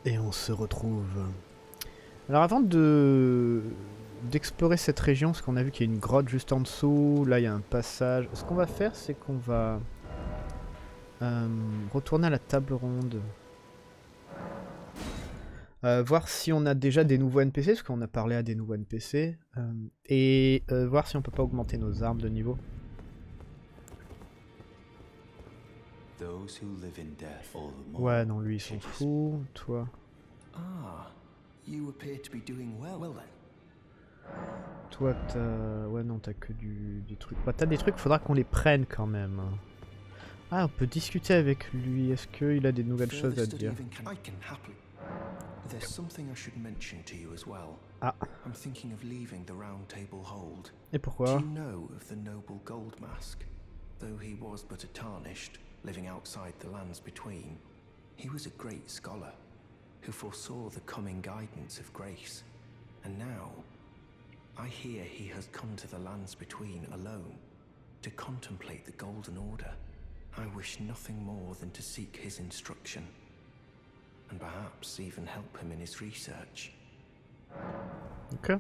Et on se retrouve. Alors avant de d'explorer cette région, parce qu'on a vu qu'il y a une grotte juste en dessous, là il y a un passage. Ce qu'on va faire, c'est qu'on va retourner à la table ronde. Voir si on a déjà des nouveaux NPC, parce qu'on a parlé à des nouveaux NPC. Et voir si on peut pas augmenter nos armes de niveau. Ouais, non, lui, ils sont fous. Toi. Toi, t'as... Ouais, non, t'as que des trucs. Bah, t'as des trucs, faudra qu'on les prenne quand même. Ah, on peut discuter avec lui. Est-ce qu'il a des nouvelles choses à dire? Ah. Et pourquoi? Though he was but a tarnished, living outside the lands between, he was a great scholar who foresaw the coming guidance of grace. And now, I hear he has come to the lands between alone, to contemplate the Golden Order. I wish nothing more than to seek his instruction, and perhaps even help him in his research. Okay.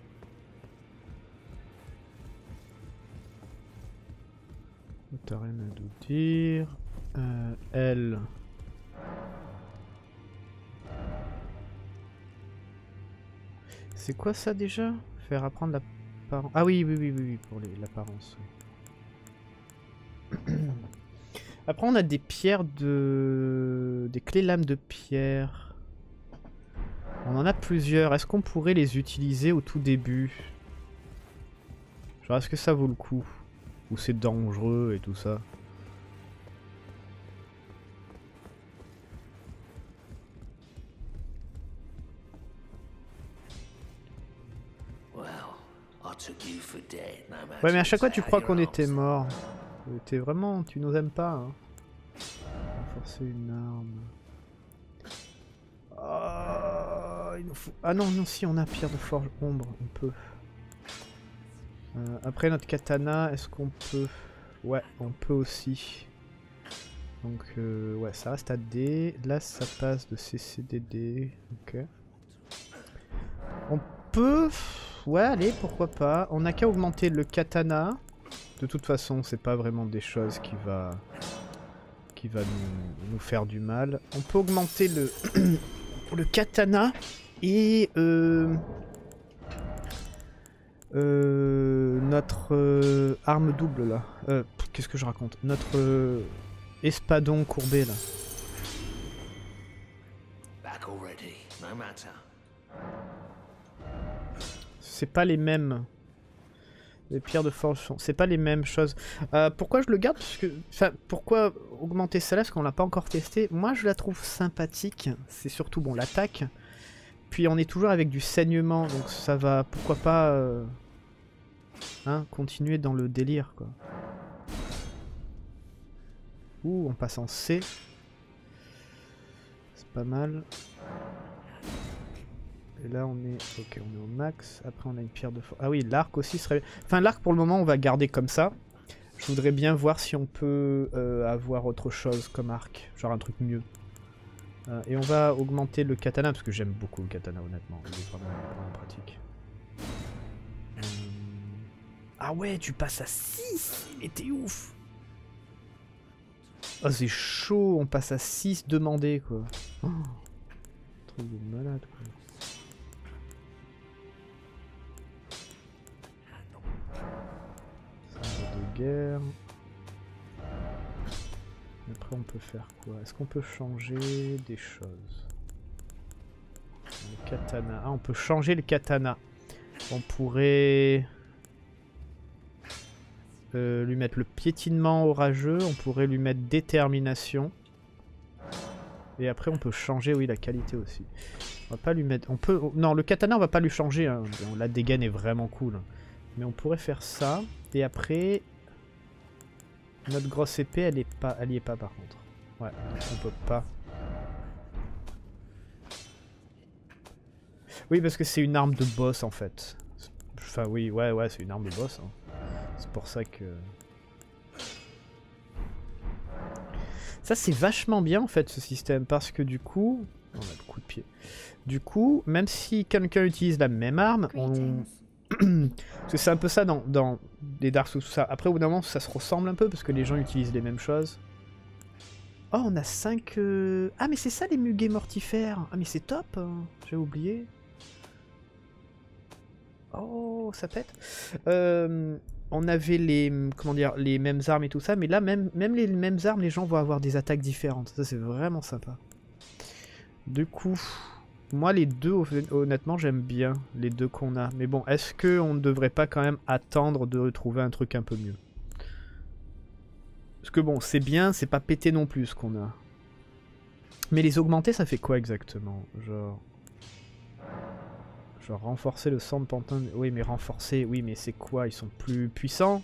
T'as rien à nous dire. Elle. C'est quoi ça déjà? Faire apprendre l'apparence. Ah oui, oui, pour l'apparence. Après, on a des pierres de. Des clés lames de pierre. On en a plusieurs. Est-ce qu'on pourrait les utiliser au tout début? Genre, est-ce que ça vaut le coup? Ou c'est dangereux et tout ça. Ouais, mais à chaque fois tu crois qu'on était mort. T'es vraiment... Tu nous aimes pas, hein. Renforcer une arme. Oh, il nous faut... Ah non, non, si on a pierre de forge ombre, on peut. Après notre katana, est-ce qu'on peut... Ouais, on peut aussi. Donc, ouais, ça reste à D. Là, ça passe de CCDD. Ok. On peut... Ouais, allez, pourquoi pas. On n'a qu'à augmenter le katana. De toute façon, c'est pas vraiment des choses qui va nous faire du mal. On peut augmenter le, le katana et... notre arme double là. Qu'est-ce que je raconte? Notre espadon courbé là. C'est pas les mêmes. Les pierres de forge sont... C'est pas les mêmes choses. Pourquoi je le garde? Parce que... Enfin, pourquoi augmenter celle-là? Parce qu'on l'a pas encore testé. Moi je la trouve sympathique. C'est surtout bon l'attaque. Puis on est toujours avec du saignement. Donc ça va... Pourquoi pas... Hein, continuer dans le délire quoi. Ouh, on passe en C. C'est pas mal. Et là on est... Ok, on est au max. Après on a une pierre de force. Ah oui, l'arc aussi serait... Enfin l'arc pour le moment on va garder comme ça. Je voudrais bien voir si on peut avoir autre chose comme arc. Genre un truc mieux. Et on va augmenter le katana parce que j'aime beaucoup le katana honnêtement. Il est vraiment pratique. Ah ouais, tu passes à 6. Mais t'es ouf. Oh c'est chaud, on passe à 6 demandés quoi. Oh, truc de malade quoi. De guerre. Après on peut faire quoi? Est-ce qu'on peut changer des choses? Le katana. Ah on peut changer le katana. On pourrait... lui mettre le piétinement orageux, on pourrait lui mettre détermination. Et après on peut changer, oui, la qualité aussi. On va pas lui mettre... On peut... Non, le katana on va pas lui changer, hein. La dégaine est vraiment cool. Mais on pourrait faire ça. Et après... Notre grosse épée, elle y est pas par contre. Ouais, on peut pas. Oui, parce que c'est une arme de boss en fait. Enfin oui, ouais, c'est une arme de boss. Hein. C'est pour ça que... Ça c'est vachement bien en fait ce système, parce que du coup... On a de coup de pied. Du coup, même si quelqu'un utilise la même arme, on... parce que c'est un peu ça dans les Dark Souls, tout ça. Après, au bout d'un moment, ça se ressemble un peu parce que les gens utilisent les mêmes choses. Oh, on a 5... Ah, mais c'est ça les muguets mortifères. Ah, mais c'est top, hein. J'ai oublié. Oh, ça pète. On avait les... Comment dire, les mêmes armes et tout ça, mais là, même les mêmes armes, les gens vont avoir des attaques différentes. Ça, c'est vraiment sympa. Du coup... Moi, les deux, honnêtement, j'aime bien les deux qu'on a. Mais bon, est-ce qu'on ne devrait pas quand même attendre de retrouver un truc un peu mieux? Parce que bon, c'est bien, c'est pas pété non plus ce qu'on a. Mais les augmenter, ça fait quoi exactement? Genre renforcer le sang de pantin... Oui, mais renforcer, oui, mais c'est quoi? Ils sont plus puissants?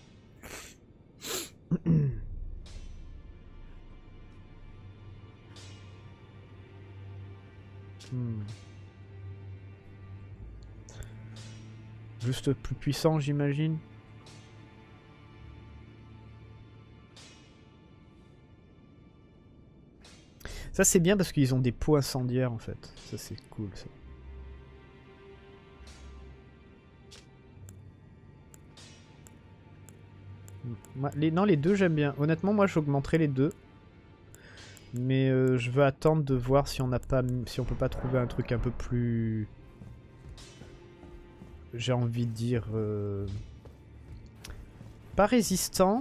Juste plus puissant, j'imagine. Ça c'est bien parce qu'ils ont des pots incendiaires en fait. Ça c'est cool ça. Non, les deux j'aime bien. Honnêtement, moi j'augmenterai les deux. Mais je veux attendre de voir si on n'a pas, si on peut pas trouver un truc un peu plus... J'ai envie de dire... Pas résistant.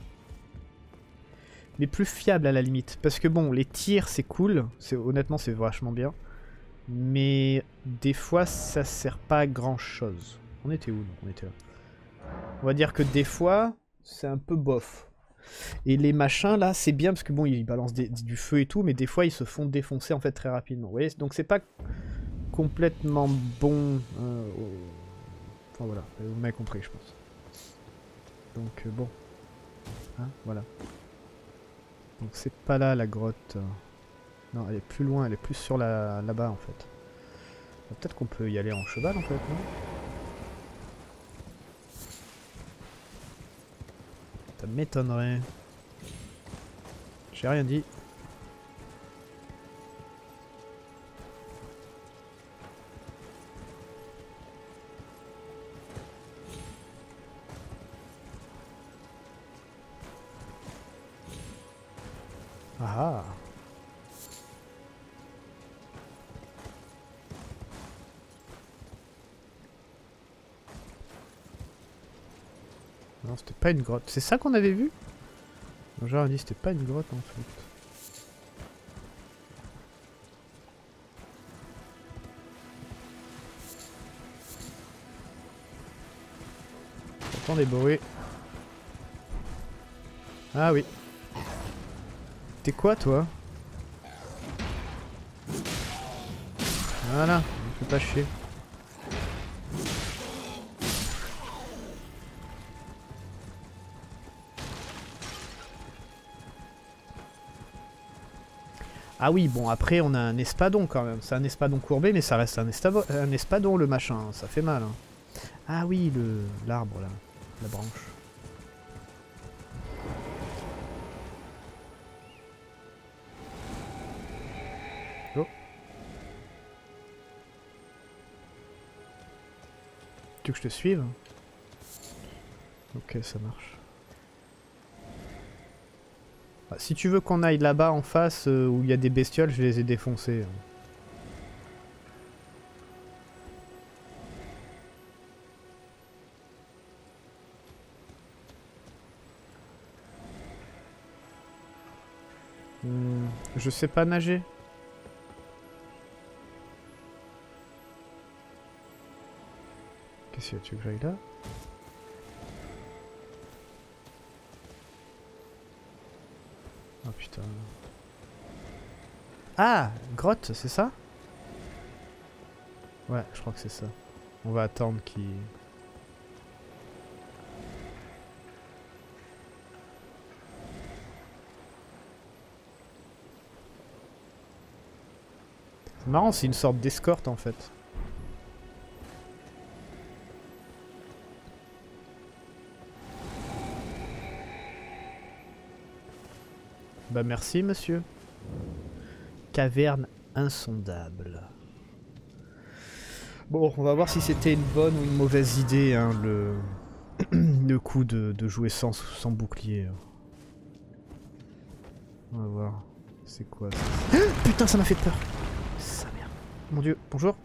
Mais plus fiable à la limite. Parce que bon, les tirs c'est cool. Honnêtement c'est vachement bien. Mais des fois ça sert pas à grand chose. On était où? On était là. On va dire que des fois c'est un peu bof. Et les machins là c'est bien parce que bon ils balancent du feu et tout. Mais des fois ils se font défoncer en fait très rapidement. Vous voyez, donc c'est pas complètement bon. Enfin voilà, vous m'avez compris je pense. Donc bon. Hein, voilà. Donc c'est pas là la grotte. Non, elle est plus loin, elle est plus sur là-bas en fait. Peut-être qu'on peut y aller en cheval en fait, non? Ça m'étonnerait. J'ai rien dit. Ah ah. Non, c'était pas une grotte. C'est ça qu'on avait vu? J'aurais dit c'était pas une grotte en fait. J'entends des bruits. Ah oui. T'es quoi toi? Voilà, ne fais pas chier. Ah oui, bon après on a un espadon quand même. C'est un espadon courbé mais ça reste un espadon le machin. Ça fait mal. Hein. Ah oui, l'arbre là. La branche. Oh. Tu veux que je te suive? Ok, ça marche. Ah, si tu veux qu'on aille là-bas en face où il y a des bestioles, je les ai défoncées. Je sais pas nager. Qu'est-ce qu'il y a? Tu veux que j'aille là? Oh putain. Ah! Grotte, c'est ça? Ouais, je crois que c'est ça. On va attendre qu'il... C'est marrant, c'est une sorte d'escorte en fait. Bah merci monsieur. Caverne insondable. Bon, on va voir si c'était une bonne ou une mauvaise idée, hein, le coup de jouer sans bouclier. On va voir. C'est quoi ça? Putain, ça m'a fait peur. Ça merde. Mon dieu, bonjour.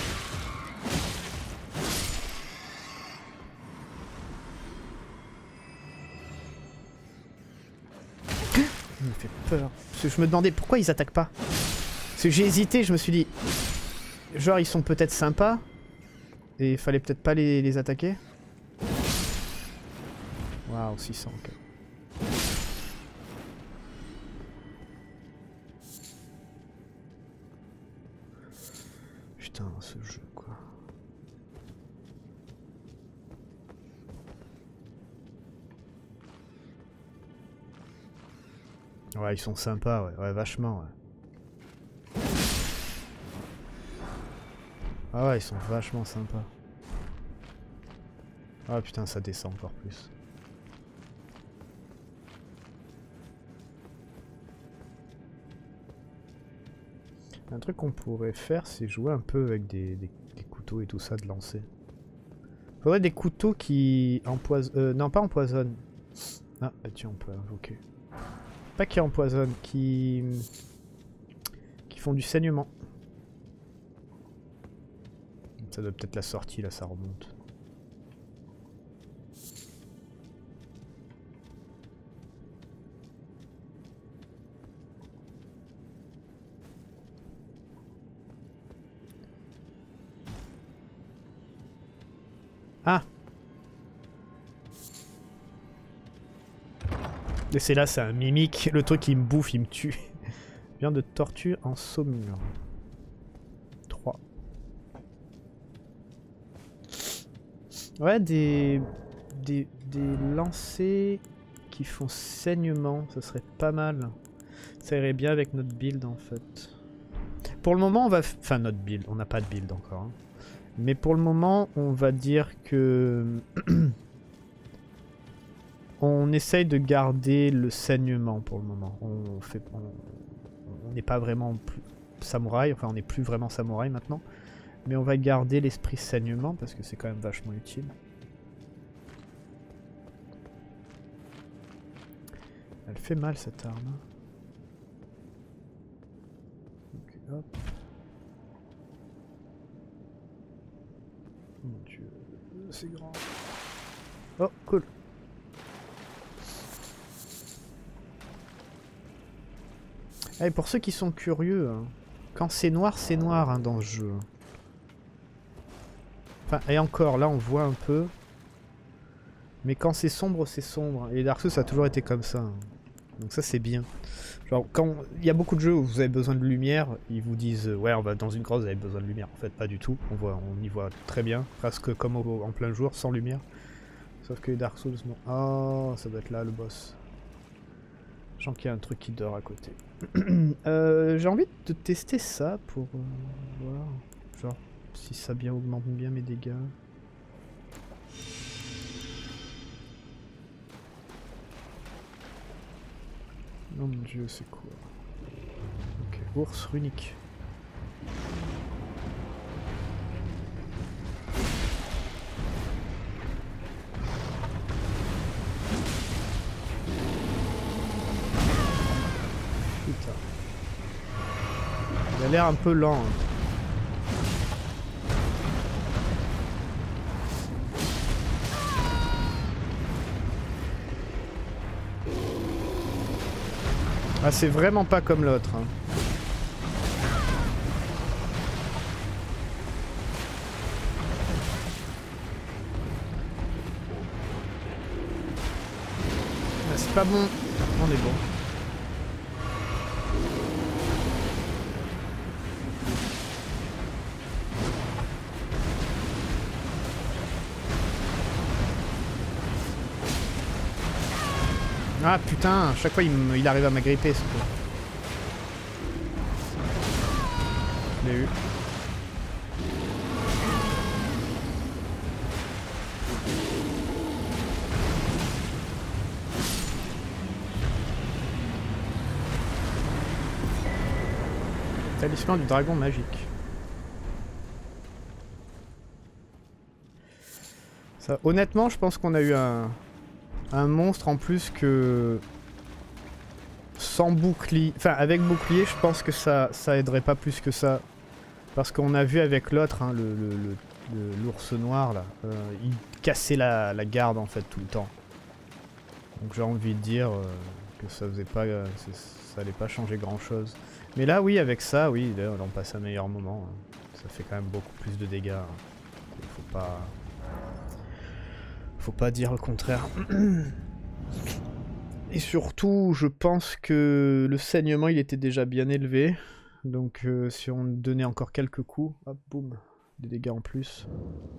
Ça m'a fait peur. Parce que je me demandais pourquoi ils attaquent pas. Parce que j'ai hésité, je me suis dit... Genre ils sont peut-être sympas. Et il fallait peut-être pas les attaquer. Waouh, 600. Okay. Putain, ce jeu quoi. Ouais, ils sont sympas, ouais, vachement, ouais. Ah ouais, ils sont vachement sympas. Ah putain, ça descend encore plus. Un truc qu'on pourrait faire, c'est jouer un peu avec des couteaux et tout ça de lancer. Faudrait des couteaux qui empoisonnent... non, pas empoisonnent. Ah, bah tiens, on peut invoquer. Pas qui empoisonnent, qui font du saignement. Ça doit peut-être la sortie, là, ça remonte. Ah! Et c'est là, c'est un mimique. Le truc, il me bouffe, il me tue. Viande de tortue en saumure. 3. Ouais, des lancers qui font saignement, ça serait pas mal. Ça irait bien avec notre build en fait. Pour le moment, on va... Enfin, notre build, on n'a pas de build encore. Hein. Mais pour le moment, on va dire que... on essaye de garder le saignement pour le moment. On n'est pas vraiment samouraï, enfin on n'est plus vraiment samouraï maintenant. Mais on va garder l'esprit saignement parce que c'est quand même vachement utile. Elle fait mal cette arme. Okay, hop. Mon dieu, c'est grand. Oh, cool. Et pour ceux qui sont curieux, hein, quand c'est noir hein, dans ce jeu. Enfin, et encore, là on voit un peu. Mais quand c'est sombre, c'est sombre. Et Dark Souls, ça a toujours été comme ça. Hein. Donc ça, c'est bien. Genre, quand il y a beaucoup de jeux où vous avez besoin de lumière, ils vous disent ouais, on va dans une grotte, vous avez besoin de lumière. En fait, pas du tout. On y voit très bien, presque comme en plein jour, sans lumière. Sauf que Dark Souls, non. Oh, ça doit être là le boss. Je sens qu'il y a un truc qui dort à côté. J'ai envie de tester ça pour voir, genre, si ça augmente bien mes dégâts. Oh mon dieu, c'est quoi? Ok, ours runique. Putain. Il a l'air un peu lent. Hein. Ah, c'est vraiment pas comme l'autre. Hein. Ah, c'est pas bon. On est bon. Ah putain, à chaque fois il arrive à m'agripper ce coup. Je l'ai eu. Salut. Talisman du dragon magique. Ça, honnêtement, je pense qu'on a eu un monstre en plus que... Sans bouclier... Enfin, avec bouclier, je pense que ça aiderait pas plus que ça. Parce qu'on a vu avec l'autre, hein, l'ours noir, là, il cassait la garde, en fait, tout le temps. Donc j'ai envie de dire que ça faisait pas... ça allait pas changer grand-chose. Mais là, oui, avec ça, oui, là, on passe un meilleur moment. Ça fait quand même beaucoup plus de dégâts. Il faut pas dire le contraire. Et surtout, je pense que le saignement, il était déjà bien élevé. Donc si on donnait encore quelques coups, hop, boum, des dégâts en plus.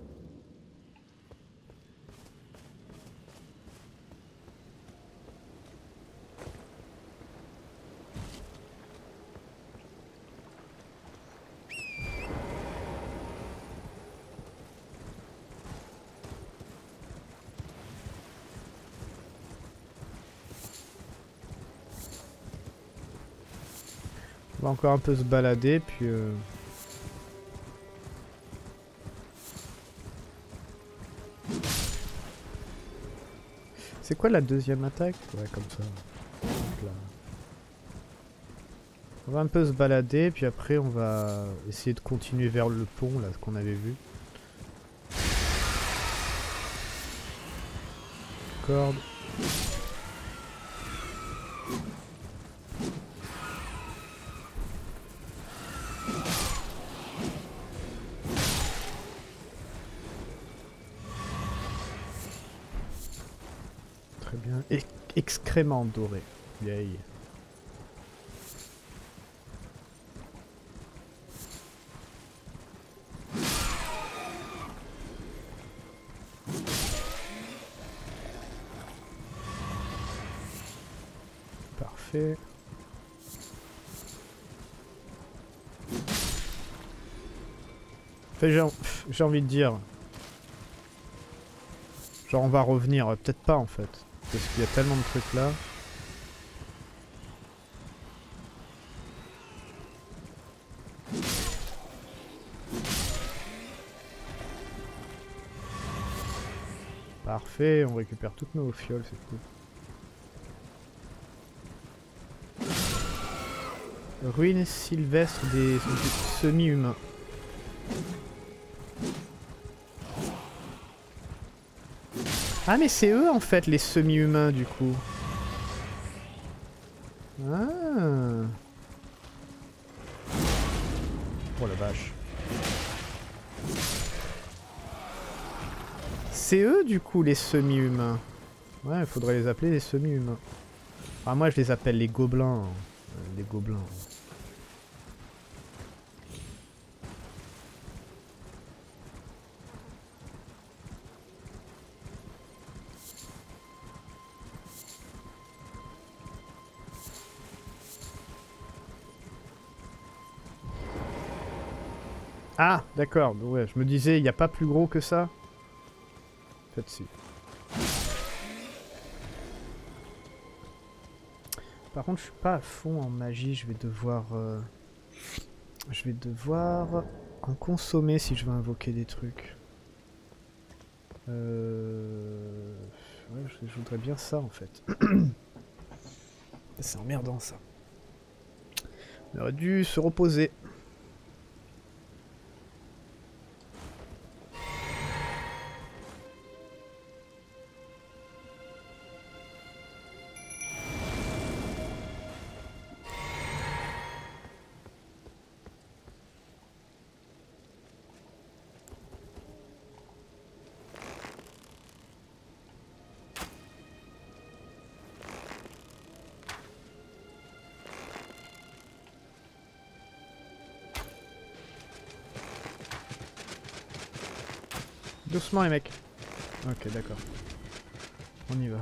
On va encore un peu se balader, puis... C'est quoi la deuxième attaque? Ouais, comme ça. Là. On va un peu se balader, puis après on va essayer de continuer vers le pont, là, ce qu'on avait vu. Corde. Très bien. Excréments dorés. Yay. Parfait. Enfin, j'ai envie de dire... Genre on va revenir, peut-être pas en fait. Parce qu'il y a tellement de trucs là. Parfait, on récupère toutes nos fioles, c'est cool. Ruines sylvestres des semi-humains. Ah mais c'est eux en fait les semi-humains du coup. Ah. Oh la vache. C'est eux du coup les semi-humains. Ouais, il faudrait les appeler les semi-humains. Enfin moi je les appelle les gobelins. Les gobelins. Ah, d'accord. Ouais, je me disais, il n'y a pas plus gros que ça. En fait, si. Par contre, je suis pas à fond en magie. Je vais devoir en consommer si je veux invoquer des trucs. Ouais, je voudrais bien ça, en fait. C'est emmerdant, ça. On aurait dû se reposer. Doucement les mecs. Ok, d'accord. On y va.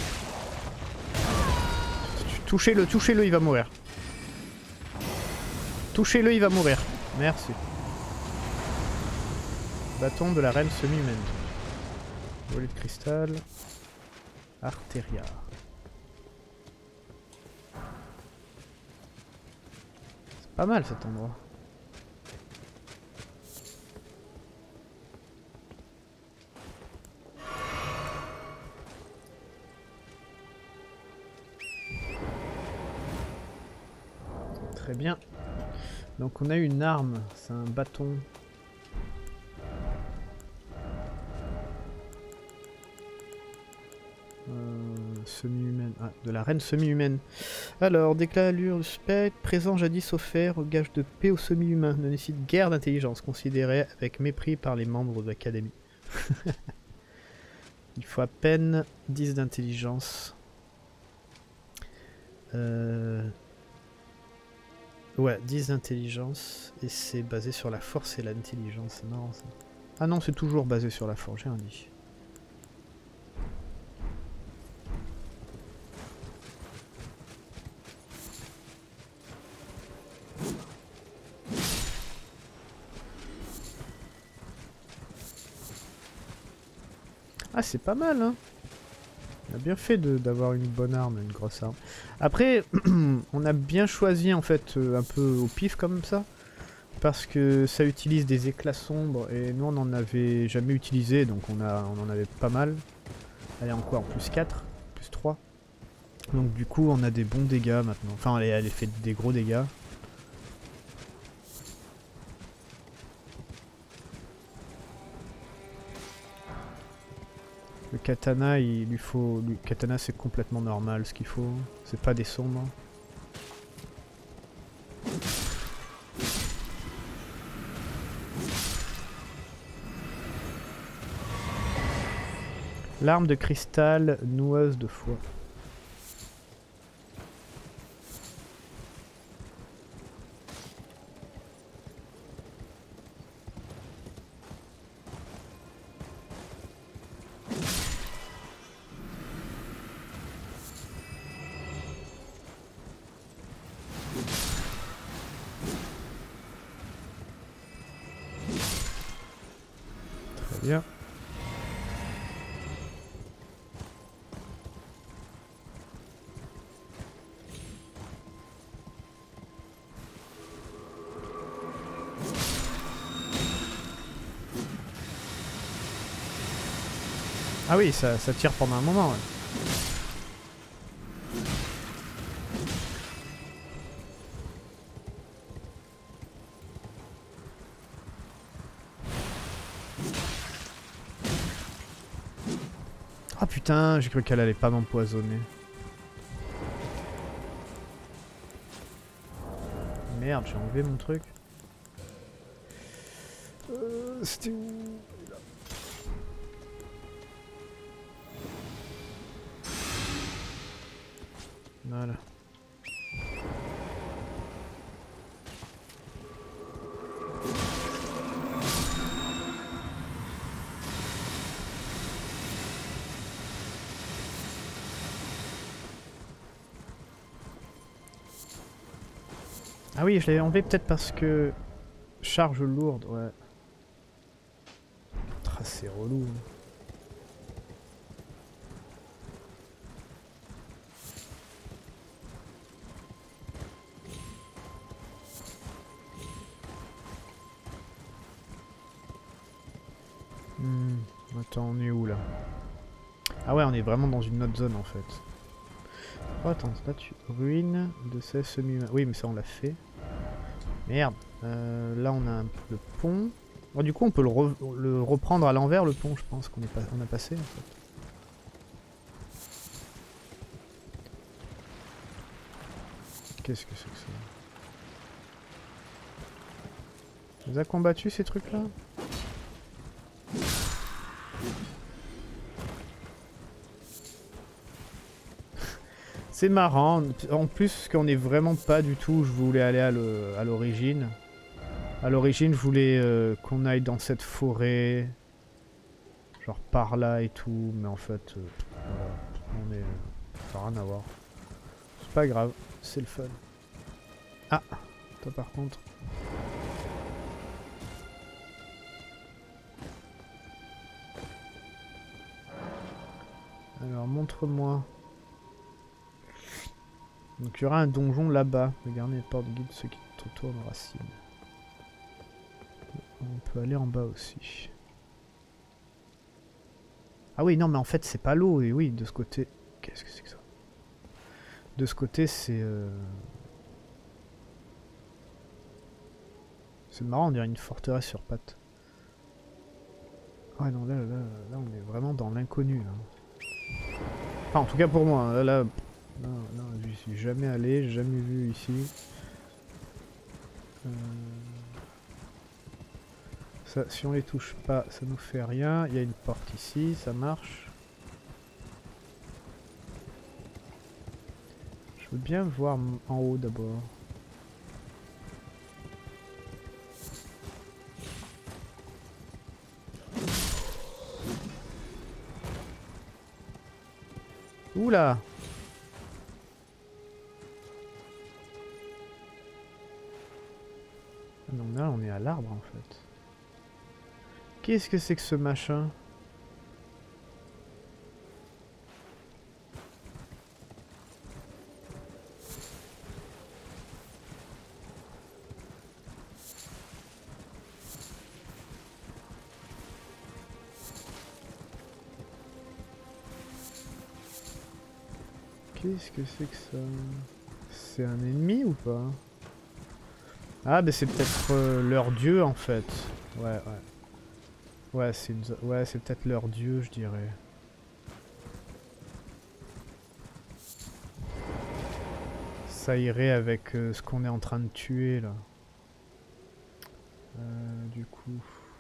Touchez-le, il va mourir. Touchez-le, il va mourir. Merci. Bâton de la reine semi-humaine. Volet de cristal. Arteria. C'est pas mal cet endroit. Très bien. Donc on a une arme, c'est un bâton. Semi-humaine. Ah, de la reine semi-humaine. Alors, déclare l'allure du spectre, présent jadis offert au gage de paix aux semi-humains, ne nécessite guère d'intelligence, considéré avec mépris par les membres de l'académie. Il faut à peine 10 d'intelligence. Ouais, 10 d'intelligence, et c'est basé sur la force et l'intelligence, c'est marrant ça. Ah non, c'est toujours basé sur la force, j'ai rien dit. Ah, c'est pas mal, hein. On a bien fait d'avoir une bonne arme, une grosse arme. Après, on a bien choisi en fait un peu au pif comme ça. Parce que ça utilise des éclats sombres et nous on n'en avait jamais utilisé, donc on en avait pas mal. Elle est en quoi? En plus 4, plus 3. Donc du coup on a des bons dégâts maintenant. Enfin elle fait des gros dégâts. Le katana, il lui faut... Le katana c'est complètement normal ce qu'il faut. C'est pas des sombres. L'arme de cristal, noueuse de foi. Très bien. Ah oui, ça tire pendant un moment. Ouais. Ah putain, j'ai cru qu'elle allait pas m'empoisonner. Merde, j'ai enlevé mon truc. C'était où? Voilà. Ah oui, je l'avais enlevé peut-être parce que... Charge lourde, ouais. Ah, c'est relou. Attends, on est où là? Ah ouais, on est vraiment dans une autre zone en fait. Oh, attends, statue. Ruine de ces semi... Oui, mais ça on l'a fait. Merde. Là on a le pont. Oh, du coup on peut le reprendre à l'envers le pont, je pense qu'on a passé en fait. Qu'est-ce que c'est que ça? On les a combattus ces trucs là? C'est marrant, en plus qu'on est vraiment pas du tout où je voulais aller à l'origine. À l'origine je voulais qu'on aille dans cette forêt, genre par là et tout, mais en fait, voilà, ça n'a rien à voir. C'est pas grave, c'est le fun. Ah, Toi par contre. Alors montre-moi. Donc il y aura un donjon là-bas. Regardez les portes guides, ceux qui te retournent aux racines. On peut aller en bas aussi. Ah oui, non, mais en fait, c'est pas l'eau. Et oui, de ce côté... Qu'est-ce que c'est que ça? De ce côté, c'est... C'est marrant, on dirait une forteresse sur pattes. Ouais, non, là, on est vraiment dans l'inconnu. Enfin, en tout cas pour moi. Là, non, j'y suis jamais allé, jamais vu ici. Ça, si on les touche pas, ça nous fait rien. Il y a une porte ici, ça marche. Je veux bien voir en haut d'abord. Oula! Non, là on est à l'arbre en fait. Qu'est-ce que c'est que ce machin? Qu'est-ce que c'est que ça? C'est un ennemi ou pas? Ah bah c'est peut-être leur dieu en fait. Ouais. Ouais, c'est peut-être leur dieu, je dirais. Ça irait avec ce qu'on est en train de tuer là. Du coup...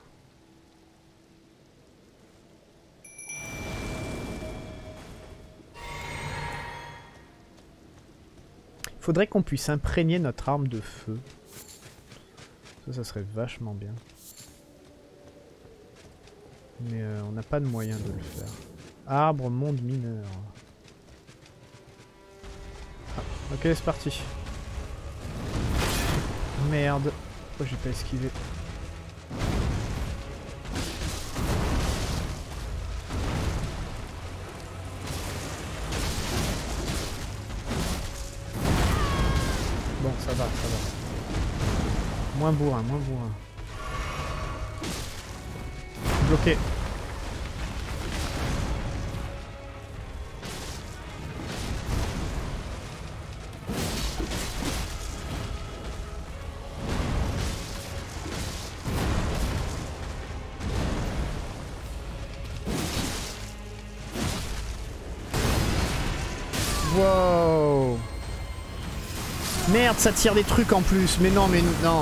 Faudrait qu'on puisse imprégner notre arme de feu. Ça serait vachement bien. Mais on n'a pas de moyen de le faire. Arbre, monde mineur. Ah, ok, c'est parti. Merde. Pourquoi j'ai pas esquivé? Bon, ça va. Moins bourrin. Bloqué. Wow. Merde, ça tire des trucs en plus. Mais non.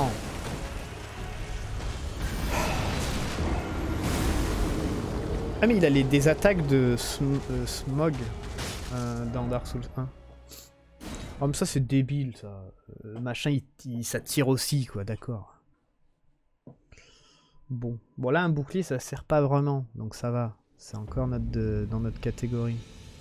Ah mais il a des attaques de smog dans Dark Souls 1. Oh mais ça c'est débile ça. Machin ça tire aussi quoi, d'accord. Bon là un bouclier ça sert pas vraiment, donc ça va. C'est encore dans notre catégorie.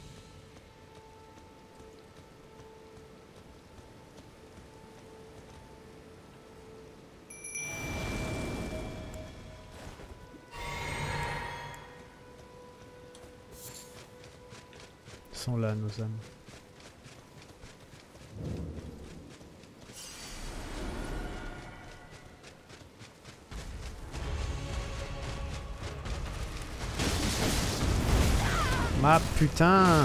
Sont là nos âmes. Ma putain.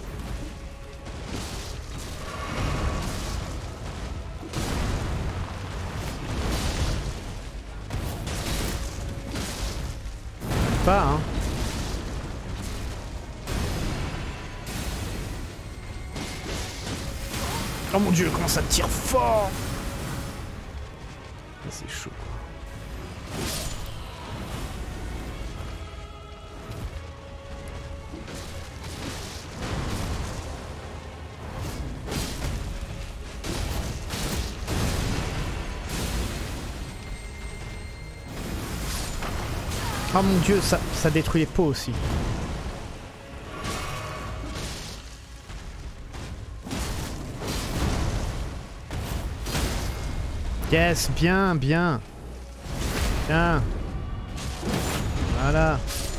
Pas hein. Oh mon dieu, comment ça tire fort! C'est chaud quoi. Oh mon dieu, ça détruit les peaux aussi. Yes, bien, bien. Bien. Voilà.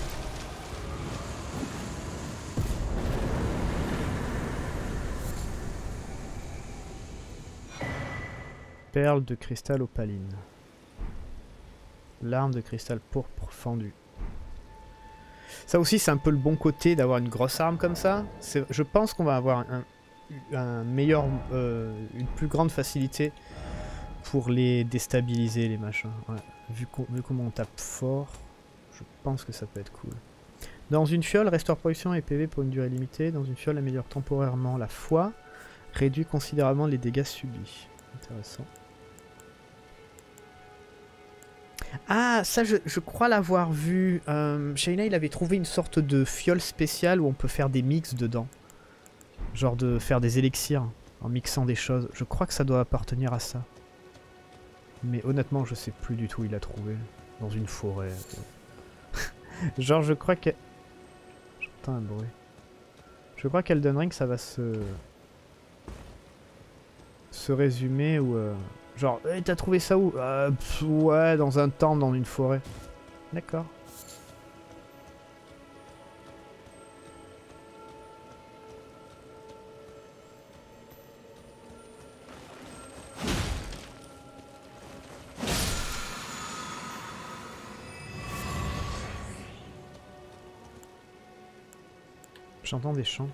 Perle de cristal opaline. L'arme de cristal pourpre fendue. Ça aussi, c'est un peu le bon côté d'avoir une grosse arme comme ça. Je pense qu'on va avoir un meilleur, une plus grande facilité pour les déstabiliser, les machins. Ouais. Vu comment on tape fort, je pense que ça peut être cool. Dans une fiole, restaure production et PV pour une durée limitée. Dans une fiole, améliore temporairement la foi. Réduit considérablement les dégâts subis. Intéressant. Ah, ça je crois l'avoir vu. Shayna, il avait trouvé une sorte de fiole spéciale où on peut faire des mix dedans. Genre de faire des élixirs en mixant des choses. Je crois que ça doit appartenir à ça. Mais honnêtement, je sais plus du tout où il l'a trouvé. Dans une forêt. Genre, je crois que... J'entends un bruit. Je crois qu'Elden Ring, ça va se résumer où... Genre, hey, t'as trouvé ça où? Ouais, dans un temple, dans une forêt. D'accord. J'entends des chants.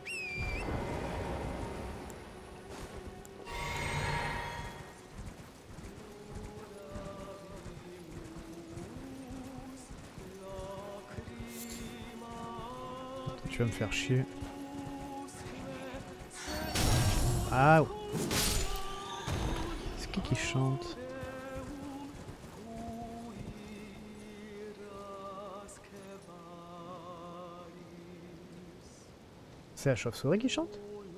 Tu vas me faire chier. Ah. C'est qui chante? C'est la chauve-souris qui chante?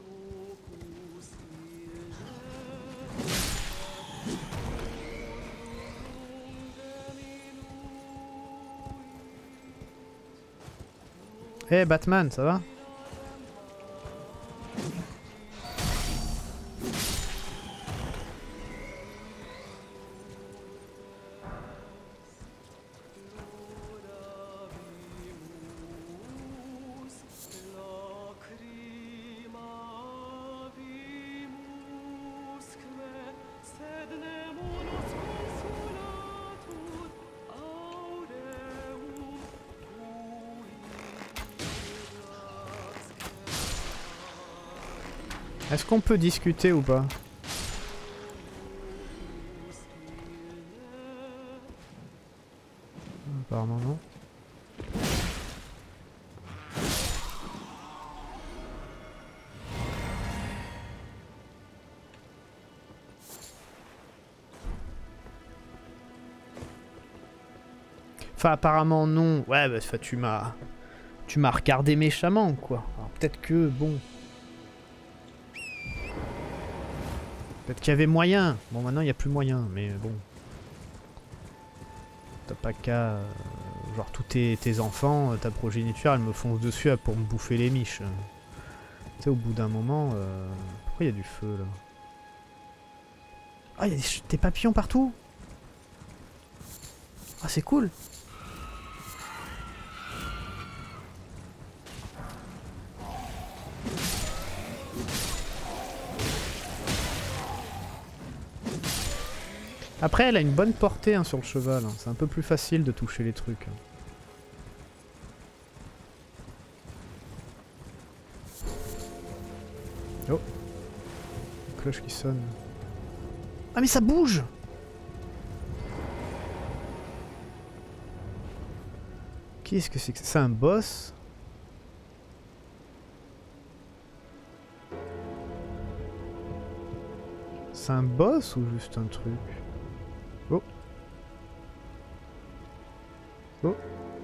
Eh hey, Batman, ça va? Est-ce qu'on peut discuter ou pas? Apparemment non. Enfin apparemment non. Ouais bah tu m'as regardé méchamment quoi. Alors peut-être que bon. Peut-être qu'il y avait moyen. Bon, maintenant, il n'y a plus moyen, mais bon. T'as pas qu'à... genre, tous tes enfants, ta progéniture, elle me fonce dessus pour me bouffer les miches. Tu sais, au bout d'un moment... Pourquoi il y a du feu, là? Ah, il y a des papillons partout. Ah, c'est cool. Après, elle a une bonne portée hein, sur le cheval. Hein. C'est un peu plus facile de toucher les trucs. Oh. Une cloche qui sonne. Ah mais ça bouge! Qu'est-ce que c'est que ça? C'est un boss? C'est un boss ou juste un truc? Oh. Oh.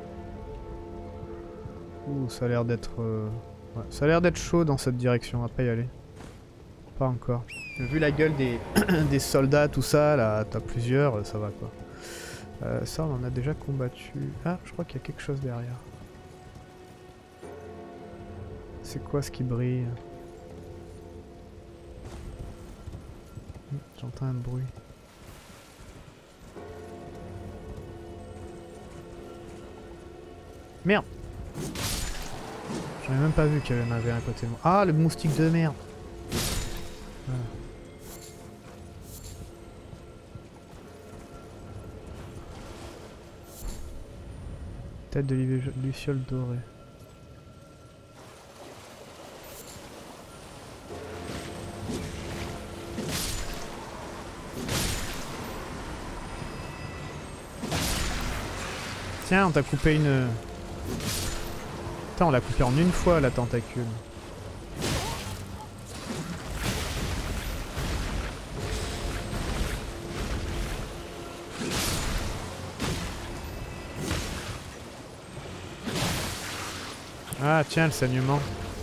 Ouh, ça a l'air d'être... Ouais, ça a l'air d'être chaud dans cette direction, on va pas y aller. Pas encore. Vu la gueule des, des soldats, tout ça, là, t'as plusieurs, ça va quoi. Ça, on en a déjà combattu. Ah, je crois qu'il y a quelque chose derrière. C'est quoi ce qui brille? J'entends un bruit. Merde. J'avais même pas vu qu'il y en avait un à côté de moi. Ah, le moustique de merde. Voilà. Tête de luciole dorée. Tiens, on t'a coupé une... Putain, on l'a coupé en une fois, la tentacule. Ah, tiens, le saignement.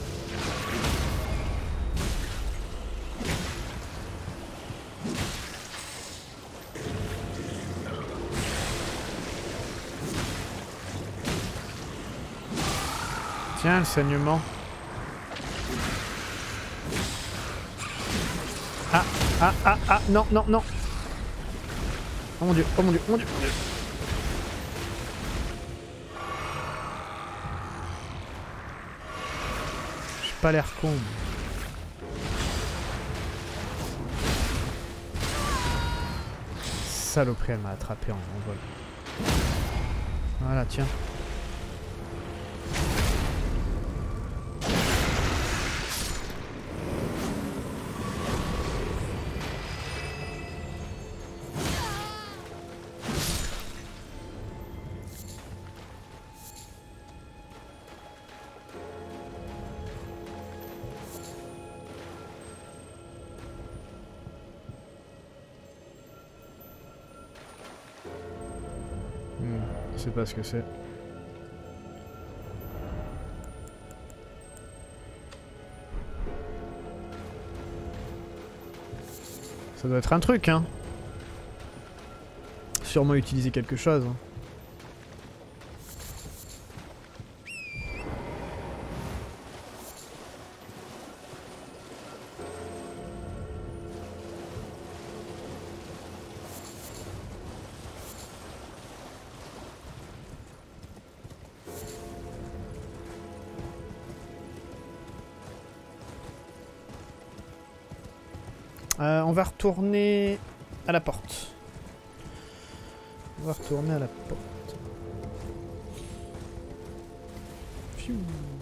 Tiens, le saignement. Ah, ah, ah, ah, non, non, non. Oh mon dieu, oh mon dieu, oh mon dieu, oh mon dieu. J'ai pas l'air con. Saloperie, elle m'a attrapé en vol. Voilà, tiens. Je sais pas ce que c'est. Ça doit être un truc, hein. Sûrement utiliser quelque chose. Hein. On va retourner à la porte. On va retourner à la porte. Pfiou.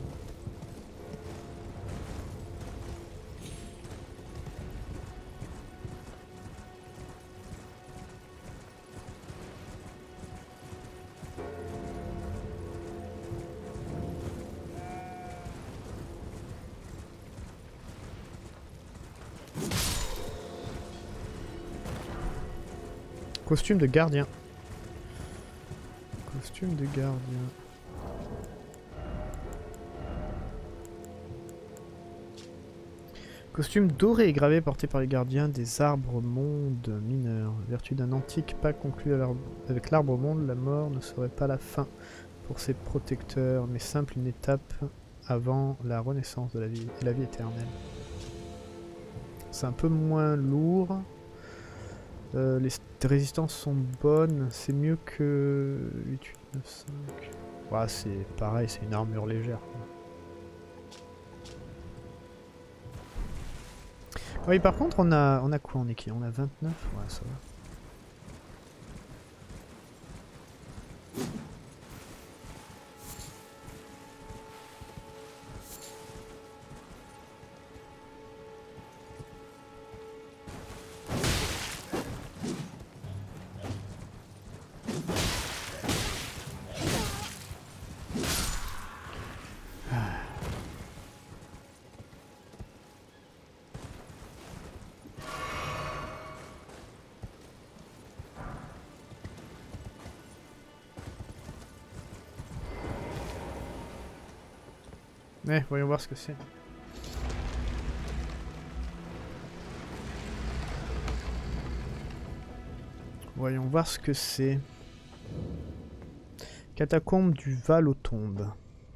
Costume de gardien. Costume de gardien. Costume doré et gravé porté par les gardiens des arbres mondes mineurs. Vertu d'un antique pacte conclu avec l'arbre monde, la mort ne serait pas la fin pour ses protecteurs, mais simple une étape avant la renaissance de la vie et la vie éternelle. C'est un peu moins lourd. Les résistances sont bonnes, c'est mieux que 8895. Ouais, c'est pareil, c'est une armure légère. Quoi. Oui, par contre, on a quoi en équipe? On a 29? Ouais, ça va. Voyons voir ce que c'est. Voyons voir ce que c'est. Catacombe du Val aux Tombes.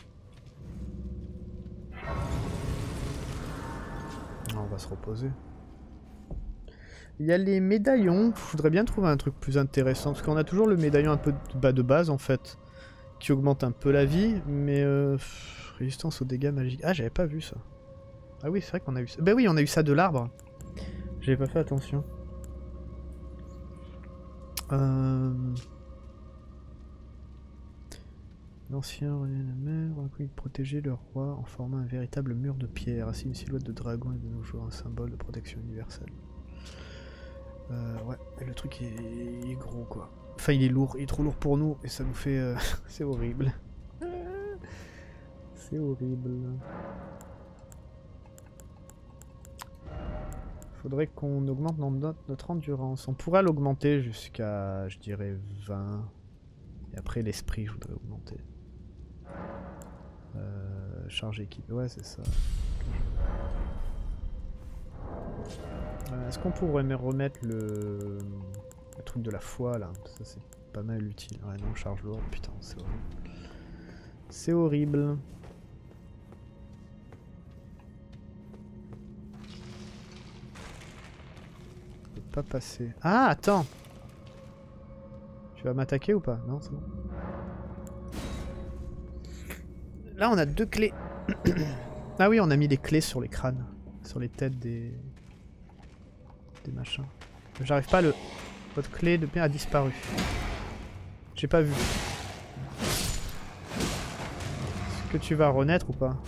On va se reposer. Il y a les médaillons. Je voudrais bien trouver un truc plus intéressant. Parce qu'on a toujours le médaillon un peu de base en fait. qui augmente un peu la vie, mais résistance aux dégâts magiques. Ah, j'avais pas vu ça. Ah oui, c'est vrai qu'on a eu ça. Bah oui, on a eu ça de l'arbre. J'avais pas fait attention. L'ancien René la mer a pu protéger le roi en formant un véritable mur de pierre, ainsi une silhouette de dragon est de nos jours un symbole de protection universelle. Ouais, et le truc il est gros quoi. Enfin il est lourd, il est trop lourd pour nous et ça nous fait... c'est horrible. C'est horrible. Faudrait qu'on augmente notre endurance. On pourrait l'augmenter jusqu'à, je dirais, 20. Et après l'esprit, je voudrais augmenter. Charge équipe, ouais c'est ça. Est-ce qu'on pourrait me remettre le truc de la foi là? Ça c'est pas mal utile. Ouais non, charge lourde, putain, c'est horrible. C'est horrible. Je peux pas passer. Ah, attends! Tu vas m'attaquer ou pas? Non, c'est bon. Là, on a 2 clés. Ah oui, on a mis des clés sur les crânes. Sur les têtes des machins. J'arrive pas à le... Votre clé de paix a disparu. J'ai pas vu. Est-ce que tu vas renaître ou pas?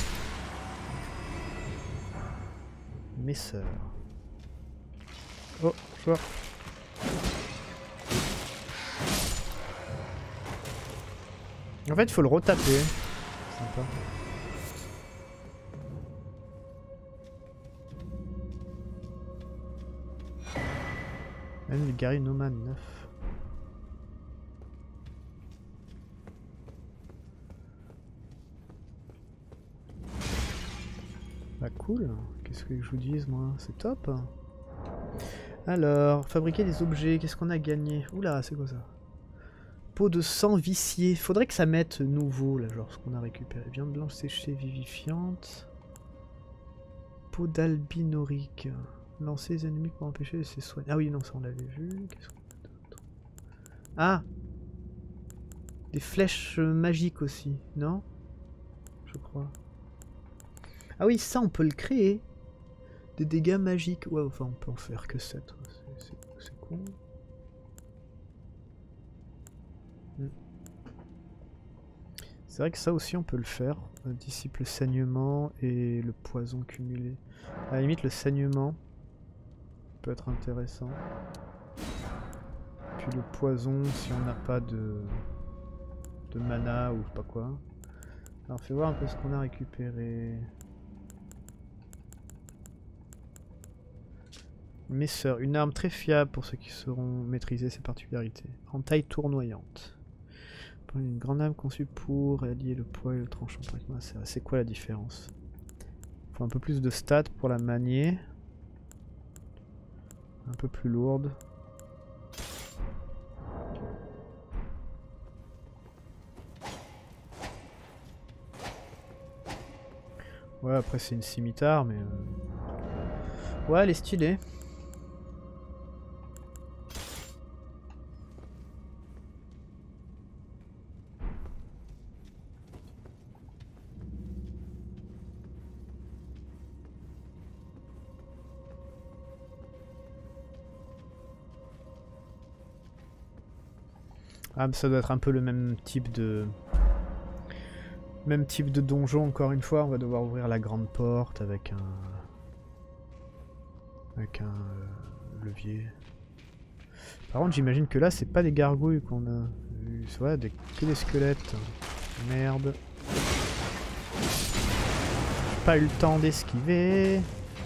Mes sœurs. Oh, je vois. En fait, il faut le retaper. Sympa. Même le Gary Noman 9. Bah cool. Qu'est-ce que je vous dise moi? C'est top. Alors, fabriquer des objets. Qu'est-ce qu'on a gagné? Oula, c'est quoi ça? Peau de sang viciée. Faudrait que ça mette nouveau là, genre ce qu'on a récupéré. Viande blanche séchée vivifiante. Peau d'albinorique. Lancer les ennemis pour empêcher de se soigner. Ah oui, non, ça on l'avait vu. Qu'est-ce qu'on a d'autre? Ah! Des flèches magiques aussi, non? Je crois. Ah oui, ça on peut le créer. Des dégâts magiques. Ouais, enfin on peut en faire que 7. C'est con. C'est vrai que ça aussi on peut le faire. Dissipe le saignement et le poison cumulé. À la limite le saignement peut être intéressant. Puis le poison si on n'a pas de mana ou je sais pas quoi. Alors fais voir un peu ce qu'on a récupéré. Mes sœurs, une arme très fiable pour ceux qui sauront maîtriser ses particularités. Entaille tournoyante. Une grande arme conçue pour allier le poids et le tranchant. C'est quoi la différence? Faut un peu plus de stats pour la manier. Un peu plus lourde. Ouais, après c'est une scimitar, mais... Ouais, elle est stylée. Ah, mais ça doit être un peu le même type de... Même type de donjon, encore une fois. On va devoir ouvrir la grande porte avec un... levier. Par contre, j'imagine que là, c'est pas des gargouilles qu'on a vu. Ouais, que des squelettes. Merde. J'ai pas eu le temps d'esquiver.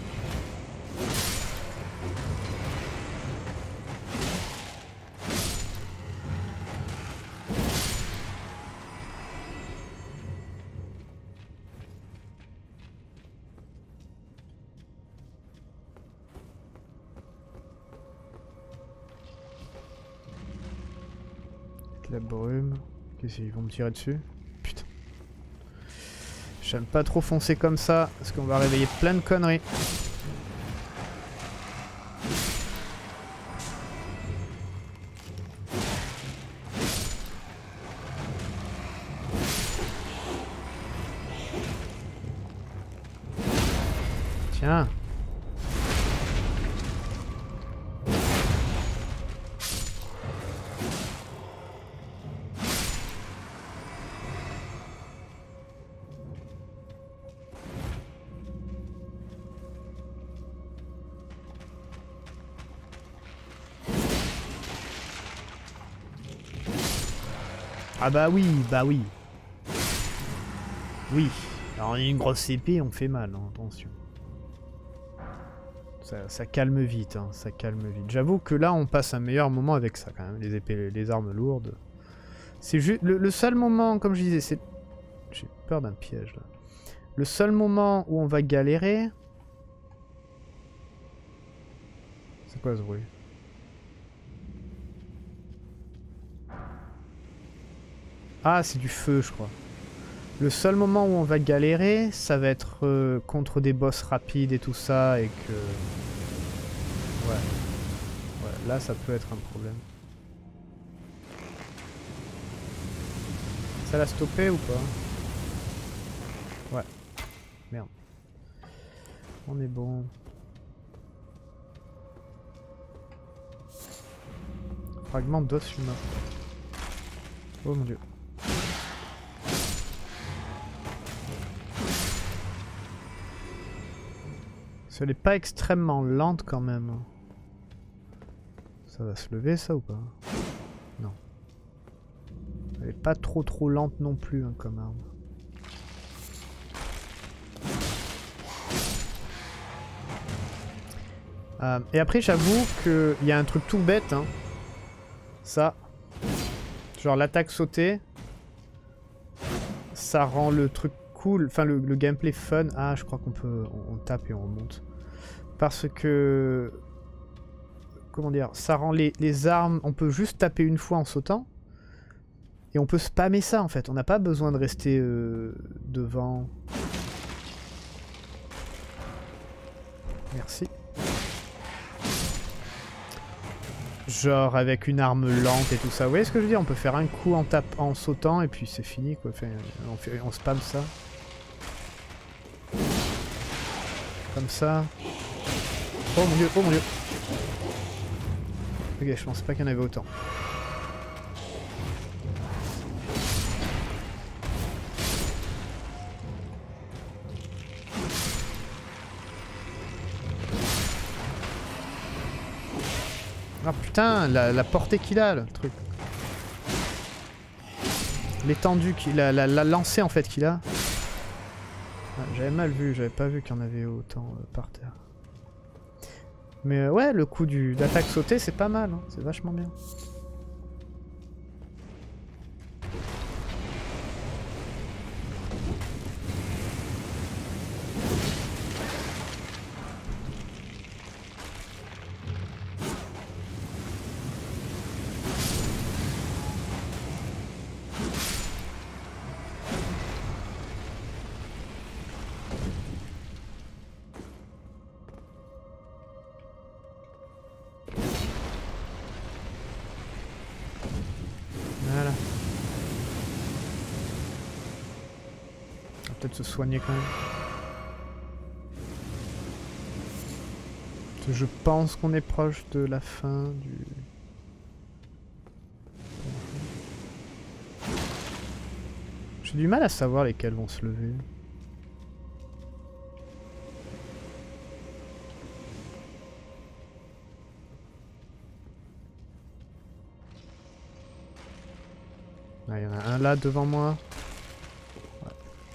La brume. Qu'est-ce qu'ils vont me tirer dessus? Putain. J'aime pas trop foncer comme ça, parce qu'on va réveiller plein de conneries. Tiens. Ah bah oui, bah oui. Oui. Alors une grosse épée, on fait mal, hein, attention. Ça calme vite, hein, ça calme vite. J'avoue que là, on passe un meilleur moment avec ça quand même, les épées, les armes lourdes. C'est juste le seul moment, comme je disais, c'est... J'ai peur d'un piège là. Le seul moment où on va galérer... C'est quoi ce bruit? Ah, c'est du feu, je crois. Le seul moment où on va galérer, ça va être contre des boss rapides et tout ça, et que... Ouais. Ouais, là, ça peut être un problème. Ça l'a stoppé ou pas? Ouais. Merde. On est bon. Fragment d'os humain. Oh mon dieu. Elle est pas extrêmement lente quand même. Ça va se lever ça ou pas? Non. Elle est pas trop lente non plus hein, comme arme. Et après j'avoue qu'il y a un truc tout bête. Hein. Ça. Genre l'attaque sautée. Ça rend le truc cool. Enfin le gameplay fun. Ah je crois qu'on peut... On tape et on remonte. Parce que... Comment dire? Ça rend les armes... On peut juste taper une fois en sautant. Et on peut spammer ça en fait. On n'a pas besoin de rester devant. Merci. Genre avec une arme lente et tout ça. Vous voyez ce que je veux dire? On peut faire un coup en sautant et puis c'est fini quoi. Enfin, on spamme ça. Comme ça. Oh mon dieu, oh mon dieu. Ok, je pensais pas qu'il y en avait autant. Ah putain, la portée qu'il a, le truc. L'étendue, la lancée en fait qu'il a. Ah, j'avais mal vu, j'avais pas vu qu'il y en avait autant par terre. Mais ouais, le coup d'attaque sautée, c'est pas mal, hein. C'est vachement bien. Voilà. On va peut-être se soigner quand même. Je pense qu'on est proche de la fin du... J'ai du mal à savoir lesquels vont se lever. Ah, il y en a un là devant moi. Ouais.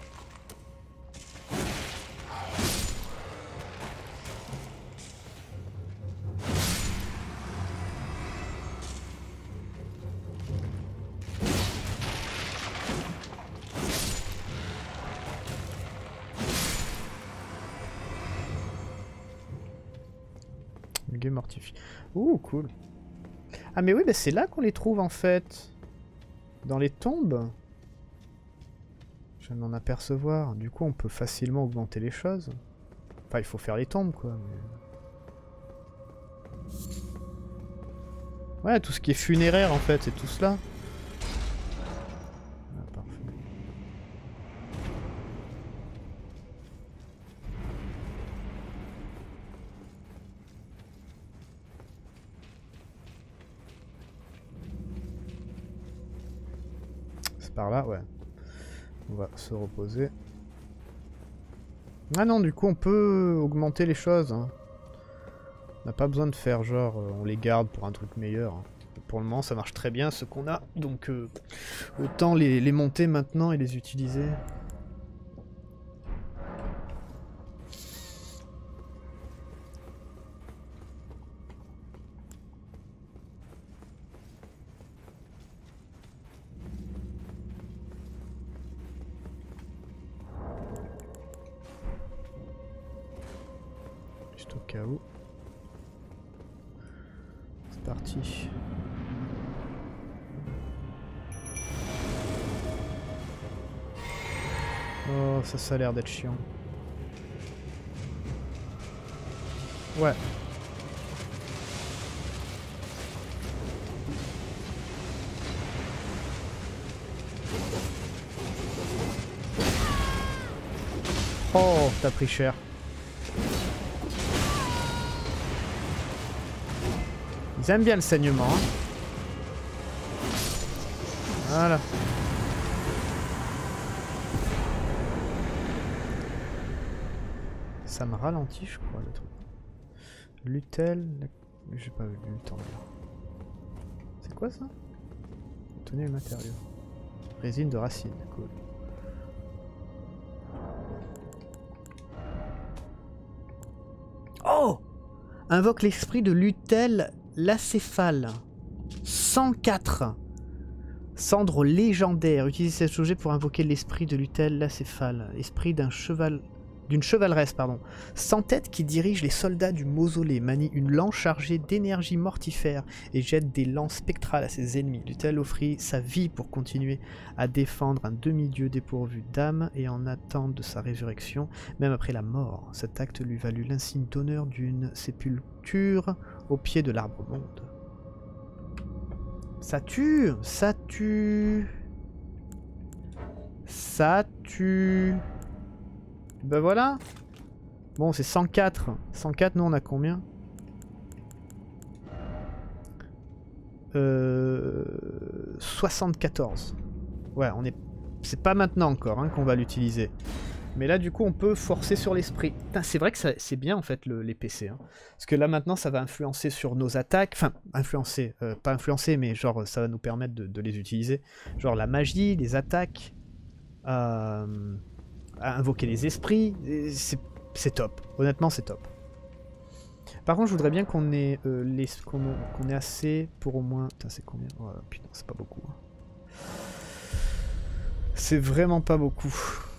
Le game mortifie. Ouh, cool. Ah mais oui, bah c'est là qu'on les trouve en fait. Dans les tombes. Je viens de m'en apercevoir. Du coup, on peut facilement augmenter les choses. Enfin, il faut faire les tombes, quoi. Mais... Ouais, tout ce qui est funéraire, en fait, c'est tout cela. Ah, parfait. par là, ouais. On va se reposer. Ah non, du coup, on peut augmenter les choses. Hein. On n'a pas besoin de faire genre, on les garde pour un truc meilleur. Hein. Pour le moment, ça marche très bien, ce qu'on a. Donc, autant les monter maintenant et les utiliser. Juste au cas où. C'est parti. Oh, ça a l'air d'être chiant. Ouais. Oh, t'as pris cher. Ils aiment bien le saignement. Hein. Voilà. Ça me ralentit, je crois, le truc. Lutel... J'ai pas vu le temps. C'est quoi ça? Tenez le matériau. Résine de racine, cool. Oh! Invoque l'esprit de Lutel l'acéphale. 104. Cendre légendaire. Utilisez cet objet pour invoquer l'esprit de Lutel l'acéphale. Esprit d'un cheval... D'une chevaleresse, pardon. Sans tête qui dirige les soldats du mausolée, manie une lance chargée d'énergie mortifère et jette des lances spectrales à ses ennemis. Lutel offrit sa vie pour continuer à défendre un demi-dieu dépourvu d'âme et en attente de sa résurrection, même après la mort. Cet acte lui valut l'insigne d'honneur d'une sépulture au pied de l'arbre monde. Ça tue! Ça tue! Ça tue! Ben voilà. Bon, c'est 104. 104, nous on a combien? 74. Ouais, on est... C'est pas maintenant encore hein, qu'on va l'utiliser. Mais là, du coup, on peut forcer sur l'esprit. C'est vrai que c'est bien, en fait, les PC. Hein. Parce que là, maintenant, ça va influencer sur nos attaques. Enfin, influencer. Pas influencer, mais genre, ça va nous permettre de les utiliser. Genre la magie, les attaques... à invoquer les esprits, c'est top. Honnêtement, c'est top. Par contre, je voudrais bien qu'on ait, qu'on ait assez pour au moins... Putain, c'est combien? Oh, putain, c'est pas beaucoup. Hein. C'est vraiment pas beaucoup.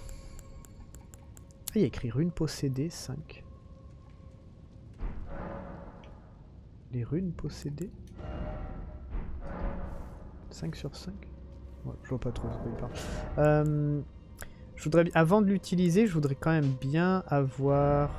Ah, il y a écrit runes possédées, 5. Les runes possédées 5 sur 5 ouais, je vois pas trop de quoi il parle. Je voudrais, avant de l'utiliser, je voudrais quand même bien avoir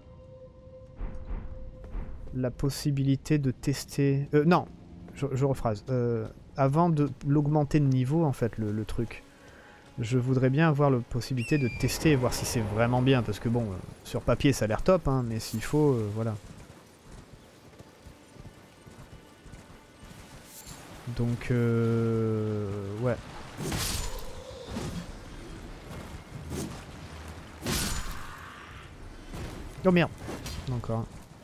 la possibilité de tester... non, je rephrase. Avant de l'augmenter de niveau, en fait, le truc, je voudrais bien avoir la possibilité de tester et voir si c'est vraiment bien. Parce que bon, sur papier, ça a l'air top, hein, mais s'il faut, voilà. Donc, ouais. Oh merde. Encore un.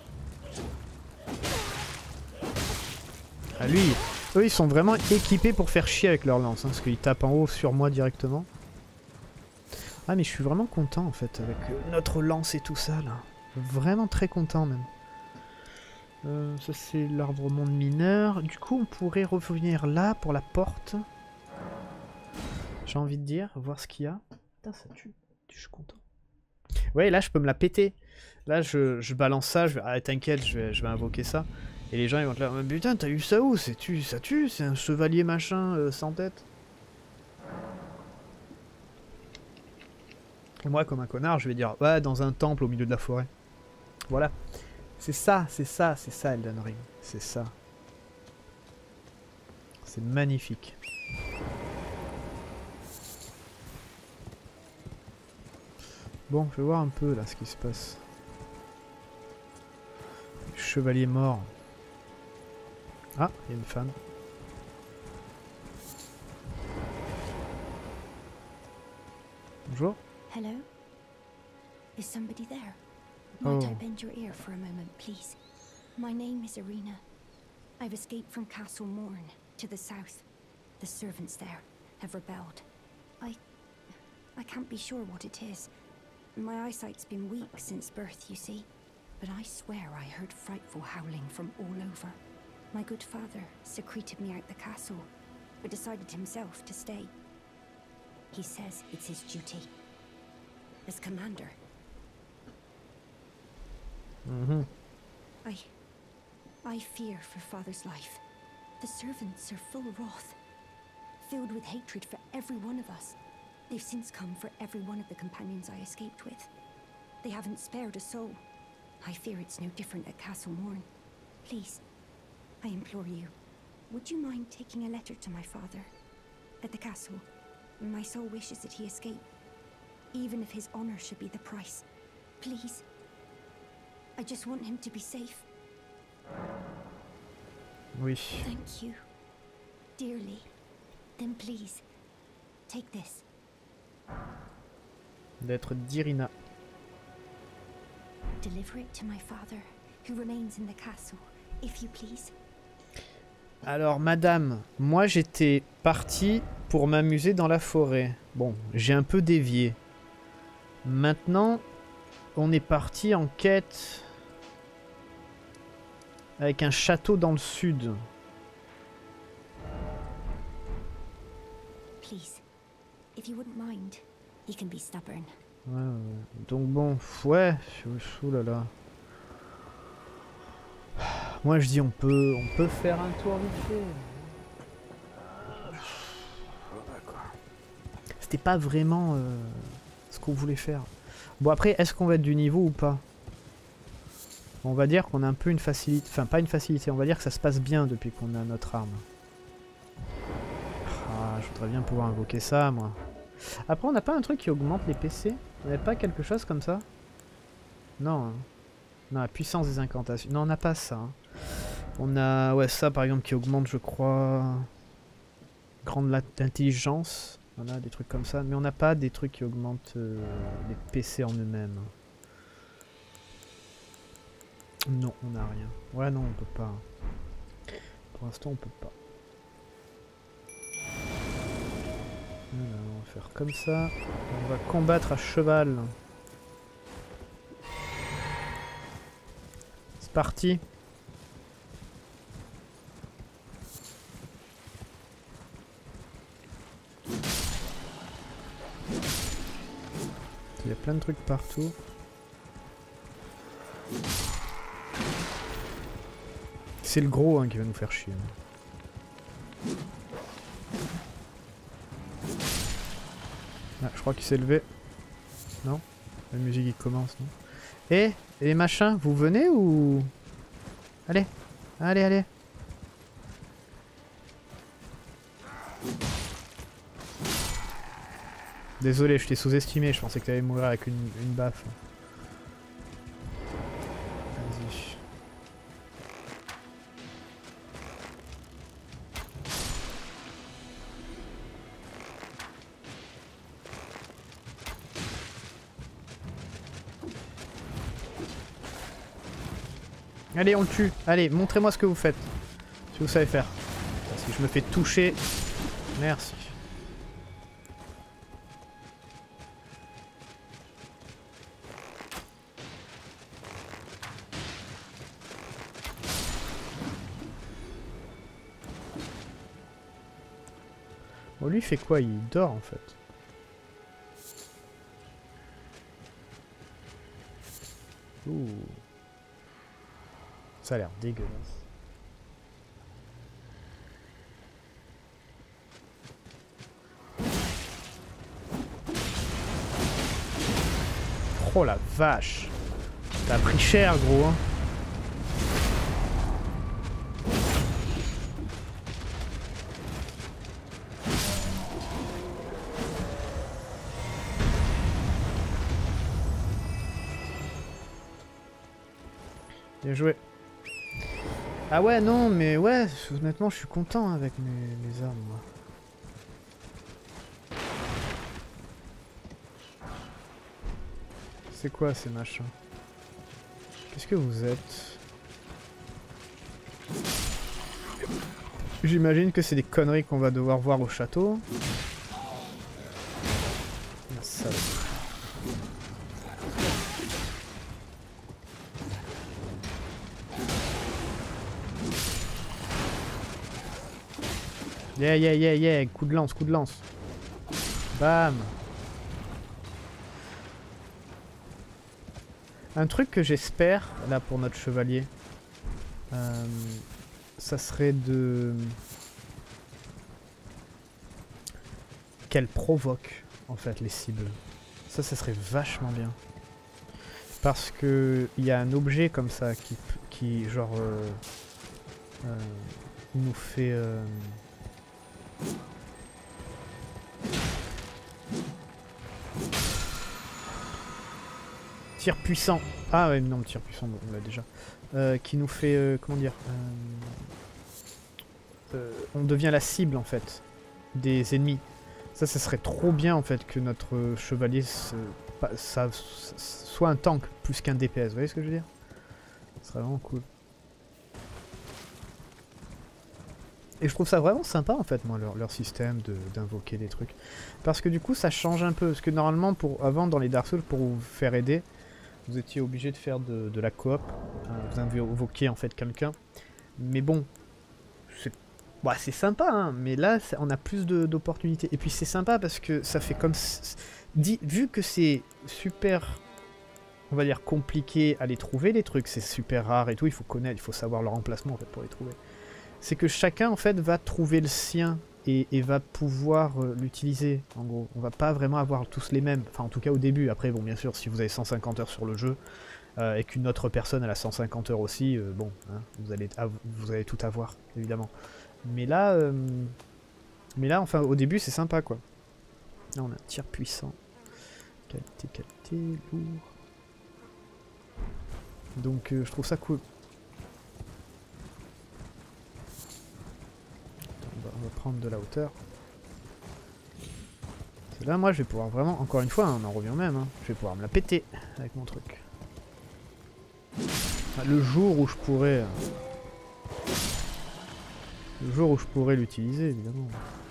Ah lui, eux ils sont vraiment équipés pour faire chier avec leur lance, hein, parce qu'ils tapent en haut sur moi directement. Ah mais je suis vraiment content en fait avec notre lance et tout ça là. Vraiment très content même. Ça c'est l'arbre monde mineur. Du coup on pourrait revenir là pour la porte. J'ai envie de dire, voir ce qu'il y a. Putain ça tue, je suis content. Ouais là je peux me la péter. Là je balance ça, je vais... Ah t'inquiète, je vais invoquer ça. Et les gens ils vont te dire, mais putain t'as eu ça où? Ça tue, c'est un chevalier machin sans tête. Et moi comme un connard je vais dire, ouais dans un temple au milieu de la forêt. Voilà. C'est ça Elden Ring. C'est ça. C'est magnifique. Bon, je vais voir un peu là ce qui se passe. Chevalier mort. Ah, il y a une femme. Bonjour. Hello? Is somebody there? Oh. Might I bend your ear for a moment, please? My name is Irina. I've escaped from Castle Morn to the south. The servants there have rebelled. I can't be sure what it is. My eyesight's been weak since birth, you see. But I swear I heard frightful howling from all over. My good father secreted me out the castle, but decided himself to stay. He says it's his duty. As commander. I fear for father's life. The servants are full wrath, filled with hatred for every one of us. They've since come for every one of the companions I escaped with. They haven't spared a soul. I fear it's no different at Castle Morn. Please, I implore you, would you mind taking a letter to my father? At the castle, my sole wish is that he escape, even if his honor should be the price. Please. I just want him to be safe. Oui. Thank you. Dearly. Then please, take this. Lettre d'Irina. Deliver it to my father, who remains in the castle, if you please. Alors, madame, moi j'étais parti pour m'amuser dans la forêt. Bon, j'ai un peu dévié. Maintenant, on est parti en quête avec un château dans le sud. Please, if you wouldn't mind, he can be stubborn. Ouais, donc bon, ouais, oulala. Moi je dis on peut faire un tour vite fait. C'était pas vraiment ce qu'on voulait faire. Bon après, est-ce qu'on va être du niveau ou pas? On va dire qu'on a un peu une facilité, enfin pas une facilité, on va dire que ça se passe bien depuis qu'on a notre arme. Ah, je voudrais bien pouvoir invoquer ça moi. Après on n'a pas un truc qui augmente les PC? On n'avait pas quelque chose comme ça? Non. Hein. Non, la puissance des incantations. Non, on n'a pas ça. Hein. On a ouais, ça par exemple qui augmente, je crois, grande intelligence. Voilà, des trucs comme ça. Mais on n'a pas des trucs qui augmentent les PC en eux-mêmes. Non, on n'a rien. Ouais, non, on peut pas. Pour l'instant, on peut pas. Voilà, on va faire comme ça. On va combattre à cheval. C'est parti. Il y a plein de trucs partout. C'est le gros hein, qui va nous faire chier. Ah, je crois qu'il s'est levé. Non? La musique qui commence, non? Et les machins, vous venez ou... Allez, allez, allez. Désolé, je t'ai sous-estimé, je pensais que t'allais mourir avec une baffe. Vas-y. Allez, on le tue. Allez, montrez-moi ce que vous faites. Si vous savez faire. Parce que je me fais toucher. Merci. Bon, lui, il fait quoi? Il dort, en fait. Ouh. Ça a l'air dégueulasse. Oh la vache! T'as pris cher, gros, hein. Bien joué. Ah ouais, non, mais ouais, honnêtement, je suis content avec mes armes, moi. C'est quoi ces machins? Qu'est-ce que vous êtes? J'imagine que c'est des conneries qu'on va devoir voir au château. Ah, ça... Yeah, yeah, yeah, yeah, coup de lance, coup de lance. Bam. Un truc que j'espère, là, pour notre chevalier, ça serait de... qu'elle provoque, en fait, les cibles. Ça serait vachement bien. Parce que il y a un objet comme ça qui genre... nous fait... tir puissant. Ah ouais, non, tir puissant, on l'a déjà. Qui nous fait... comment dire on devient la cible, en fait, des ennemis. Ça serait trop bien, en fait, que notre chevalier soit un tank plus qu'un DPS. Vous voyez ce que je veux dire? Ce serait vraiment cool. Et je trouve ça vraiment sympa, en fait, moi, leur système d'invoquer des trucs. Parce que du coup, ça change un peu. Parce que normalement, avant, dans les Dark Souls, pour vous faire aider, vous étiez obligé de faire de la coop. Vous invoquiez, en fait, quelqu'un. Mais bon, c'est sympa, hein, mais là, on a plus d'opportunités. Et puis, c'est sympa parce que ça fait comme... vu que c'est super... on va dire compliqué à les trouver, les trucs, c'est super rare et tout, il faut connaître, il faut savoir leur emplacement, en fait, pour les trouver. C'est que chacun, en fait, va trouver le sien et va pouvoir l'utiliser, en gros. On va pas vraiment avoir tous les mêmes, enfin, en tout cas au début. Après, bon, bien sûr, si vous avez 150 heures sur le jeu, et qu'une autre personne elle a 150 heures aussi, bon, hein, vous allez tout avoir, évidemment. Mais là, enfin, au début, c'est sympa, quoi. Là, on a un tir puissant. Qualité, lourd. Donc, je trouve ça cool. On va prendre de la hauteur. C'est là, moi, je vais pouvoir vraiment, encore une fois, hein, on en revient même, hein, je vais pouvoir me la péter avec mon truc. Enfin, le jour où je pourrais... le jour où je pourrais l'utiliser, évidemment.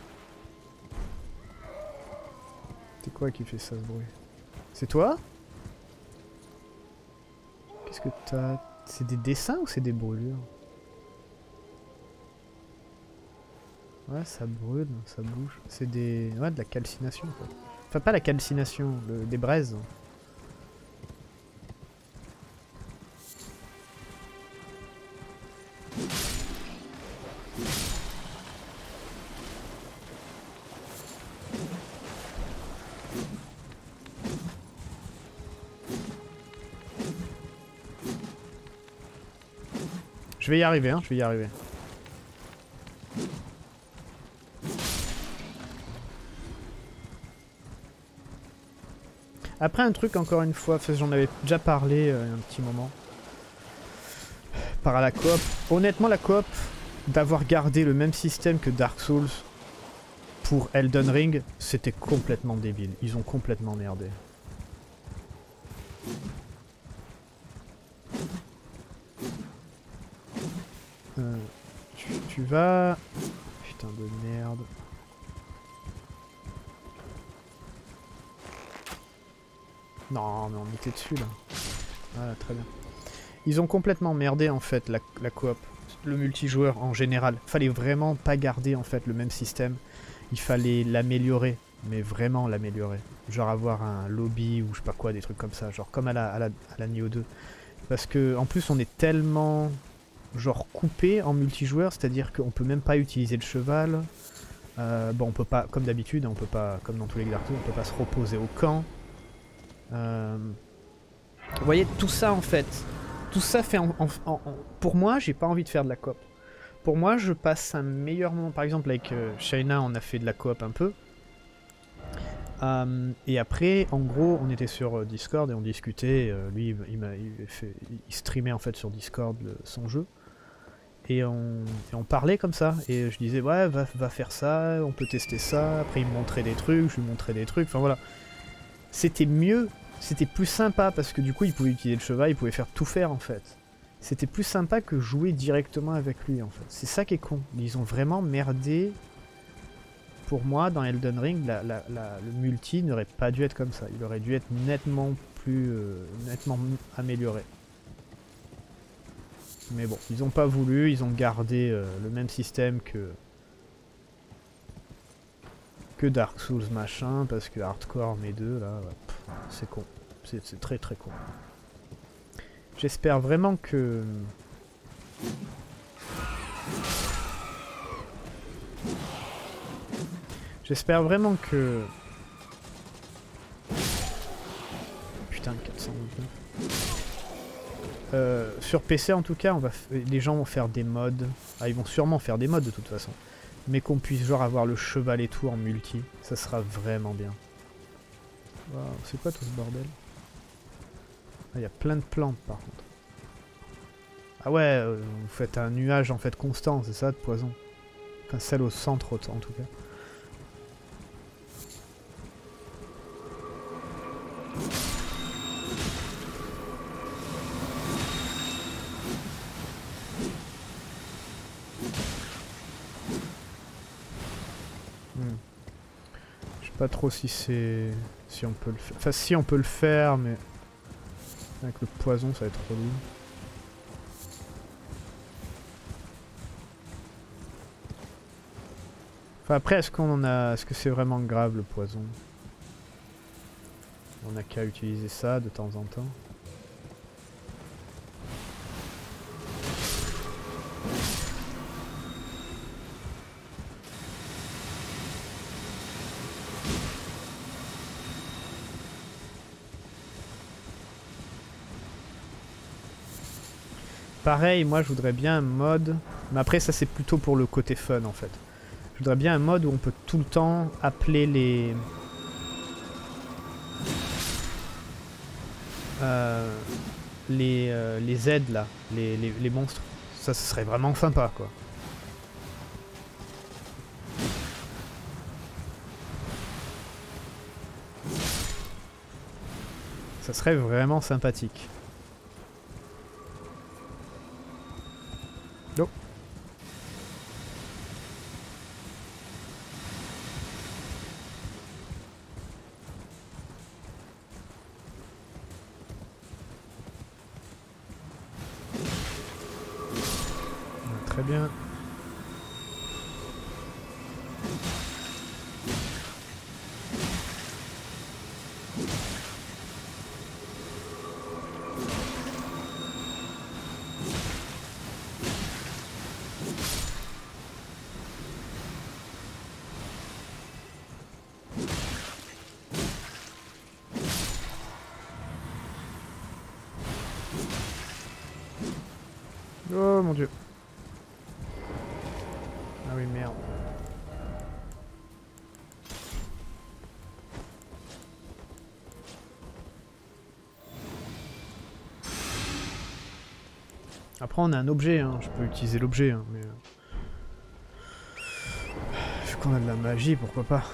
C'est quoi qui fait ça, ce bruit? C'est toi? Qu'est-ce que t'as? C'est des dessins ou c'est des brûlures? Ouais, ça brûle, ça bouge. C'est des... ouais, de la calcination, quoi. Enfin, pas la calcination, des braises. Je vais y arriver, hein, je vais y arriver. Après un truc, encore une fois, j'en avais déjà parlé un petit moment. Par la coop. Honnêtement, la coop, d'avoir gardé le même système que Dark Souls pour Elden Ring, c'était complètement débile. Ils ont complètement merdé. Tu vas... putain de merde. Non, mais on était dessus là. Voilà, très bien. Ils ont complètement merdé en fait la coop, le multijoueur en général. Fallait vraiment pas garder en fait le même système. Il fallait l'améliorer, mais vraiment l'améliorer. Genre avoir un lobby ou je sais pas quoi, des trucs comme ça, genre comme à la Nioh 2. Parce que en plus on est tellement genre coupé en multijoueur, c'est-à-dire qu'on peut même pas utiliser le cheval. Bon, on peut pas, comme d'habitude, on peut pas, comme dans tous les Dark Souls, on peut pas se reposer au camp. Vous voyez, tout ça en fait, tout ça fait pour moi, j'ai pas envie de faire de la coop. Pour moi, je passe un meilleur moment. Par exemple, avec Shaina, on a fait de la coop un peu. Et après, en gros, on était sur Discord et on discutait. Lui, il streamait en fait sur Discord son jeu. Et on parlait comme ça. Et je disais, ouais, va faire ça, on peut tester ça. Après, il me montrait des trucs, je lui montrais des trucs. Enfin voilà. C'était mieux C'était plus sympa parce que du coup il pouvait utiliser le cheval, il pouvait faire tout faire en fait. C'était plus sympa que jouer directement avec lui en fait. C'est ça qui est con. Ils ont vraiment merdé. Pour moi, dans Elden Ring, le multi n'aurait pas dû être comme ça. Il aurait dû être nettement amélioré. Mais bon, ils n'ont pas voulu, ils ont gardé le même système que Dark Souls machin, parce que Hardcore mes deux là, c'est con. C'est très très con. J'espère vraiment que... J'espère vraiment que... Putain, 429. Sur PC en tout cas, les gens vont faire des mods. Ah, ils vont sûrement faire des mods de toute façon. Mais qu'on puisse genre avoir le cheval et tout en multi, ça sera vraiment bien. Wow, c'est quoi tout ce bordel? Ah, il y a plein de plantes par contre. Ah ouais, vous faites un nuage en fait constant, c'est ça, de poison. Enfin, celle au centre en tout cas. Je sais pas trop si on peut le faire. Enfin si on peut le faire, mais avec le poison ça va être relou. Enfin après est-ce que c'est vraiment grave le poison? On n'a qu'à utiliser ça de temps en temps. Pareil, moi je voudrais bien un mode, mais après ça c'est plutôt pour le côté fun en fait. Je voudrais bien un mode où on peut tout le temps appeler les aides là, les monstres. Ça ce serait vraiment sympa quoi. Ça serait vraiment sympathique. Oh. Très bien. Oh mon dieu. Ah oui, merde. Après on a un objet, hein. Je peux utiliser l'objet, hein, mais... Vu qu'on a de la magie, pourquoi pas.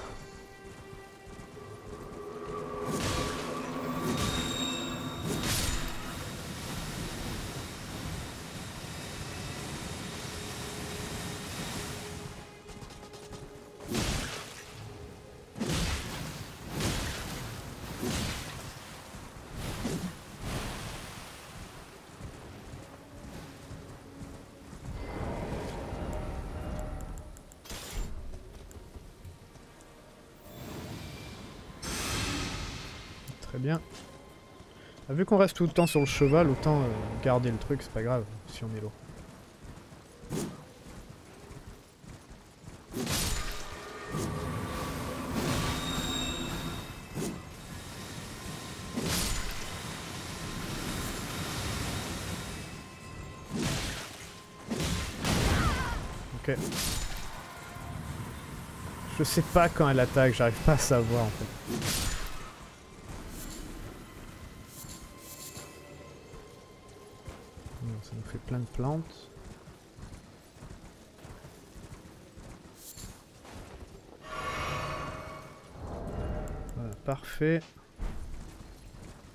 Très bien. Ah, vu qu'on reste tout le temps sur le cheval, autant garder le truc, c'est pas grave si on est lourd. Ok. Je sais pas quand elle attaque, j'arrive pas à savoir en fait. Ça nous fait plein de plantes. Voilà, parfait.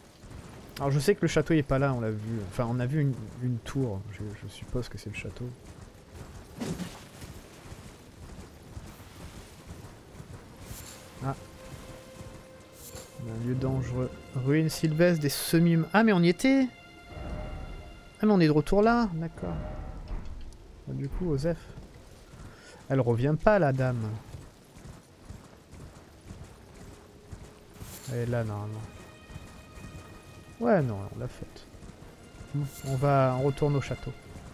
Alors je sais que le château il est pas là, on l'a vu. Enfin on a vu une tour, je suppose que c'est le château. Ah. Un lieu dangereux. Ruine sylvestre des semi... Ah mais on y était. Ah mais on est de retour là, d'accord. Ah, du coup Osef. Elle revient pas la dame. Elle est là normalement. Ouais non, on l'a faite. On retourne au château.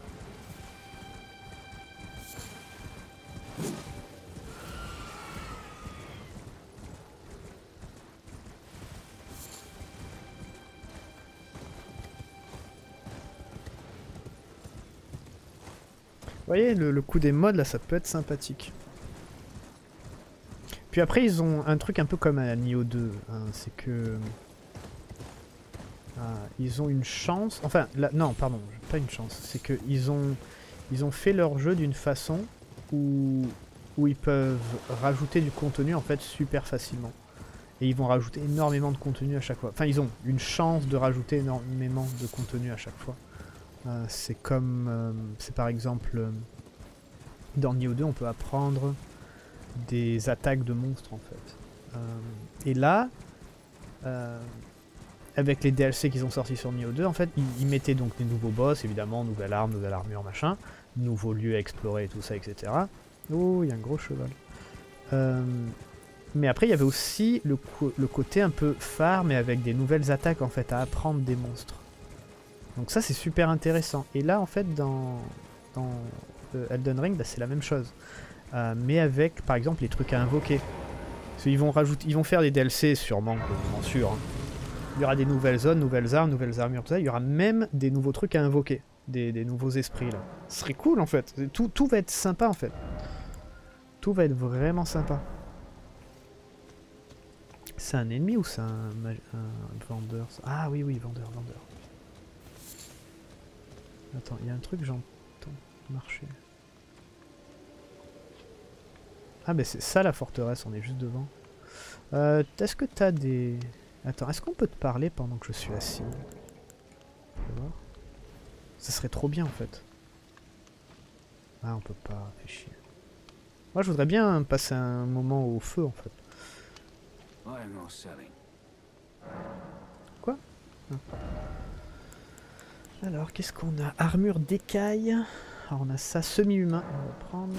Vous voyez, le coup des mods là, ça peut être sympathique. Puis après, ils ont un truc un peu comme à Nioh 2, hein, c'est que... ils ont une chance... Enfin, là, non, pardon, pas une chance. C'est que ils ont fait leur jeu d'une façon où ils peuvent rajouter du contenu en fait super facilement. Et ils vont rajouter énormément de contenu à chaque fois. Enfin, ils ont une chance de rajouter énormément de contenu à chaque fois. C'est comme... c'est par exemple... dans Nioh 2, on peut apprendre des attaques de monstres en fait. Et là... avec les DLC qu'ils ont sortis sur Nioh 2, en fait, ils mettaient donc des nouveaux boss, évidemment, nouvelle arme, nouvelle armure, machin, nouveaux lieux à explorer, tout ça, etc. Oh, il y a un gros cheval. Mais après, il y avait aussi le côté un peu phare, mais avec des nouvelles attaques, en fait, à apprendre des monstres. Donc ça, c'est super intéressant. Et là, en fait, dans Elden Ring, bah, c'est la même chose. Mais avec, par exemple, les trucs à invoquer. Parce qu'ils vont faire des DLC, sûrement, quasiment sûr, hein. Il y aura des nouvelles zones, nouvelles armes, nouvelles armures, tout ça. Il y aura même des nouveaux trucs à invoquer. Des nouveaux esprits, là. Ce serait cool, en fait. Tout va être sympa, en fait. Tout va être vraiment sympa. C'est un ennemi ou c'est un vendeur? Ah oui, vendeur. Attends, il y a un truc que j'entends marcher. Ah, mais c'est ça, la forteresse. On est juste devant. Est-ce que t'as des... Attends, est-ce qu'on peut te parler pendant que je suis assis? voir. Ça serait trop bien en fait. Ah, on peut pas, fait chier. Moi je voudrais bien passer un moment au feu en fait. Quoi? Ah. Alors, qu'est-ce qu'on a? Armure d'écaille. Alors on a ça, semi-humain. On va prendre...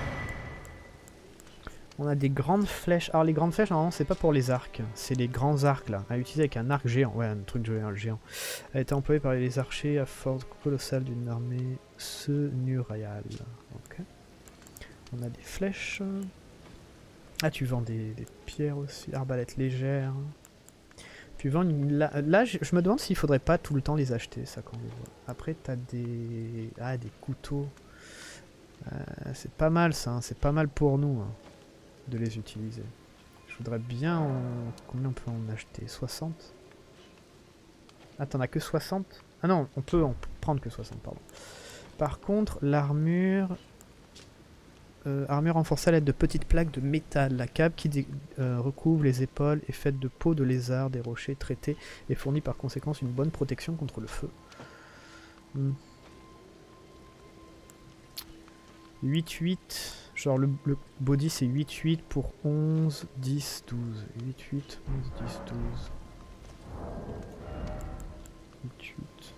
On a des grandes flèches. Alors les grandes flèches, normalement, c'est pas pour les arcs. C'est les grands arcs, là. À utiliser avec un arc géant. Ouais, un truc géant. Elle a été employée par les archers à force colossale d'une armée seigneuriale. Ok. On a des flèches. Ah, tu vends des pierres aussi. Arbalète légère. Tu vends une... Là, je me demande s'il faudrait pas tout le temps les acheter, ça, quand on les voit. Après, t'as des... Ah, des couteaux. C'est pas mal, ça. Hein. C'est pas mal pour nous. Hein, de les utiliser. Je voudrais bien... Combien on peut en acheter? 60? Ah, t'en as que 60? Ah non, on peut en prendre que 60, pardon. Par contre, l'armure... armure renforcée à l'aide de petites plaques de métal. La cape qui recouvre les épaules est faite de peau de lézard, des rochers traités et fournit par conséquence une bonne protection contre le feu. 8-8, genre le body c'est 8-8 pour 11, 10, 12. 8-8, 11, 10, 12. 8-8,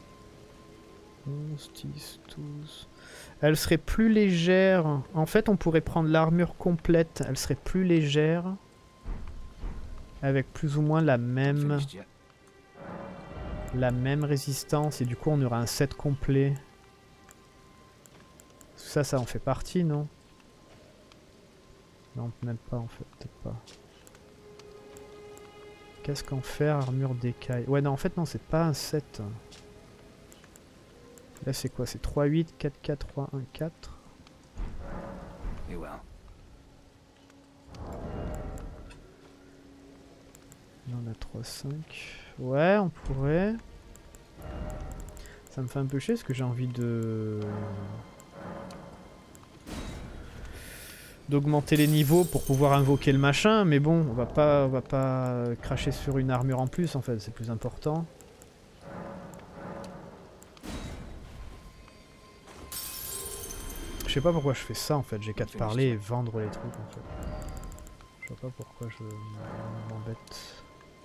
11, 10, 12... Elle serait plus légère. En fait, on pourrait prendre l'armure complète. Elle serait plus légère. Avec plus ou moins la même résistance. Et du coup, on aura un set complet. Ça en fait partie, non? Non, même pas en fait. Peut-être pas. Qu'est-ce qu'en faire? Armure d'écaille. Ouais, non, en fait, non, c'est pas un set. Là, c'est quoi? C'est 3-8, 4-4, 3-1, 4. Là, on a 3-5. Ouais, on pourrait. Ça me fait un peu chier parce que j'ai envie de... d'augmenter les niveaux pour pouvoir invoquer le machin. Mais bon, on va pas cracher sur une armure en plus, en fait. C'est plus important. Je sais pas pourquoi je fais ça en fait, j'ai qu'à te parler et vendre les trucs en fait. Je sais pas pourquoi je m'embête.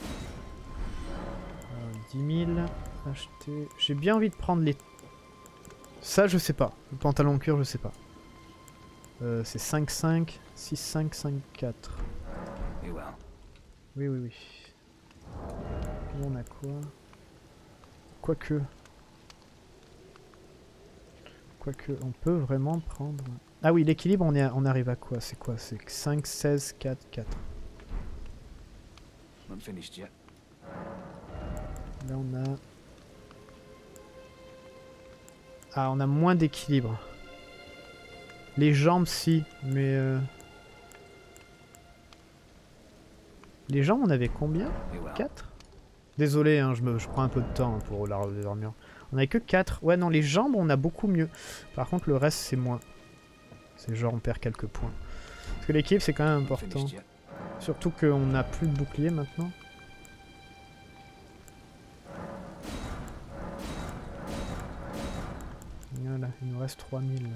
10 000, acheter... J'ai bien envie de prendre les... Ça je sais pas, le pantalon cuir je sais pas. C'est 5-5, 6-5, 5-4. Oui, oui, oui. Là, on a quoi? Quoique, on peut vraiment prendre... Ah oui, l'équilibre, on arrive à quoi? C'est quoi? C'est 5, 16, 4, 4. Là, on a... Ah, on a moins d'équilibre. Les jambes, si, mais... Les jambes, on avait combien? 4? Désolé, hein, je prends un peu de temps pour la armure. On avait que 4. Ouais, non, les jambes, on a beaucoup mieux. Par contre, le reste, c'est moins. C'est genre, on perd quelques points. Parce que l'équilibre, c'est quand même important. Surtout qu'on n'a plus de bouclier maintenant. Voilà, il nous reste 3000.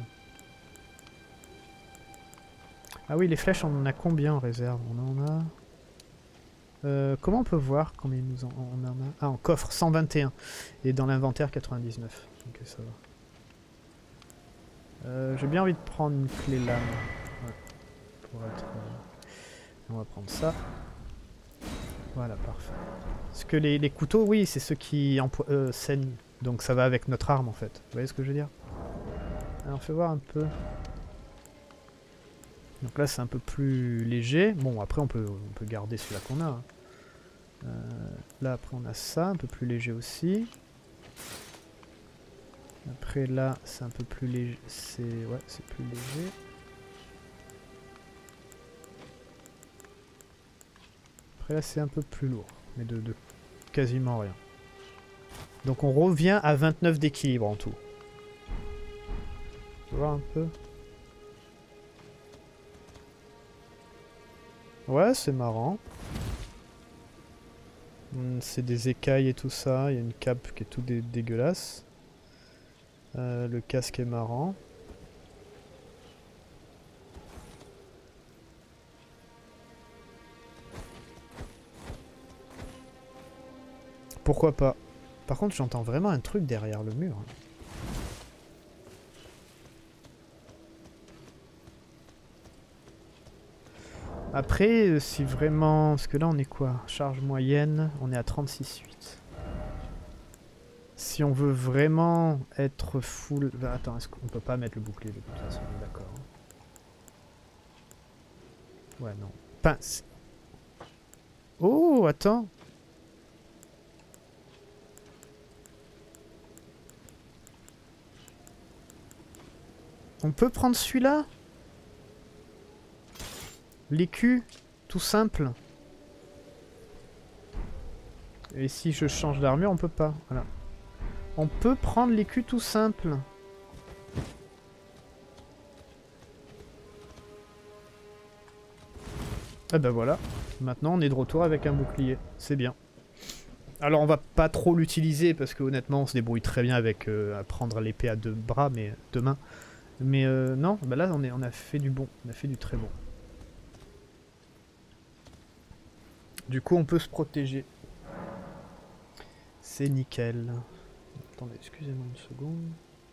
Ah oui, les flèches, on en a combien en réserve? On en a... comment on peut voir combien on en a? Ah, en coffre, 121. Et dans l'inventaire, 99. Ok, ça va. J'ai bien envie de prendre une clé lame. Ouais. Pour être... On va prendre ça. Voilà, parfait. Parce que les couteaux, oui, c'est ceux qui saignent. Donc ça va avec notre arme, en fait. Vous voyez ce que je veux dire? Alors, fais voir un peu. Donc là, c'est un peu plus léger. Bon, après, on peut garder celui-là qu'on a. Hein. Là, après, on a ça, un peu plus léger aussi. Après, là, c'est un peu plus léger. Ouais, c'est plus léger. Après, là, c'est un peu plus lourd. Mais de quasiment rien. Donc, on revient à 29 d'équilibre en tout. Tu vois un peu? Ouais, c'est marrant. C'est des écailles et tout ça. Il y a une cape qui est tout dégueulasse. Le casque est marrant. Pourquoi pas? Par contre, j'entends vraiment un truc derrière le mur. Après, si vraiment... Parce que là, on est quoi? Charge moyenne, on est à 36,8. Si on veut vraiment être full... Bah, attends, est-ce qu'on peut pas mettre le bouclier de toute façon? D'accord. Ouais, non. Pince. Oh, attends. On peut prendre celui-là? L'écu, tout simple. Et si je change d'armure, on peut pas. Voilà. On peut prendre l'écu tout simple. Et ben voilà. Maintenant, on est de retour avec un bouclier. C'est bien. Alors, on va pas trop l'utiliser parce que honnêtement, on se débrouille très bien avec à prendre l'épée à 2 bras, mais 2 mains. Mais non, bah là, on a fait du bon. On a fait du très bon. Du coup, on peut se protéger. C'est nickel. Attendez, excusez-moi une seconde.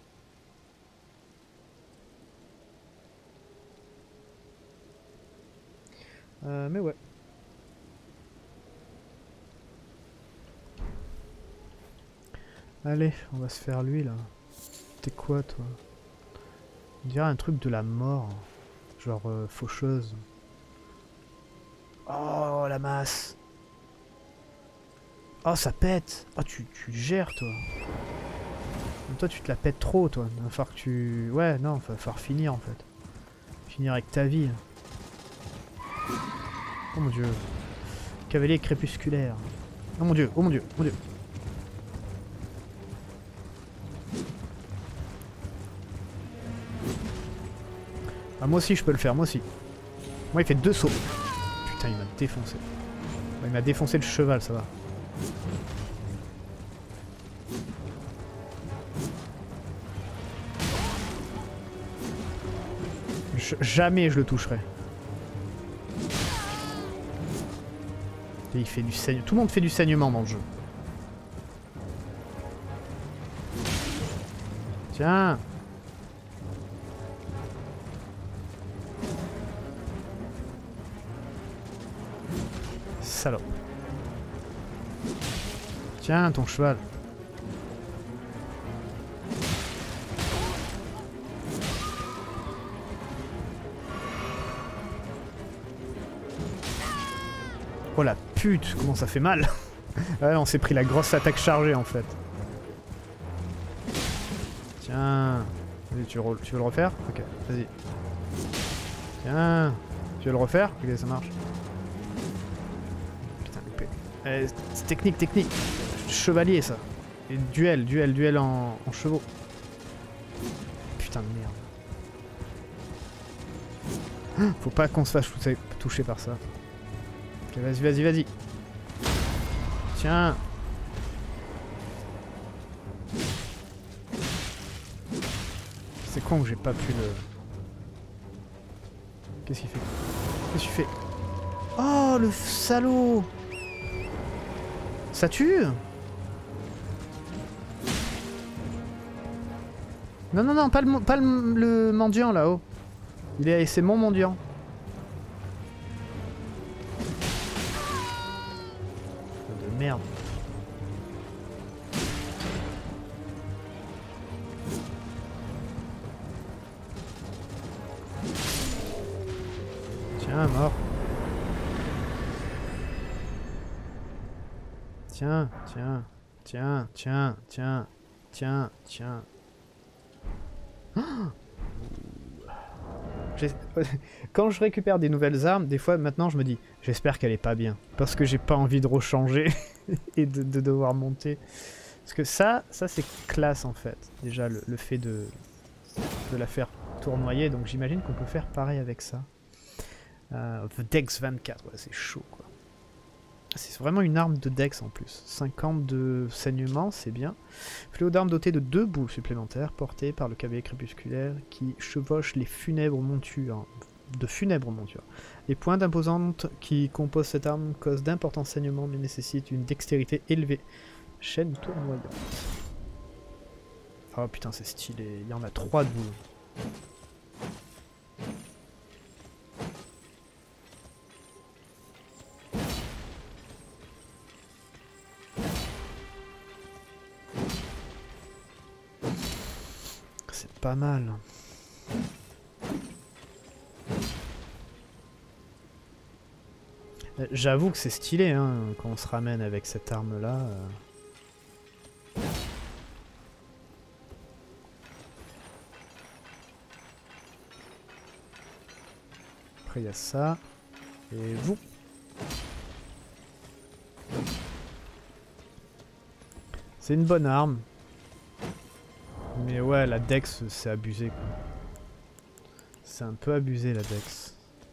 Mais ouais. Allez, on va se faire lui, là. T'es quoi, toi? On dirait un truc de la mort. Genre faucheuse. Oh, la masse. Oh, ça pète. Oh, tu gères, toi. Toi, tu te la pètes trop, toi. Il va falloir que tu... Ouais, non, il va falloir finir, en fait. Finir avec ta vie. Oh, mon Dieu. Cavalier crépusculaire. Oh, mon Dieu, oh, mon Dieu, oh, mon Dieu. Ah, moi aussi, je peux le faire, moi aussi. Moi, il fait 2 sauts. Putain, il m'a défoncé. Il m'a défoncé le cheval, ça va. Jamais je le toucherai. Et il fait du saignement. Tout le monde fait du saignement dans le jeu. Tiens. Salope. Tiens, ton cheval. Oh la pute, comment ça fait mal. Ouais, on s'est pris la grosse attaque chargée en fait. Tiens. Vas-y, tu veux le refaire? Ok, vas-y. Tiens. Tu veux le refaire? Ok, ça marche. Putain, l'épée. C'est technique, technique. Chevalier, ça. Et duel en chevaux. Putain de merde. Faut pas qu'on se fasse toucher par ça. Ok, vas-y. Tiens. C'est con que j'ai pas pu le... Qu'est-ce qu'il fait? Qu'est-ce qu'il fait? Oh, le salaud! Ça tue? Non, pas le mendiant là-haut. C'est mon mendiant. De merde. Tiens, mort. Tiens. Quand je récupère des nouvelles armes, des fois maintenant je me dis j'espère qu'elle est pas bien. Parce que j'ai pas envie de rechanger et de devoir monter. Parce que ça c'est classe en fait. Déjà le fait de la faire tournoyer, donc j'imagine qu'on peut faire pareil avec ça. Dex 24, ouais, c'est chaud quoi. C'est vraiment une arme de Dex en plus. 50 de saignement, c'est bien. Fléau d'armes doté de 2 boules supplémentaires portées par le cavalier crépusculaire qui chevauche les funèbres montures. Les points d'imposante qui composent cette arme causent d'importants saignements mais nécessitent une dextérité élevée. Chaîne tournoyante. Oh putain, c'est stylé. Il y en a 3 de boules. Pas mal. J'avoue que c'est stylé hein, quand on se ramène avec cette arme là. Après il y a ça. Et vous. C'est une bonne arme. Mais ouais, la Dex, c'est abusé quoi. C'est un peu abusé la Dex.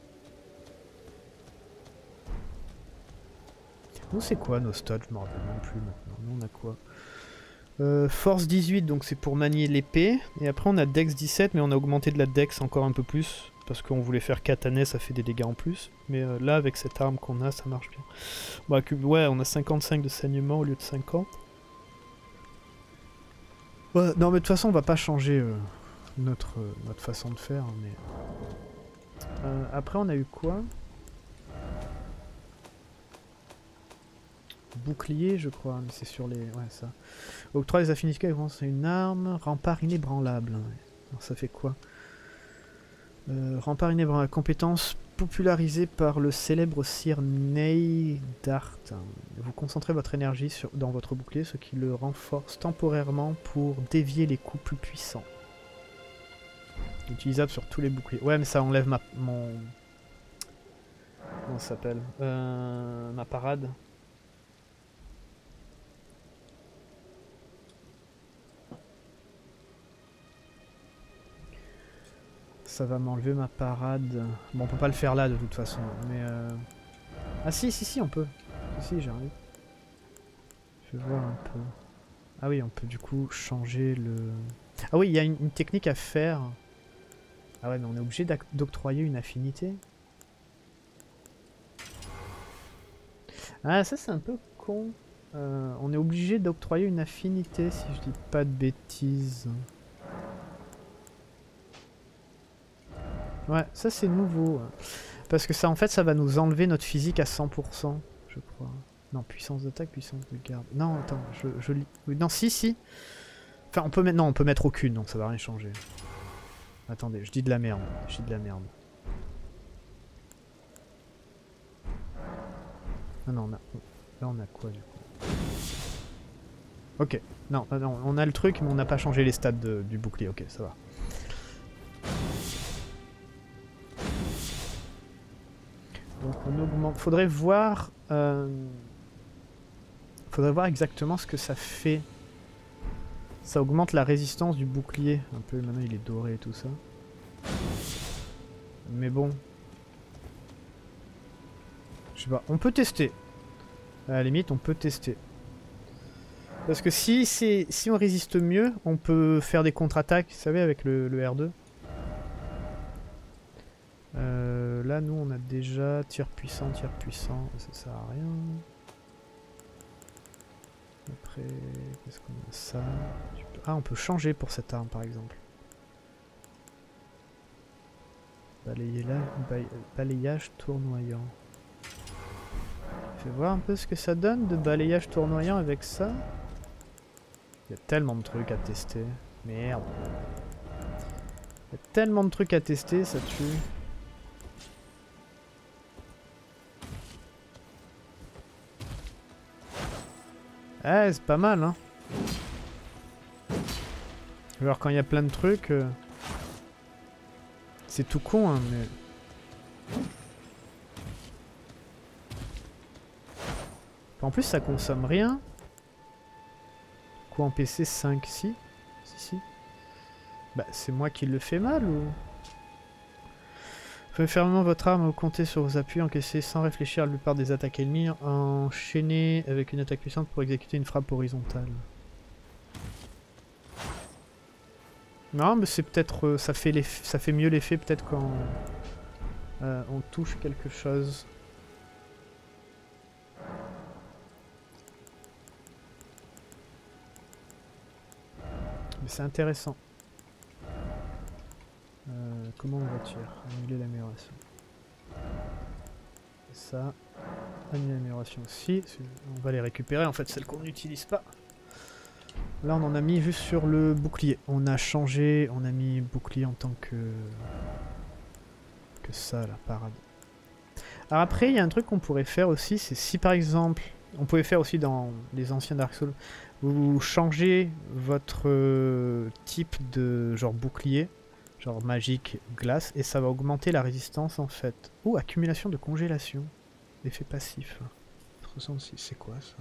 Nous c'est quoi nos stats? Je me rappelle même plus maintenant. Nous on a quoi? Force 18, donc c'est pour manier l'épée. Et après on a Dex 17, mais on a augmenté de la Dex encore un peu plus. Parce qu'on voulait faire katané, ça fait des dégâts en plus. Mais là avec cette arme qu'on a, ça marche bien. Bah, ouais, on a 55 de saignement au lieu de 50. Ouais, non mais de toute façon on va pas changer notre façon de faire. Mais... après on a eu quoi? Bouclier je crois, mais c'est sur les... Ouais ça. Octroi des affinités, c'est une arme. Rempart inébranlable. Alors, ça fait quoi? Rempart inébranlable, compétence popularisée par le célèbre sire Neidhart. Vous concentrez votre énergie dans votre bouclier, ce qui le renforce temporairement pour dévier les coups plus puissants. Utilisable sur tous les boucliers. Ouais, mais ça enlève mon... Comment ça s'appelle? Ma parade. Ça va m'enlever ma parade. Bon, on peut pas le faire là de toute façon, mais... Ah si, on peut. Si, j'arrive. Je vais voir un peu. Ah oui, on peut du coup changer le... Ah oui, il y a une technique à faire Ah ouais, mais on est obligé d'octroyer une affinité. Ah, ça c'est un peu con. On est obligé d'octroyer une affinité, si je dis pas de bêtises. Ouais, ça c'est nouveau. Parce que ça, en fait, ça va nous enlever notre physique à 100%, je crois. Non, puissance d'attaque, puissance de garde. Non, attends, je lis. Oui, non, si. Enfin, on peut mettre... Non, on peut mettre aucune, donc ça va rien changer. Attendez, je dis de la merde. Je dis de la merde. Ah non, là, on a quoi, du coup? Ok. Non, on a le truc, mais on n'a pas changé les stats du bouclier. Ok, ça va. Donc on augmente. Faudrait voir exactement ce que ça fait. Ça augmente la résistance du bouclier. Un peu, maintenant il est doré et tout ça. Mais bon. Je sais pas, on peut tester. À la limite, on peut tester. Parce que si on résiste mieux, on peut faire des contre-attaques, vous savez, avec le R2. Là, nous, on a déjà tir puissant, ça sert à rien. Après, qu'est-ce qu'on a? Ça. Ah, on peut changer pour cette arme, par exemple. Balayage tournoyant. Fais voir un peu ce que ça donne de balayage tournoyant avec ça. Il y a tellement de trucs à tester. Merde. Il y a tellement de trucs à tester, ça tue. Ah, c'est pas mal, hein. Alors quand il y a plein de trucs... C'est tout con, hein, mais... En plus, ça consomme rien. Quoi en PC 5, si. Si. Bah, c'est moi qui le fais mal, ou... Faites fermement votre arme, comptez sur vos appuis, encaissez sans réfléchir la plupart des attaques ennemies, enchaînez avec une attaque puissante pour exécuter une frappe horizontale. Non, mais c'est peut-être... ça fait mieux l'effet peut-être quand on touche quelque chose. Mais c'est intéressant. Comment on retire? Annuler l'amélioration. Ça. Annuler l'amélioration aussi. On va les récupérer en fait, celles qu'on n'utilise pas. Là on en a mis juste sur le bouclier. On a changé, on a mis bouclier en tant que ça là, parade. Alors après il y a un truc qu'on pourrait faire aussi, c'est si par exemple, on pouvait faire aussi dans les anciens Dark Souls, vous changez votre type de genre bouclier, genre magique, glace, et ça va augmenter la résistance en fait. Ouh, accumulation de congélation. Effet passif. 66, c'est quoi ça?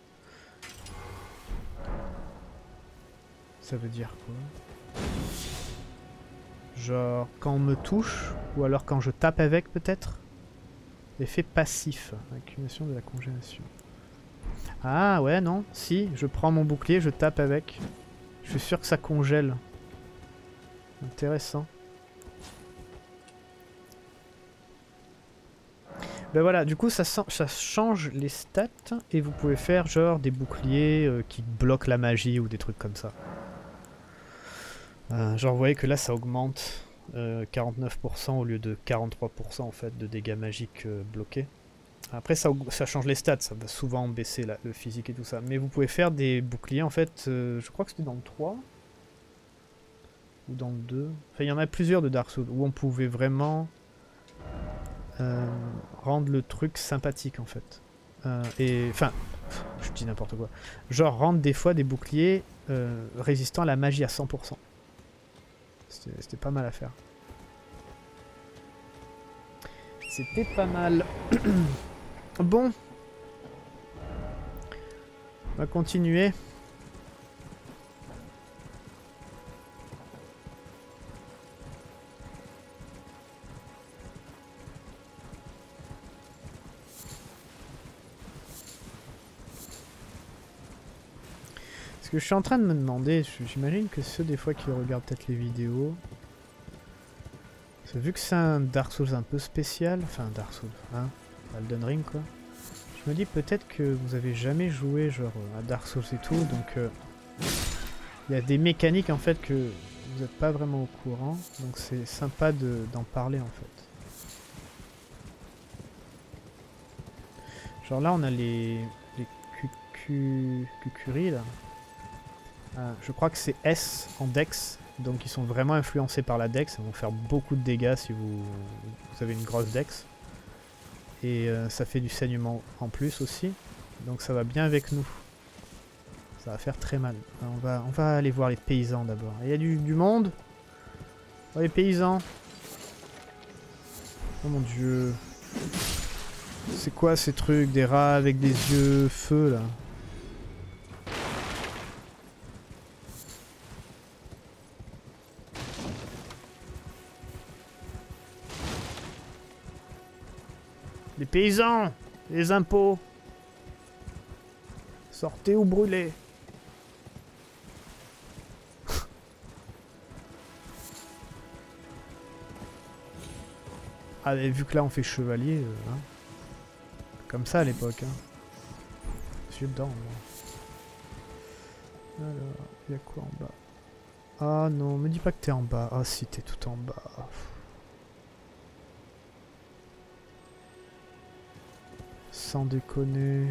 Ça veut dire quoi? Genre quand on me touche, ou alors quand je tape avec peut-être? Effet passif. Accumulation de la congélation. Ah ouais, non, si, je prends mon bouclier, je tape avec. Je suis sûr que ça congèle. Intéressant. Ben voilà, du coup ça change les stats et vous pouvez faire genre des boucliers qui bloquent la magie ou des trucs comme ça. Genre vous voyez que là ça augmente 49% au lieu de 43% en fait de dégâts magiques bloqués. Après ça change les stats, ça va souvent baisser le physique et tout ça. Mais vous pouvez faire des boucliers en fait, je crois que c'était dans le 3 ou dans le 2. Enfin il y en a plusieurs de Dark Souls où on pouvait vraiment rendre le truc sympathique en fait. Et enfin, je dis n'importe quoi. Genre rendre des fois des boucliers résistants à la magie à 100%. C'était pas mal à faire. C'était pas mal. Bon. On va continuer. Ce que je suis en train de me demander, j'imagine que ceux des fois qui regardent peut-être les vidéos, Vu que c'est un Dark Souls un peu spécial, enfin Dark Souls, hein, Elden Ring quoi, je me dis peut-être que vous avez jamais joué genre à Dark Souls et tout, donc il y a des mécaniques en fait que vous n'êtes pas vraiment au courant, donc c'est sympa d'en parler en fait. Genre là on a les Kukuri là. Je crois que c'est S en Dex, donc ils sont vraiment influencés par la Dex, ils vont faire beaucoup de dégâts si vous avez une grosse Dex. Et ça fait du saignement en plus aussi, donc ça va bien avec nous. Ça va faire très mal. On va aller voir les paysans d'abord. Il y a du monde. Oh, les paysans. Oh mon dieu. C'est quoi ces trucs? Des rats avec des yeux feu là? Les paysans! Les impôts! Sortez ou brûlez! Ah, mais vu que là on fait chevalier, hein. Comme ça à l'époque. Hein. Je suis dedans, moi. Alors, il y a quoi en bas? Ah non, me dis pas que t'es en bas. Ah si, t'es tout en bas. Sans déconner.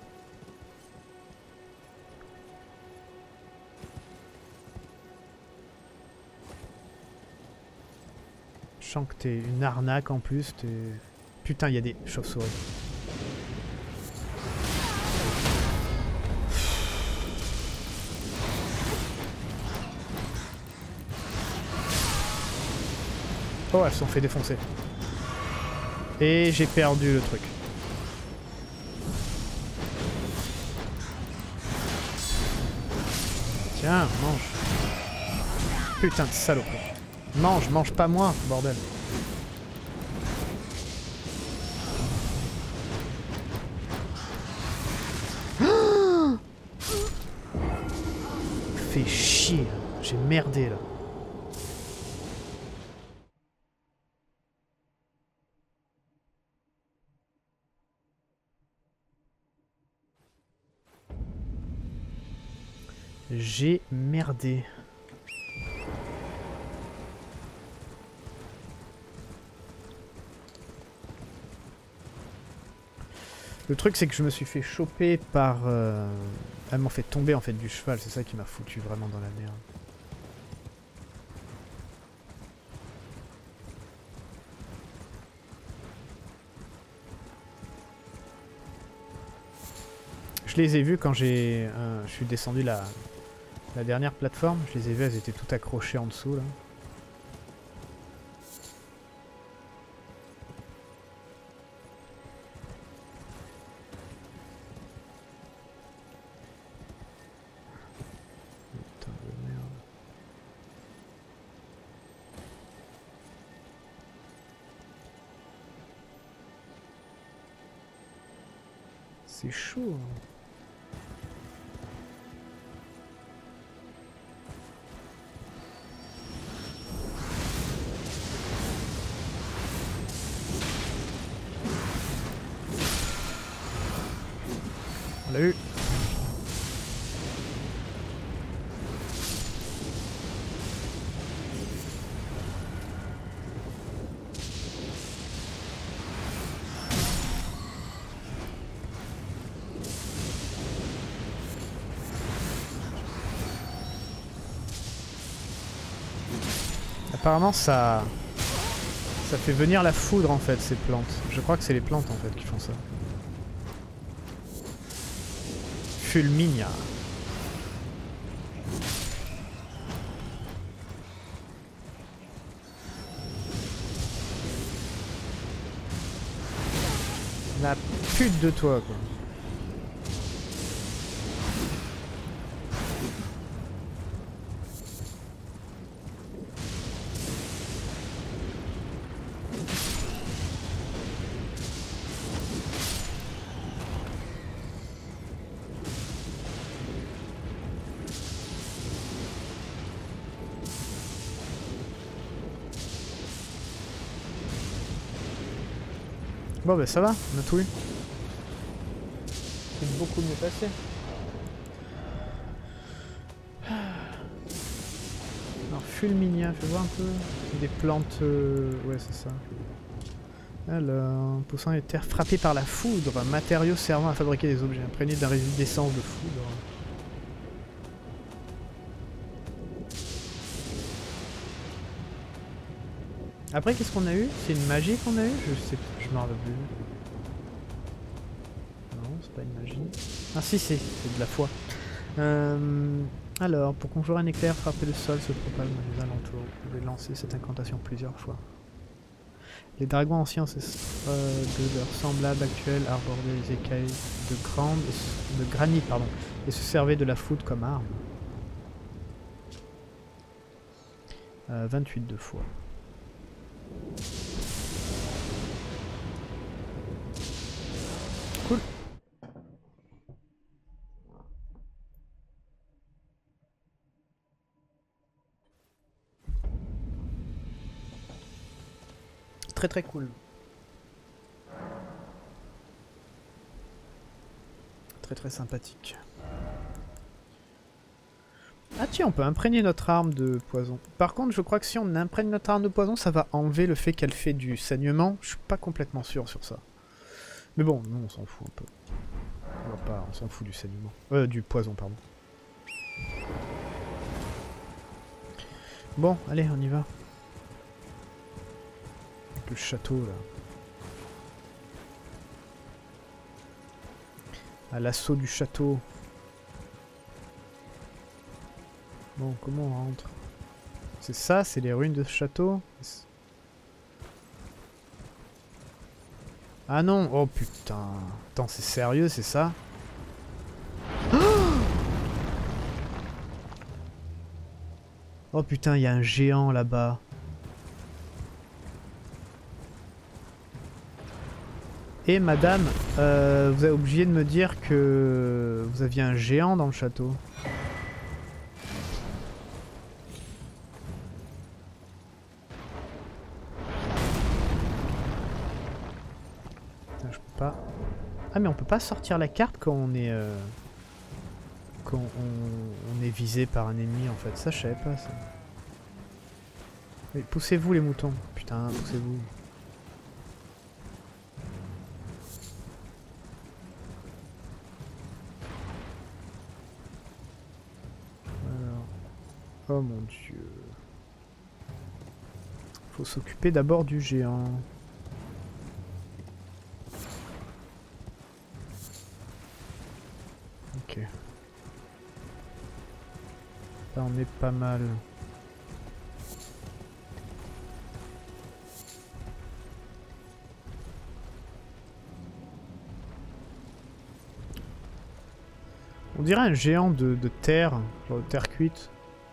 Je sens que t'es une arnaque en plus. Putain, il y a des chauves-souris. Oh, elles se sont fait défoncer. Et j'ai perdu le truc. Tiens, mange. Putain de salope. Mange pas moi, bordel. Fais chier, j'ai merdé là. J'ai merdé. Le truc c'est que je me suis fait choper par... Elles m'ont fait tomber en fait du cheval, c'est ça qui m'a foutu vraiment dans la merde. Je les ai vues quand je suis descendu la dernière plateforme, je les ai vues, elles étaient toutes accrochées en dessous là. Putain de merde. C'est chaud. Hein. On l'a eu. Apparemment ça fait venir la foudre en fait ces plantes. Je crois que c'est les plantes en fait qui font ça. Fulminia. La pute de toi quoi. Bon bah ça va, on a tout eu. C'est beaucoup mieux passé. Alors Fulminia, fais voir un peu. Des plantes... Ouais c'est ça. Alors, poussant les terres frappées par la foudre, matériaux servant à fabriquer des objets imprégnés d'un résidu d'essence de foudre. Après, qu'est-ce qu'on a eu? C'est une magie qu'on a eu? Je sais pas, je m'en rappelle plus. Non, c'est pas une magie. Ah si, c'est de la foi. Alors, pour conjurer un éclair, frapper le sol, se propage dans les alentours. Vous pouvez lancer cette incantation plusieurs fois. Les dragons anciens de leurs semblables actuels arboraient les écailles de granit et se servaient de la foudre comme arme. 28 de fois. Cool. Très très cool. Très très sympathique. Ah tiens, on peut imprégner notre arme de poison. Par contre, je crois que si on imprègne notre arme de poison, ça va enlever le fait qu'elle fait du saignement. Je suis pas complètement sûr sur ça. Mais bon, nous on s'en fout un peu. On s'en fout du saignement. Du poison, pardon. Bon, allez, on y va. Le château là. À l'assaut du château. Bon, comment on rentre? C'est ça, c'est les ruines de ce château? Ah non, oh putain. Attends, c'est sérieux, c'est ça? Oh putain, il y a un géant là-bas. Et madame, vous avez oublié de me dire que vous aviez un géant dans le château. Je peux pas... Ah mais on peut pas sortir la carte quand on est... quand on est visé par un ennemi en fait. Ça je savais pas ça. Oui, poussez-vous les moutons. Putain, poussez-vous. Oh mon dieu. Faut s'occuper d'abord du géant. Ok. Là on est pas mal. On dirait un géant de terre, genre de terre cuite.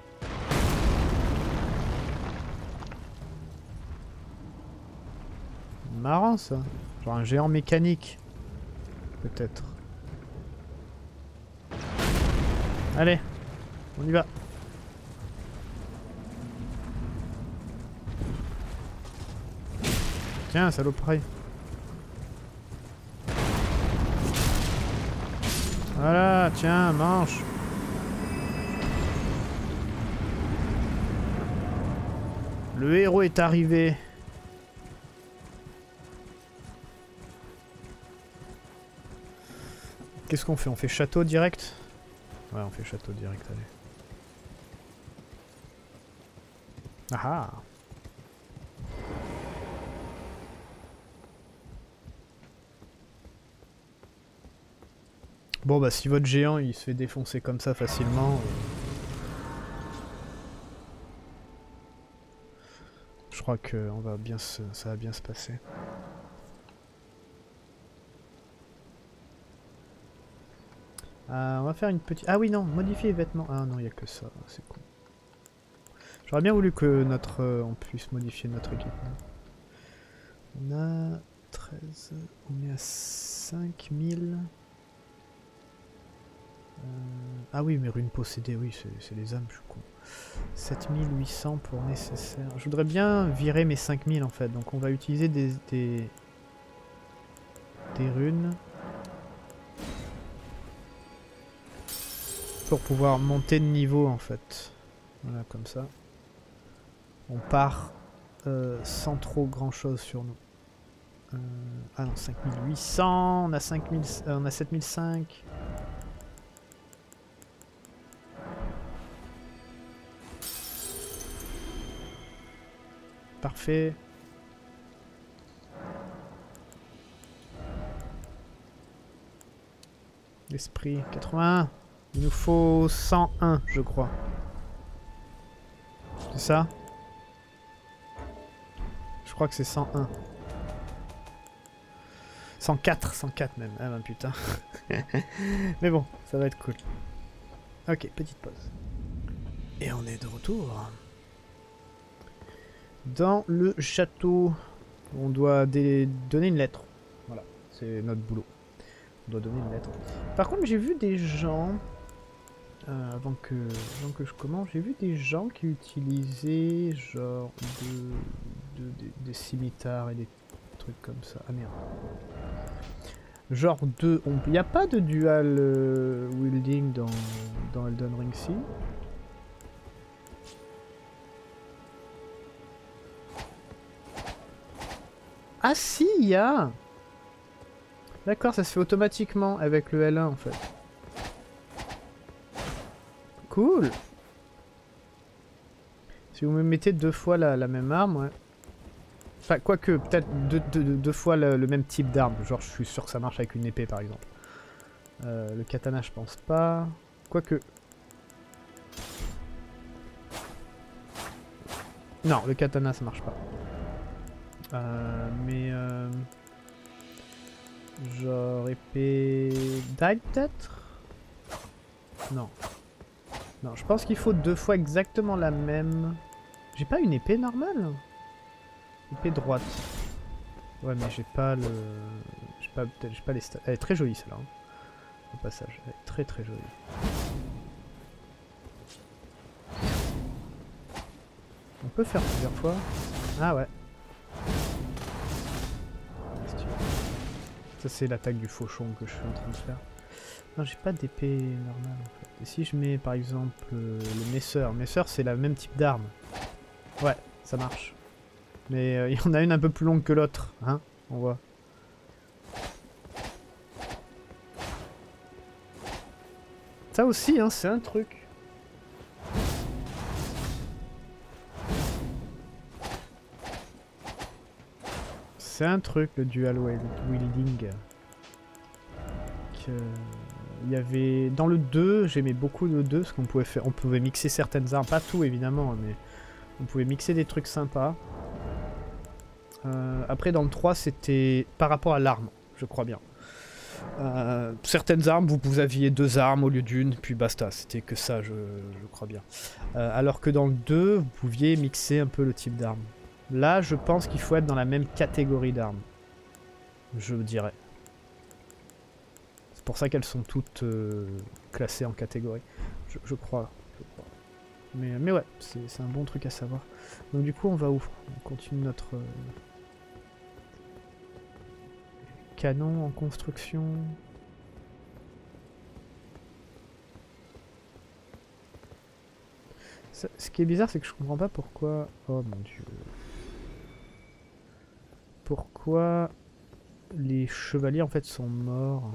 Marrant ça. Genre un géant mécanique. Peut-être. Allez, on y va. Tiens, saloperie. Voilà, tiens, mange. Le héros est arrivé. Qu'est-ce qu'on fait? On fait château direct? Ouais, on fait château direct, allez. Ah ah! Bon bah si votre géant il se fait défoncer comme ça facilement... je crois que on va bien ça va bien se passer. On va faire une petite... Ah oui non, modifier les vêtements. Ah non, il n'y a que ça, c'est cool. J'aurais bien voulu que notre on puisse modifier notre équipement. On a 13... On est à 5000... Ah oui, mais runes possédées, oui, c'est les âmes, je suis con. 7800 pour nécessaire. Je voudrais bien virer mes 5000 en fait, donc on va utiliser des des runes. Pour pouvoir monter de niveau en fait. Voilà, comme ça. On part sans trop grand chose sur nous. Ah non, 5800, on a 5000, on a 7005. Parfait. L'esprit, 81. Il nous faut 101, je crois. C'est ça? Je crois que c'est 101. 104 même. Ah ben putain. Mais bon, ça va être cool. Ok, petite pause. Et on est de retour. Dans le château, on doit donner une lettre. Voilà, c'est notre boulot. On doit donner une lettre. Par contre, j'ai vu des gens... avant que je commence, j'ai vu des gens qui utilisaient genre des scimitards et des trucs comme ça. Ah merde. Genre il n'y a pas de dual wielding dans Elden Ring si. Ah si, il y a. D'accord, ça se fait automatiquement avec le L1 en fait. Cool. Si vous me mettez 2 fois la même arme, ouais. Enfin, quoique, peut-être deux fois le même type d'arme. Genre, je suis sûr que ça marche avec une épée, par exemple. Le katana, je pense pas. Quoique... Non, le katana, ça marche pas. Genre, épée... Dague, peut-être? Non. Non, je pense qu'il faut 2 fois exactement la même... J'ai pas une épée normale? Épée droite. Ouais, mais j'ai pas le... J'ai pas les stats. Elle est très jolie, celle-là. Hein. Au passage, elle est très très jolie. On peut faire plusieurs fois. Ah ouais. Ça, c'est l'attaque du fauchon que je suis en train de faire. Non, j'ai pas d'épée normale en fait. Et si je mets par exemple le Messer. Messer, c'est le même type d'arme. Ouais, ça marche. Mais il y en a une un peu plus longue que l'autre, hein, on voit. Ça aussi, hein, c'est un truc. C'est un truc, le dual wielding. Il y avait... Dans le 2, j'aimais beaucoup le 2, parce qu'on pouvait faire... On pouvait mixer certaines armes, pas tout évidemment, mais... On pouvait mixer des trucs sympas. Après dans le 3 c'était par rapport à l'arme, je crois bien. Certaines armes vous aviez 2 armes au lieu d'une, puis basta, c'était que ça je crois bien. Alors que dans le 2 vous pouviez mixer un peu le type d'arme. Là je pense qu'il faut être dans la même catégorie d'armes. Je dirais. C'est pour ça qu'elles sont toutes classées en catégorie. Je crois. Mais ouais, c'est un bon truc à savoir. Donc du coup on va où? On continue notre... canon en construction. Ce qui est bizarre, c'est que je comprends pas pourquoi... Oh mon dieu. Pourquoi les chevaliers en fait sont morts.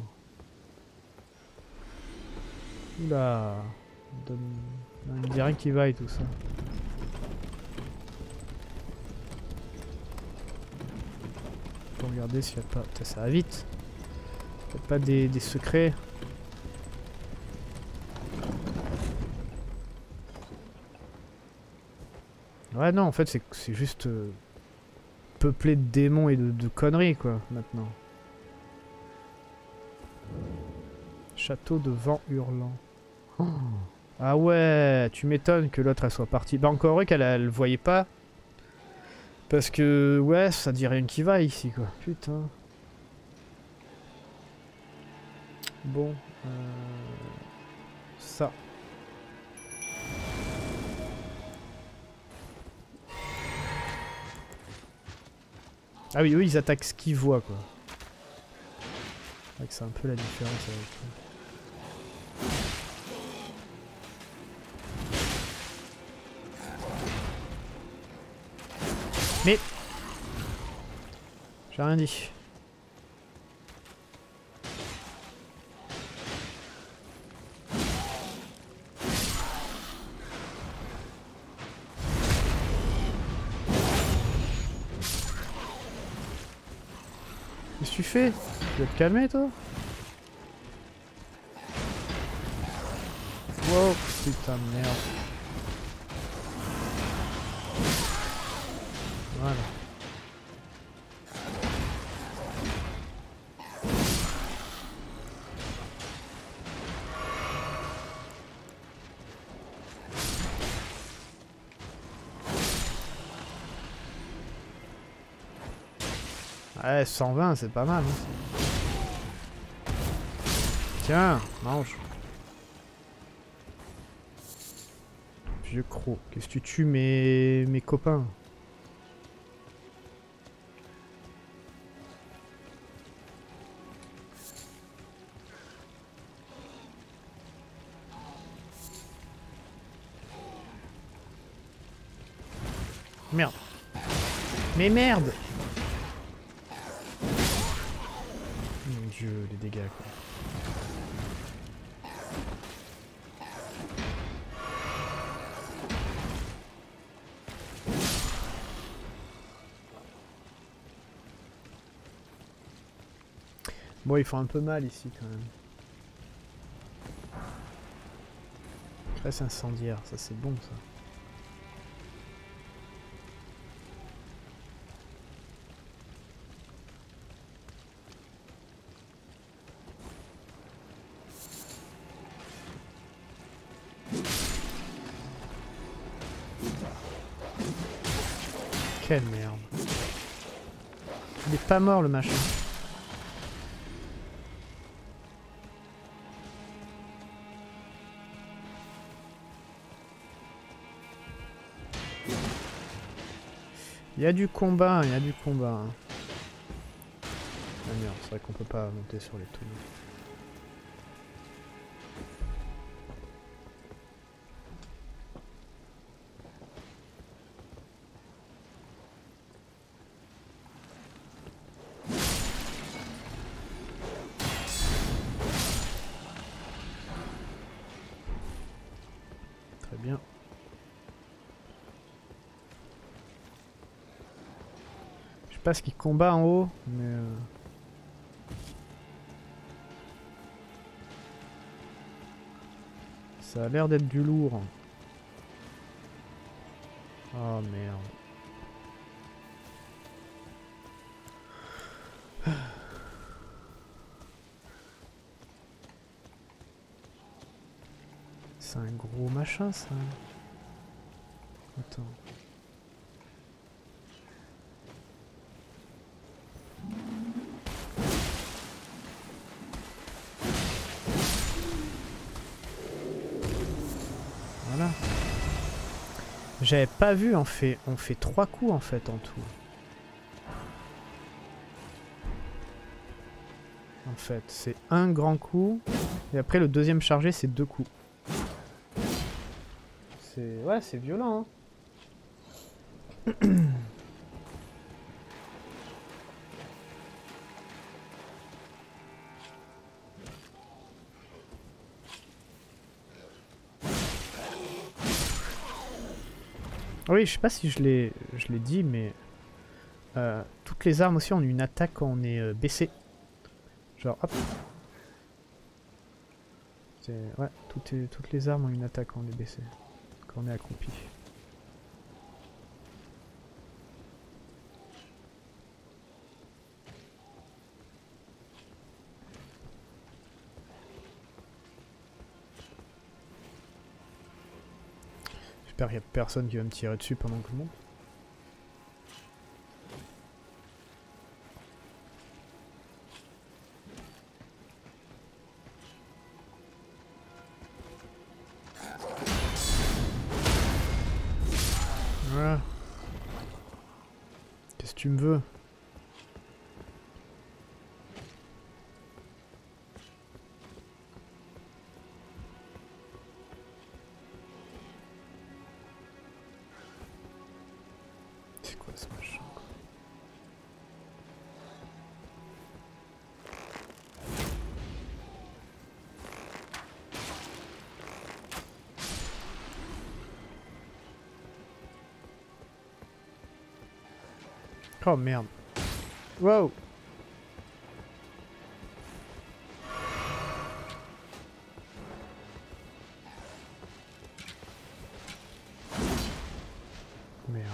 Oula. On me dit rien qui vaille tout ça. Pour regarder s'il n'y a pas... Putain, ça va vite. Il n'y a pas des secrets. Ouais non en fait c'est juste peuplé de démons et de conneries quoi maintenant. Château de vent hurlant. Oh. Ah ouais, tu m'étonnes que l'autre elle soit partie. Bah encore heureux qu'elle le voyait pas. Parce que ouais, ça dit rien qui va ici quoi. Putain. Bon. Ça. Ah oui, eux ils attaquent ce qu'ils voient quoi. vrai que c'est un peu la différence avec eux. Mais j'ai rien dit. Qu'est-ce que tu fais? Tu vas te calmer toi? Wow, putain de merde. Voilà. Ouais, 120, c'est pas mal. Hein. Tiens, mange. Vieux croc. Qu'est-ce que tu tues mes copains? Merde. Mais merde! Mon dieu, les dégâts quoi. Bon, ils font un peu mal ici quand même. Classe incendiaire, ça c'est bon ça. Quelle merde. Il est pas mort le machin. Il y a du combat, il y a du combat. Ah merde, c'est vrai qu'on peut pas monter sur les tours. Très bien. Je sais pas ce qu'il combat en haut, mais... ça a l'air d'être du lourd. Oh merde. C'est un gros machin ça. Attends. Voilà. J'avais pas vu, on fait 3 coups en fait en tout. En fait, c'est un grand coup et après le deuxième chargé c'est 2 coups. Ouais, c'est violent hein. Oui, je sais pas si je l'ai dit, mais toutes les armes aussi ont une attaque quand on est baissé. Genre, hop. Ouais, toutes les armes ont une attaque quand on est baissé. Quand on est accroupi. J'espère qu'il n'y a personne qui va me tirer dessus pendant que je monte. Voilà. Qu'est-ce que tu me veux? C'est quoi ce machin quoi. Oh merde. Wow. Merde.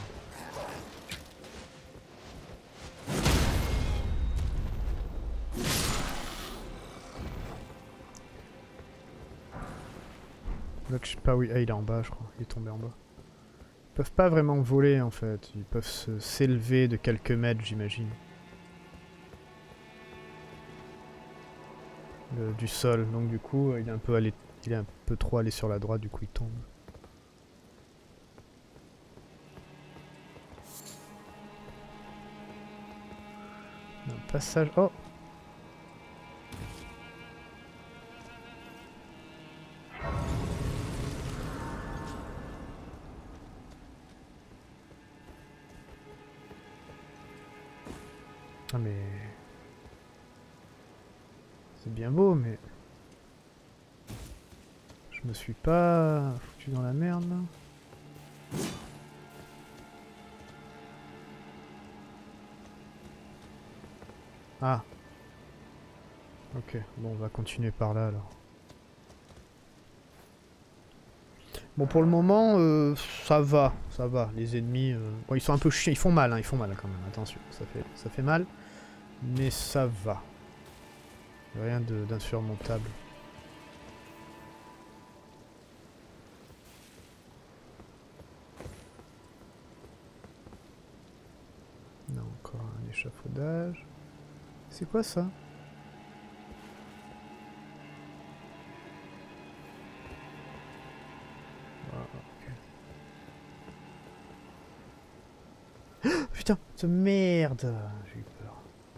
Donc je sais pas où il... Ah, il est en bas je crois. Il est tombé en bas. Ils peuvent pas vraiment voler en fait. Ils peuvent s'élever de quelques mètres j'imagine. Du sol. Donc du coup il est un peu allé... il est un peu trop allé sur la droite, du coup il tombe. Un passage... Oh! Ah mais... c'est bien beau mais... je me suis pas foutu dans la merde là. Ah. Ok, bon on va continuer par là alors. Bon pour le moment ça va, les ennemis bon, ils sont un peu chiants, ils font mal hein, quand même, attention, ça fait mal, mais ça va. Rien d'insurmontable. Non, encore un échafaudage. C'est quoi ça? Putain, ce merde! J'ai eu peur.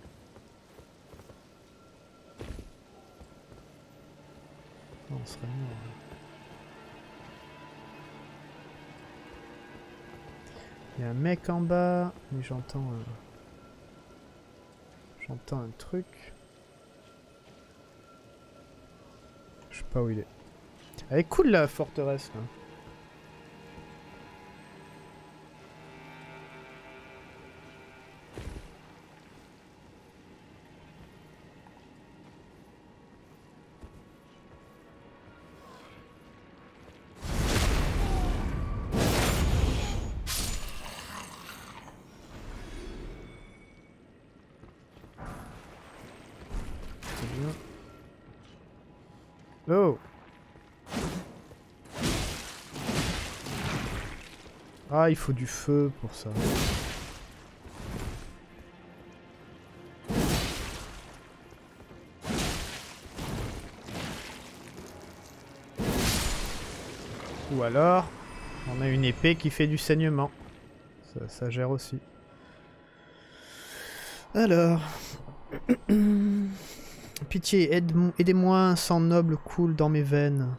Non, on serait mort. Il y a un mec en bas, mais j'entends un truc. Je sais pas où il est. Elle est cool la forteresse là. Oh! Ah, il faut du feu pour ça. Ou alors, on a une épée qui fait du saignement. Ça gère aussi. Alors... Pitié, aidez-moi, un sang noble coule dans mes veines.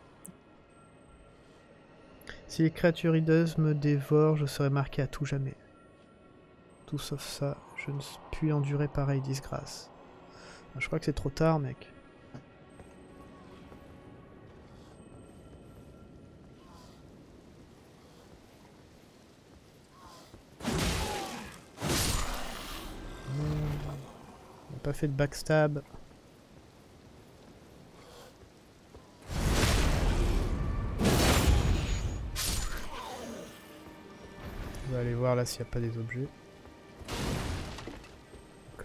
Si les créatures hideuses me dévorent, je serai marqué à tout jamais. Tout sauf ça, je ne puis endurer pareille disgrâce. Je crois que c'est trop tard, mec. On n'a pas fait de backstab. On va aller voir là s'il n'y a pas des objets. Ok.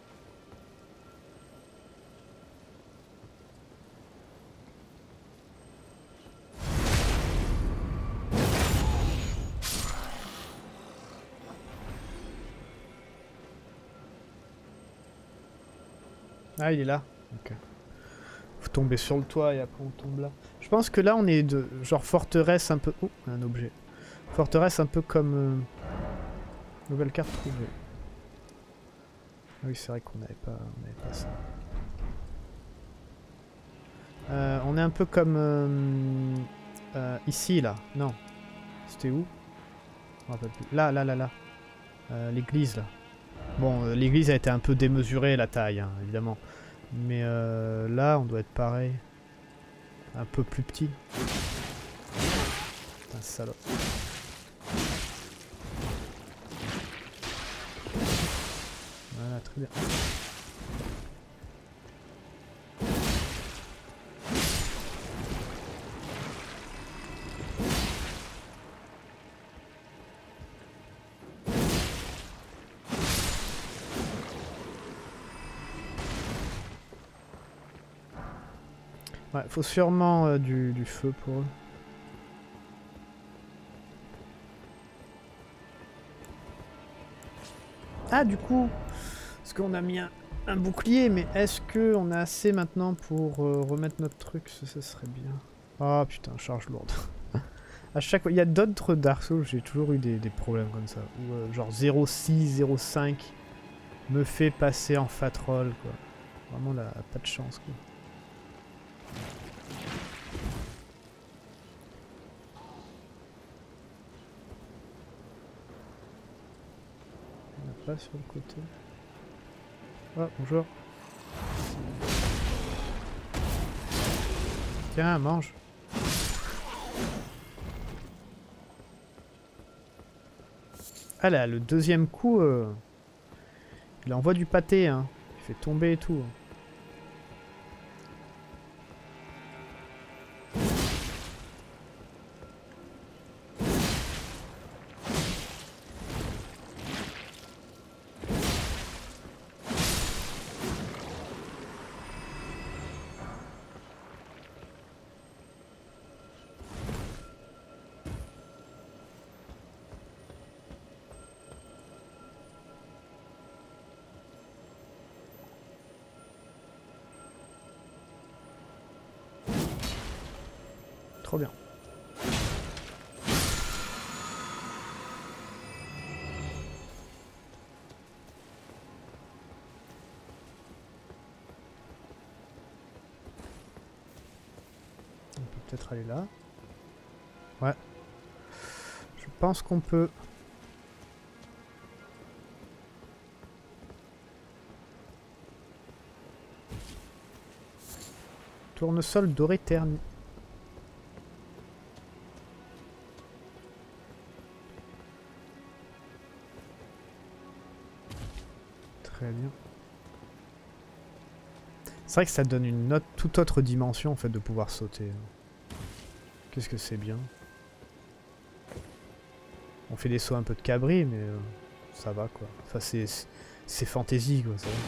Ah, il est là. Ok. Faut tomber sur le toit et après on tombe là. Je pense que là on est de genre forteresse un peu... Oh, un objet. Forteresse un peu comme... Nouvelle carte trouvée. Ah oui, c'est vrai qu'on n'avait pas ça. On est un peu comme... ici, là. Non. C'était où? Je me rappelle plus. Là. L'église là. Bon, l'église a été un peu démesurée la taille, hein, évidemment. Mais là, on doit être pareil. Un peu plus petit. Putain, salope. Voilà, très bien. Ouais, faut sûrement du feu pour eux. Ah, du coup, parce qu'on a mis un bouclier, mais est-ce qu'on a assez maintenant pour remettre notre truc? Ça serait bien. Oh putain, charge lourde. À chaque fois, il y a d'autres Dark Souls, j'ai toujours eu des problèmes comme ça. Où genre 0,6, 0,5 me fait passer en fat roll, quoi. Vraiment, là, pas de chance, quoi. Pas sur le côté. Oh, bonjour. Tiens, mange. Ah là, le deuxième coup, il envoie du pâté, hein. Il fait tomber et tout. Trop bien. On peut peut-être aller là. Ouais. Je pense qu'on peut. Tournesol doré terni. Très bien. C'est vrai que ça donne une toute autre dimension en fait de pouvoir sauter. Qu'est-ce que c'est bien. On fait des sauts un peu de cabri mais ça va quoi. Enfin c'est fantasy quoi. Ça va.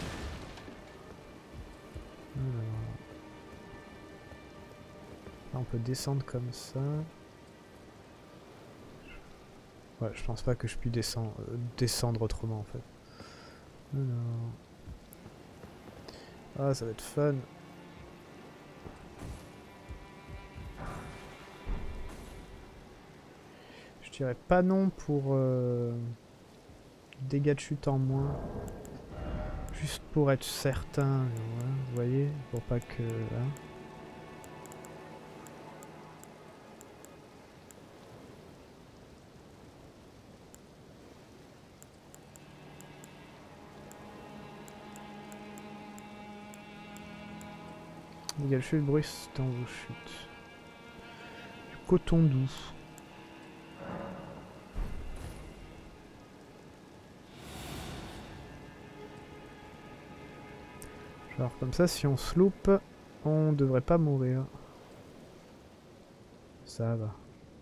Là, on peut descendre comme ça. Ouais, je pense pas que je puisse descendre autrement en fait. Alors... Ah, ça va être fun. Je dirais pas non pour dégâts de chute en moins. Juste pour être certain, ouais, vous voyez, pour pas que... Hein. Dégâts de chute, bruit dans vos chutes. Du coton doux. Genre comme ça, si on se loupe, on devrait pas mourir. Ça va.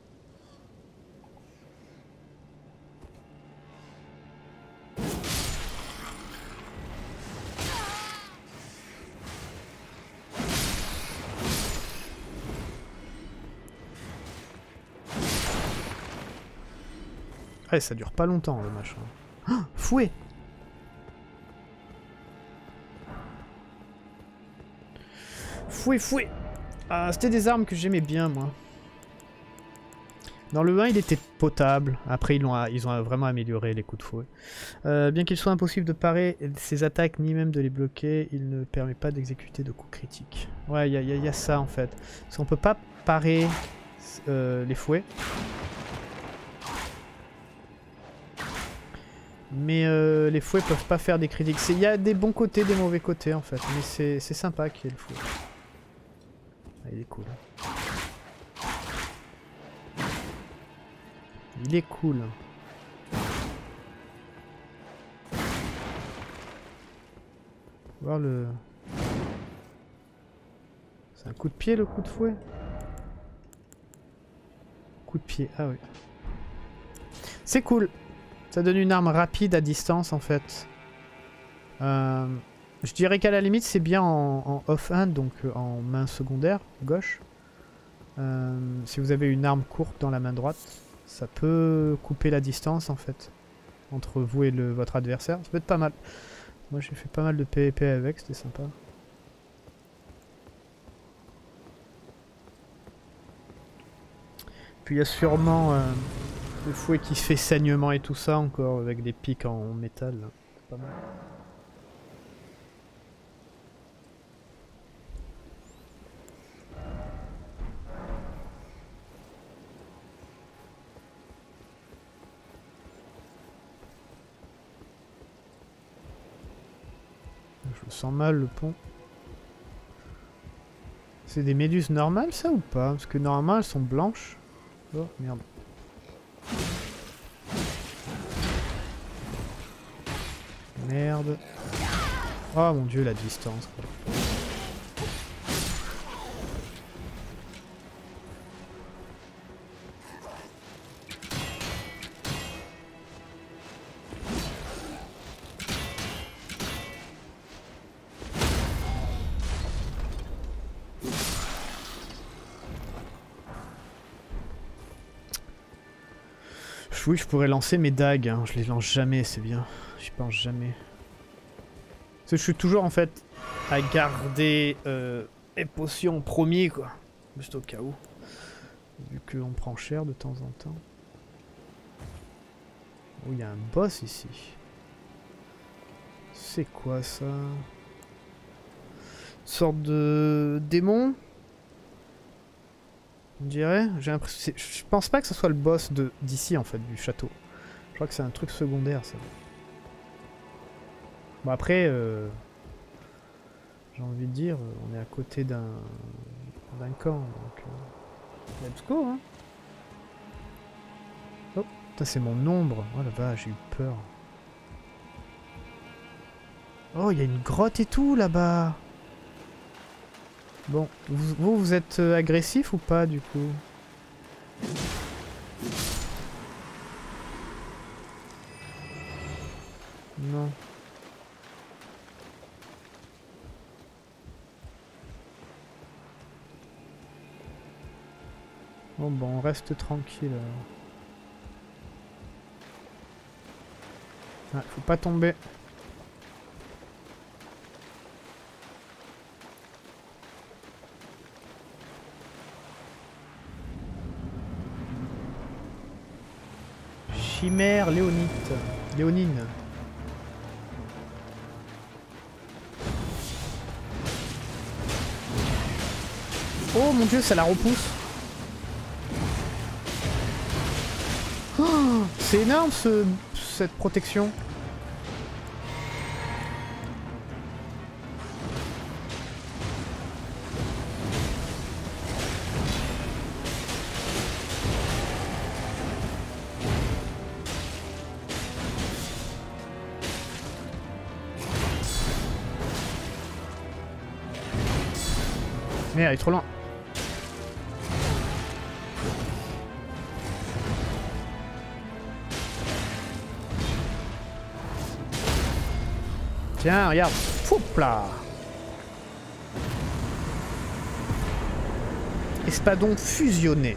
Ouais, ça dure pas longtemps le machin. Ah, fouet! Fouet, fouet! Ah, c'était des armes que j'aimais bien, moi. Dans le 1, il était potable. Après, ils ont vraiment amélioré les coups de fouet. Bien qu'il soit impossible de parer ses attaques, ni même de les bloquer, il ne permet pas d'exécuter de coups critiques. Ouais, il y a ça, en fait. Parce qu'on peut pas parer les fouets. Mais les fouets peuvent pas faire des critiques. Il y a des bons côtés, des mauvais côtés en fait. Mais c'est sympa qu'il y ait le fouet. Ah, il est cool. Il est cool. Voir le... C'est un coup de pied le coup de fouet? Coup de pied, ah oui. C'est cool. Ça donne une arme rapide à distance en fait. Je dirais qu'à la limite c'est bien en off-hand, donc en main secondaire, gauche. Si vous avez une arme courte dans la main droite, ça peut couper la distance en fait. Entre vous et votre adversaire. Ça peut être pas mal. Moi j'ai fait pas mal de PvP avec, c'était sympa. Puis il y a sûrement le fouet qui fait saignement et tout ça encore, avec des pics en métal. C'est pas mal. Je le sens mal le pont. C'est des méduses normales ça ou pas? Parce que normalement elles sont blanches. Oh merde. Merde. Oh mon dieu la distance quoi. Oui, je pourrais lancer mes dagues, hein. Je les lance jamais, c'est bien. J'y pense jamais. Parce que je suis toujours en fait à garder les potions premier quoi. Juste au cas où. Vu qu'on prend cher de temps en temps. Oh, il y a un boss ici. C'est quoi ça? Une sorte de démon? On dirait. J'ai l'impression. Je pense pas que ce soit le boss d'ici en fait, du château. Je crois que c'est un truc secondaire ça. Bon après, j'ai envie de dire, on est à côté d'un camp, donc let's go hein. Oh, putain c'est mon ombre. Oh la vache, j'ai eu peur. Oh, il y a une grotte et tout là-bas. Bon, vous êtes agressif ou pas du coup? Non. Bon, on reste tranquille. Ah, faut pas tomber. Chimère léonite. Léonine. Oh mon dieu, ça la repousse. Oh, c'est énorme cette protection. Merde, elle est trop loin. Tiens, regarde. Foup là. Espadon fusionné.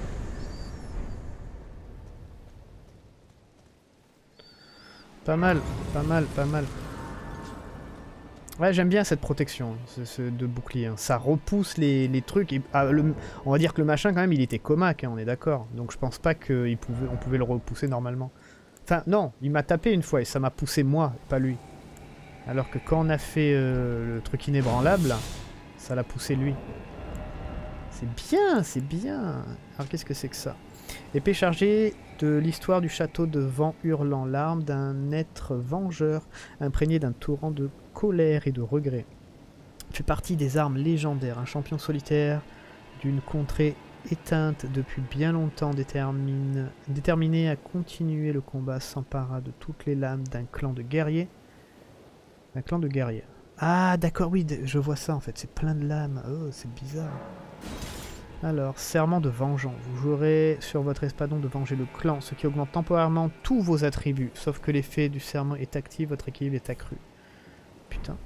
Pas mal, pas mal, pas mal. Ouais, j'aime bien cette protection de bouclier. Hein. Ça repousse les trucs. Et, on va dire que le machin, quand même, il était comac, hein, on est d'accord. Donc je pense pas qu'on pouvait le repousser normalement. Enfin, non, il m'a tapé une fois et ça m'a poussé moi, pas lui. Alors que quand on a fait le truc inébranlable, ça l'a poussé lui. C'est bien, c'est bien. Alors qu'est-ce que c'est que ça? Épée chargée de l'histoire du château de Vent Hurlant, l'arme d'un être vengeur imprégné d'un torrent de colère et de regret. Fait partie des armes légendaires, un champion solitaire d'une contrée éteinte depuis bien longtemps, déterminé à continuer le combat, s'empara de toutes les lames d'un clan de guerriers. Un clan de guerriers. Ah d'accord, oui, je vois ça en fait, c'est plein de lames. Oh, c'est bizarre. Alors, serment de vengeance. Vous jouerez sur votre espadon de venger le clan, ce qui augmente temporairement tous vos attributs. Sauf que l'effet du serment est actif, votre équilibre est accru. Putain.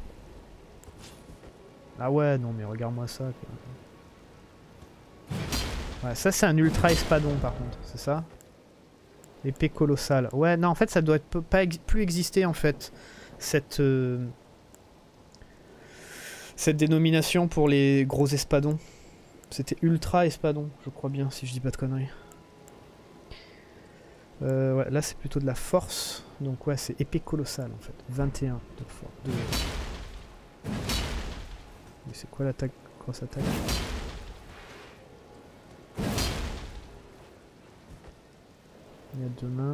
Ah ouais, non mais regarde-moi ça. Ouais, ça c'est un ultra espadon par contre, c'est ça? Épée colossale. Ouais, non, en fait ça doit être plus exister en fait. Cette dénomination pour les gros espadons. C'était ultra espadon, je crois bien, si je dis pas de conneries. Ouais, là c'est plutôt de la force. Donc ouais, c'est épée colossale en fait. 21 de force. Mais c'est quoi l'attaque? Grosse attaque? Il y a 2 mains.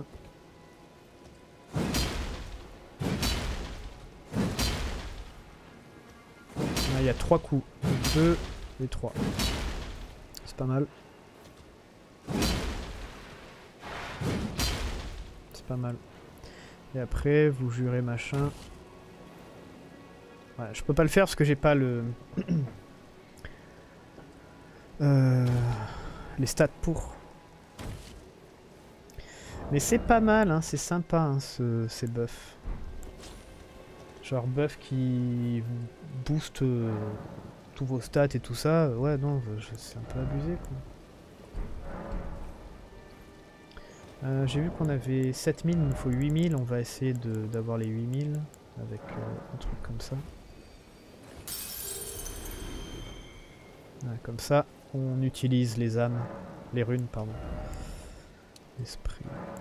Là, il y a 3 coups. 2 et 3. C'est pas mal. C'est pas mal. Et après, vous jurez machin. Ouais, je peux pas le faire parce que j'ai pas le... les stats pour. Mais c'est pas mal, hein, c'est sympa hein, ces buffs. Genre buff qui booste tous vos stats et tout ça. Ouais, non, c'est un peu abusé quoi. J'ai vu qu'on avait 7000, il nous faut 8000. On va essayer d'avoir les 8000 avec un truc comme ça. Ouais, comme ça, on utilise les âmes, les runes, pardon. Esprit.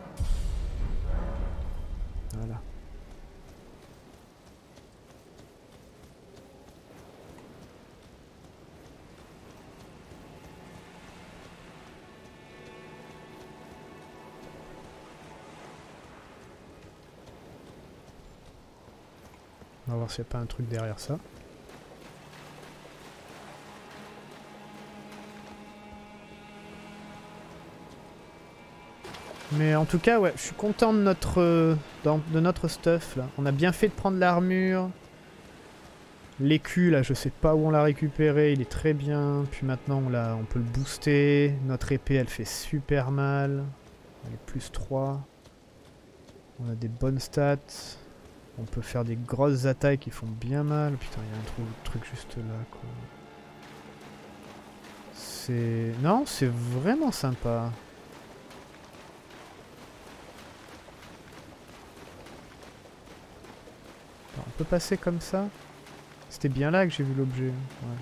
Voilà. On va voir s'il n'y a pas un truc derrière ça. Mais en tout cas, ouais, je suis content de notre stuff là. On a bien fait de prendre l'armure. L'écu là, je sais pas où on l'a récupéré, il est très bien. Puis maintenant on peut le booster. Notre épée elle fait super mal. Elle est plus 3. On a des bonnes stats. On peut faire des grosses attaques qui font bien mal. Putain, il y a un truc juste là quoi. Non, c'est vraiment sympa. On peut passer comme ça? C'était bien là que j'ai vu l'objet. Ouais.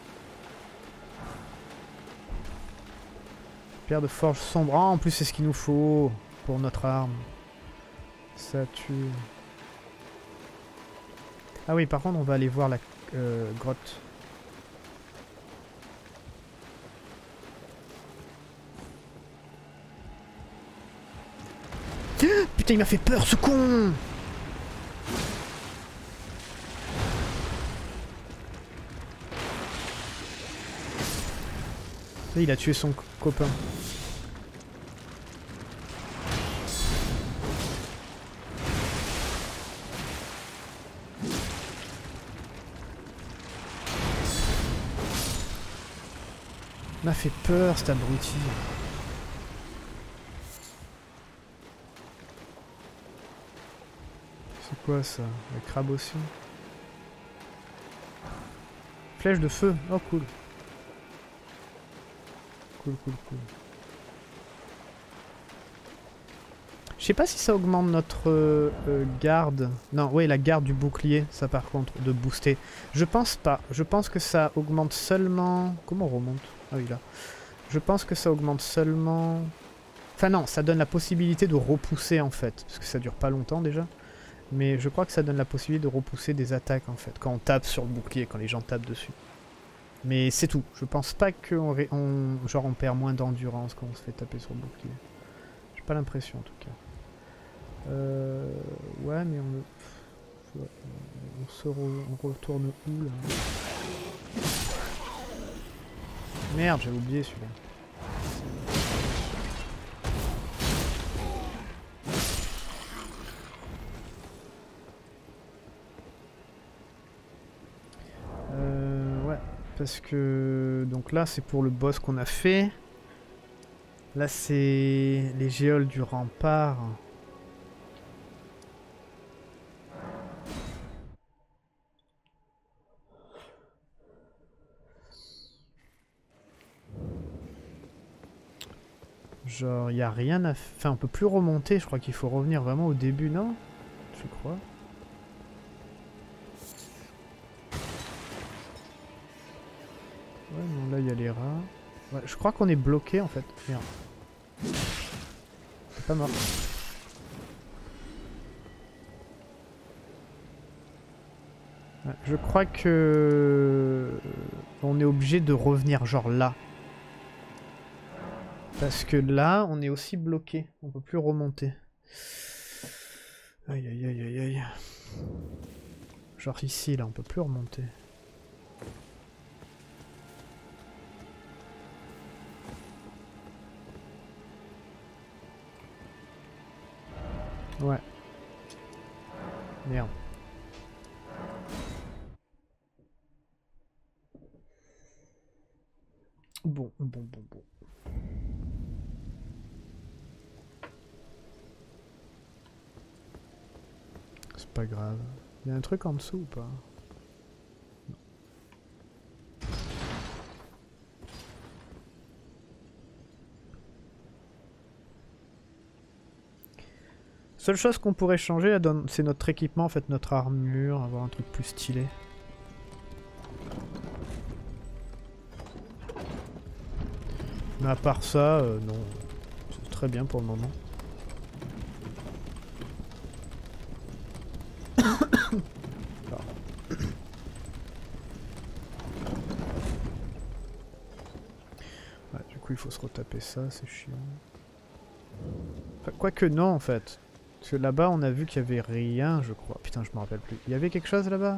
Pierre de forge sombre. Ah, en plus c'est ce qu'il nous faut pour notre arme. Ça tue. Ah oui, par contre on va aller voir la grotte. Putain, il m'a fait peur ce con! Là, il a tué son copain. Il m'a fait peur cet abruti. C'est quoi ça? Le crabe aussi. Flèche de feu. Oh cool. Cool. Je sais pas si ça augmente notre garde. Non, ouais, la garde du bouclier, ça par contre, de booster. Je pense pas. Je pense que ça augmente seulement... Comment on remonte? Ah oui, là. Je pense que ça augmente seulement... Enfin non, ça donne la possibilité de repousser en fait. Parce que ça dure pas longtemps déjà. Mais je crois que ça donne la possibilité de repousser des attaques en fait. Quand on tape sur le bouclier, quand les gens tapent dessus. Mais c'est tout. Je pense pas qu'on genre on perd moins d'endurance quand on se fait taper sur le bouclier. J'ai pas l'impression en tout cas. Ouais, mais on retourne où là? Merde, j'avais oublié celui-là. Ouais, parce que donc là c'est pour le boss qu'on a fait. Là c'est les géoles du rempart. Genre, il n'y a rien à... Enfin, on peut plus remonter, je crois qu'il faut revenir vraiment au début, non? Je crois. Ouais, non, là, il y a les rats. Ouais, je crois qu'on est bloqué, en fait. Merde. C'est pas mort. Ouais, je crois que... On est obligé de revenir, genre là. Parce que là, on est aussi bloqué. On peut plus remonter. Aïe aïe aïe aïe aïe. Genre ici, là, on peut plus remonter. Ouais. Merde. Bon. C'est pas grave. Il y a un truc en dessous ou pas? Non. Seule chose qu'on pourrait changer, c'est notre équipement, en fait, notre armure, avoir un truc plus stylé. Mais à part ça, non. C'est très bien pour le moment. Ouais, du coup, il faut se retaper ça, c'est chiant. Enfin, quoique non, en fait. Parce que là-bas, on a vu qu'il y avait rien, je crois. Putain, je me rappelle plus. Il y avait quelque chose là-bas?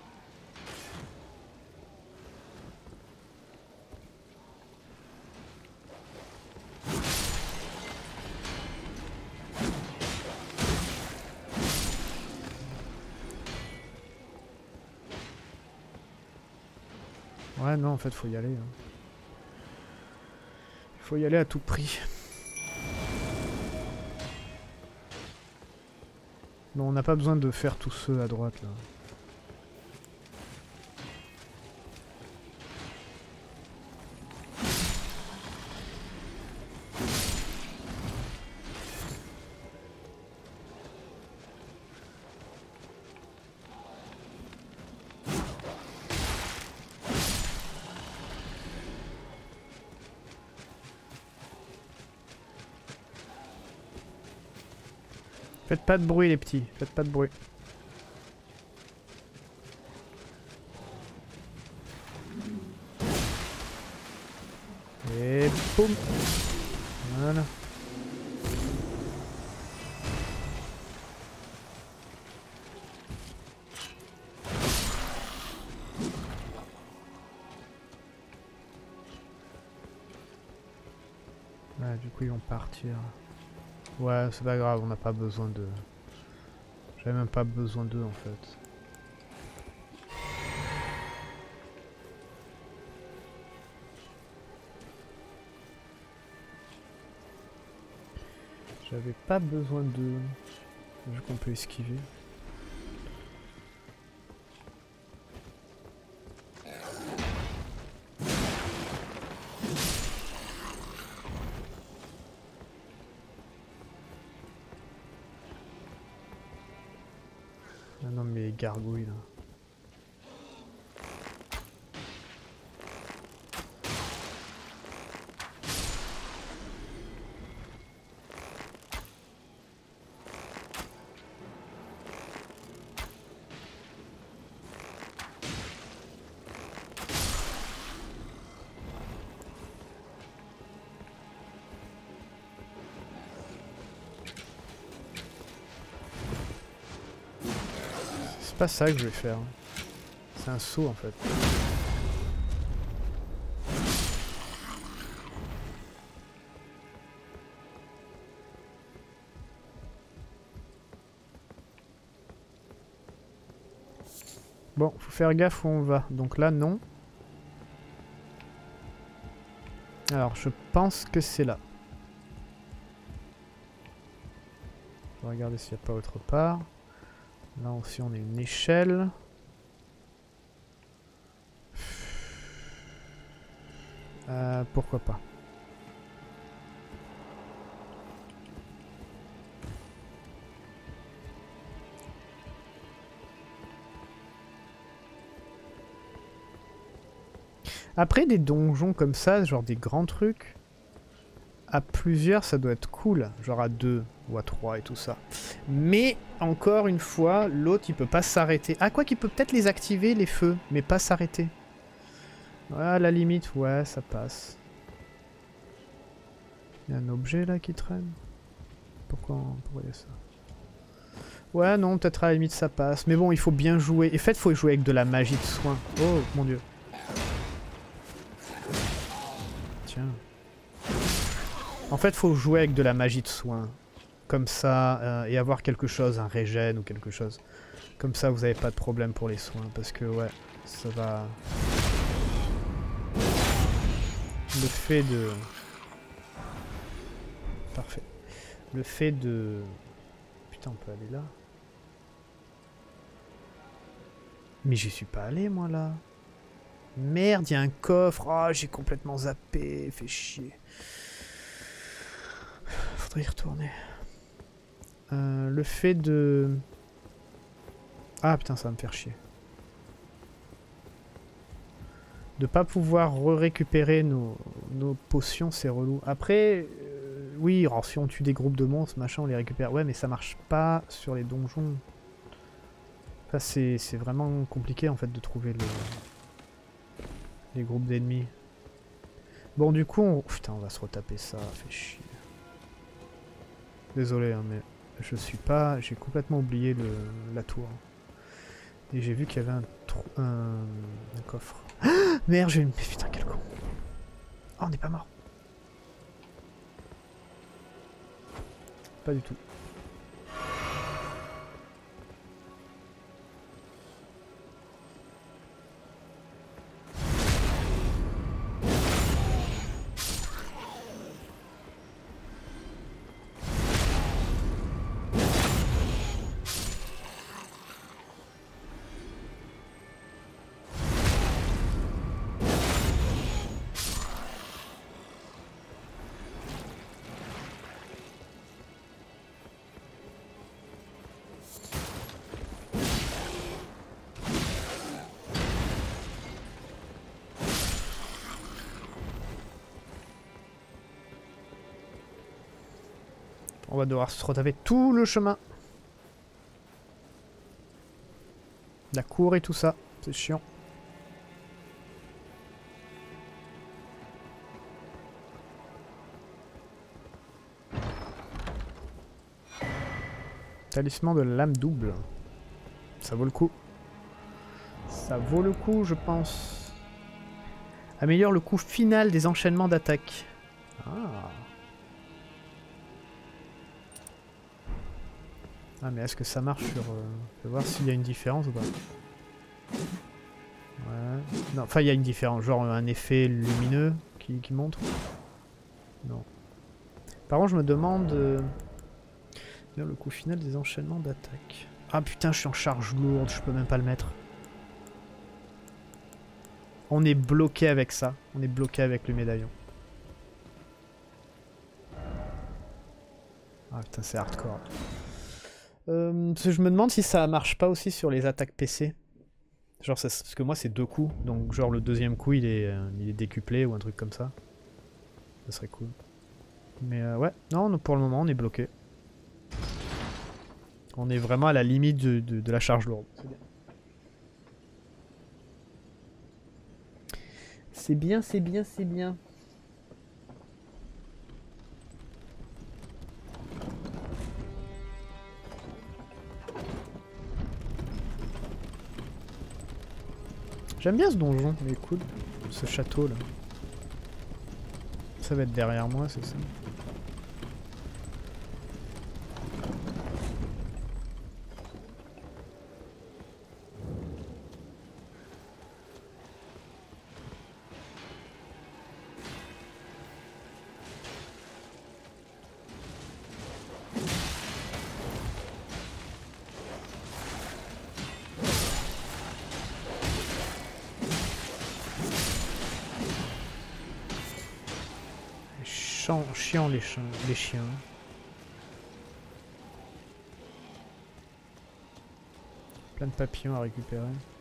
Ouais, non, en fait, faut y aller. Hein. Faut y aller à tout prix. Non, on n'a pas besoin de faire tous ceux à droite, là. Faites pas de bruit les petits, faites pas de bruit. Et boum. Voilà. Ouais, du coup ils vont partir. Ouais, c'est pas grave, on n'a pas besoin de... J'avais même pas besoin d'eux en fait. J'avais pas besoin d'eux, vu qu'on peut esquiver. Ah non mais les gargouilles là. C'est pas ça que je vais faire. C'est un saut en fait. Bon, faut faire gaffe où on va. Donc là, non. Alors, je pense que c'est là. Je vais regarder s'il n'y a pas autre part. Là aussi, on a une échelle. Pourquoi pas. Après des donjons comme ça, genre des grands trucs, à plusieurs ça doit être cool, genre à 2 ou à 3 et tout ça. Mais encore une fois, l'autre il peut pas s'arrêter. Ah quoi qu'il peut peut-être les activer les feux, mais pas s'arrêter. Ouais, à la limite, ouais, ça passe. Il y a un objet là qui traîne. Pourquoi il y a ça? Ouais, non, peut-être à la limite ça passe. Mais bon, il faut bien jouer. Et en fait, il faut jouer avec de la magie de soin. Oh, mon dieu. Tiens. En fait, faut jouer avec de la magie de soin. Comme ça, et avoir quelque chose, un régène ou quelque chose. Comme ça, vous n'avez pas de problème pour les soins. Parce que, ouais, ça va... Le fait de... Parfait. Le fait de... Putain, on peut aller là. Mais j'y suis pas allé, moi, là. Merde, il y a un coffre. Oh, j'ai complètement zappé. Fait chier. Faudrait y retourner. Le fait de... Ah, putain, ça va me faire chier. De pas pouvoir récupérer nos potions, c'est relou. Après, oui, alors, si on tue des groupes de monstres, machin, on les récupère. Ouais, mais ça marche pas sur les donjons. Enfin, c'est vraiment compliqué, en fait, de trouver les groupes d'ennemis. Bon, du coup, putain, on va se retaper ça, fait chier. Désolé, hein, mais je suis pas... J'ai complètement oublié la tour. Et j'ai vu qu'il y avait un coffre. Ah, merde, j'ai une... Putain, quel con. Oh, on n'est pas mort. Pas du tout. On va devoir se retaper tout le chemin. La cour et tout ça. C'est chiant. Talisman de la lame double. Ça vaut le coup. Ça vaut le coup, je pense. Améliore le coup final des enchaînements d'attaque. Ah. Ah, mais est-ce que ça marche sur... Je vais voir s'il y a une différence ou pas. Ouais. Non, enfin, il y a une différence. Genre un effet lumineux qui montre. Non. Par contre, je me demande... le coup final des enchaînements d'attaque. Ah putain, je suis en charge lourde, je peux même pas le mettre. On est bloqué avec ça. On est bloqué avec le médaillon. Ah putain, c'est hardcore. Parce que je me demande si ça marche pas aussi sur les attaques PC. Genre, parce que moi c'est 2 coups, donc genre le deuxième coup il est décuplé ou un truc comme ça. Ça serait cool. Mais ouais, non, pour le moment on est bloqué. On est vraiment à la limite de la charge lourde. C'est bien. C'est bien, c'est bien. J'aime bien ce donjon, il est cool. Ce château là. Ça va être derrière moi, c'est ça? Chiant les chiens. Plein de papillons à récupérer.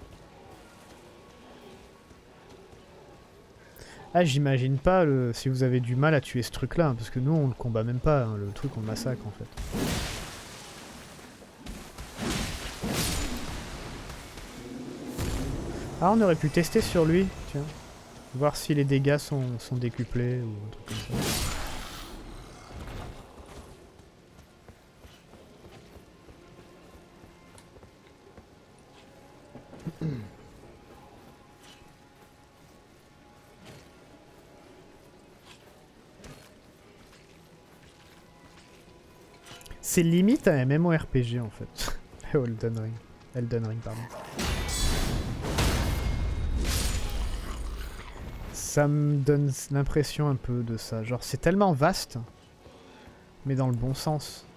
Ah, j'imagine pas si vous avez du mal à tuer ce truc là, hein, parce que nous on le combat même pas, hein, le truc on le massacre en fait. Ah, on aurait pu tester sur lui, tiens. Voir si les dégâts sont décuplés ou un truc comme ça. C'est limite un MMORPG en fait. Elden Ring, pardon. Ça me donne l'impression un peu de ça. Genre c'est tellement vaste, mais dans le bon sens.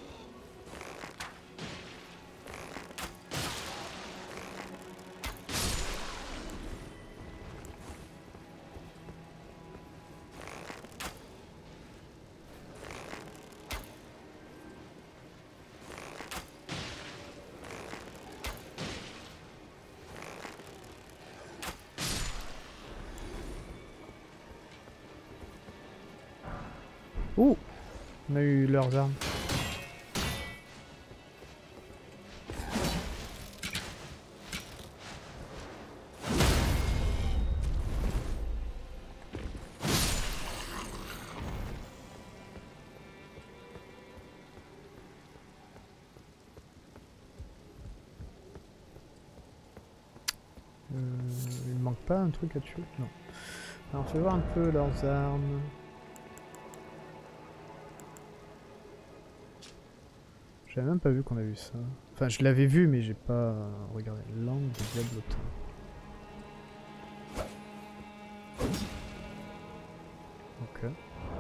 Ouh, on a eu leurs armes. Il ne manque pas un truc à tuer? Non. Alors, on fait voir un peu leurs armes. J'avais même pas vu qu'on a vu ça. Enfin, je l'avais vu, mais j'ai pas regardé. Langue de Diablotin. Ok.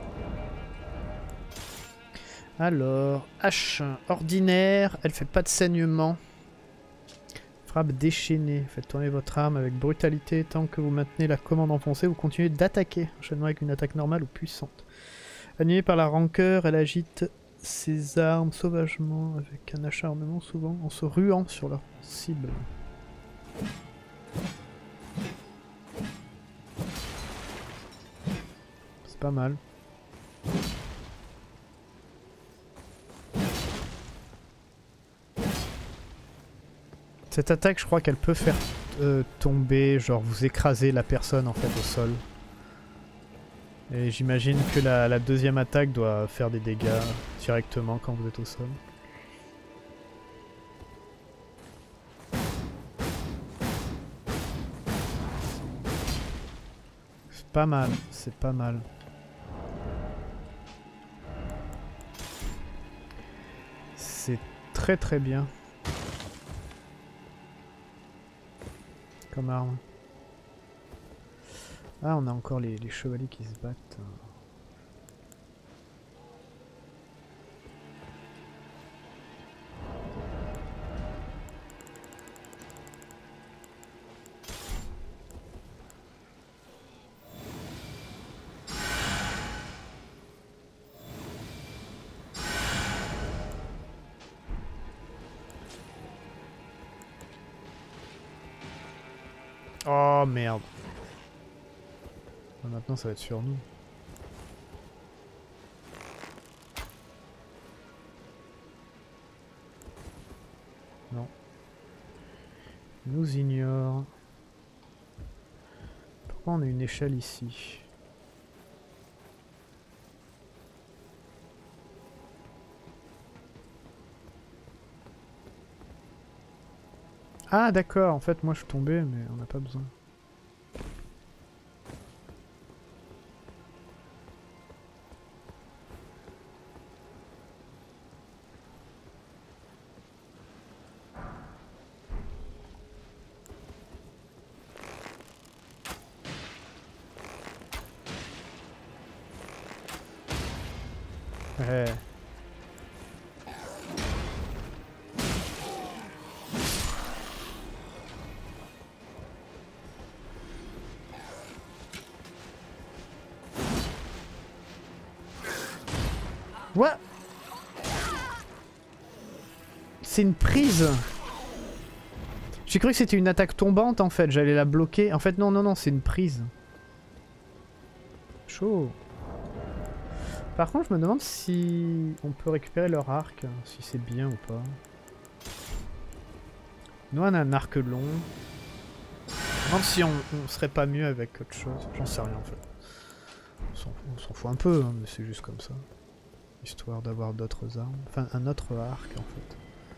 Alors, hache ordinaire, elle fait pas de saignement. Frappe déchaînée, faites tourner votre arme avec brutalité tant que vous maintenez la commande enfoncée, vous continuez d'attaquer, enchaînement avec une attaque normale ou puissante. Animée par la rancœur, elle agite ses armes sauvagement avec un acharnement souvent en se ruant sur leur cible. C'est pas mal. Cette attaque, je crois qu'elle peut faire tomber, genre vous écraser la personne en fait au sol. Et j'imagine que la deuxième attaque doit faire des dégâts directement quand vous êtes au sol. C'est pas mal, c'est pas mal. C'est très très bien. Comme arme. Ah, on a encore les chevaliers qui se battent. Oh merde. Maintenant ça va être sur nous. Non. Il nous ignore. Pourquoi on a une échelle ici? Ah d'accord, en fait moi je suis tombé mais on n'a pas besoin. Ouais. What? C'est une prise. J'ai cru que c'était une attaque tombante en fait, j'allais la bloquer. En fait non, non, non, c'est une prise. Chaud. Par contre, je me demande si on peut récupérer leur arc, si c'est bien ou pas. Nous, on a un arc long. Je me demande si on serait pas mieux avec autre chose. J'en sais rien en fait. On s'en fout un peu, hein, mais c'est juste comme ça. Histoire d'avoir d'autres armes. Enfin, un autre arc en fait.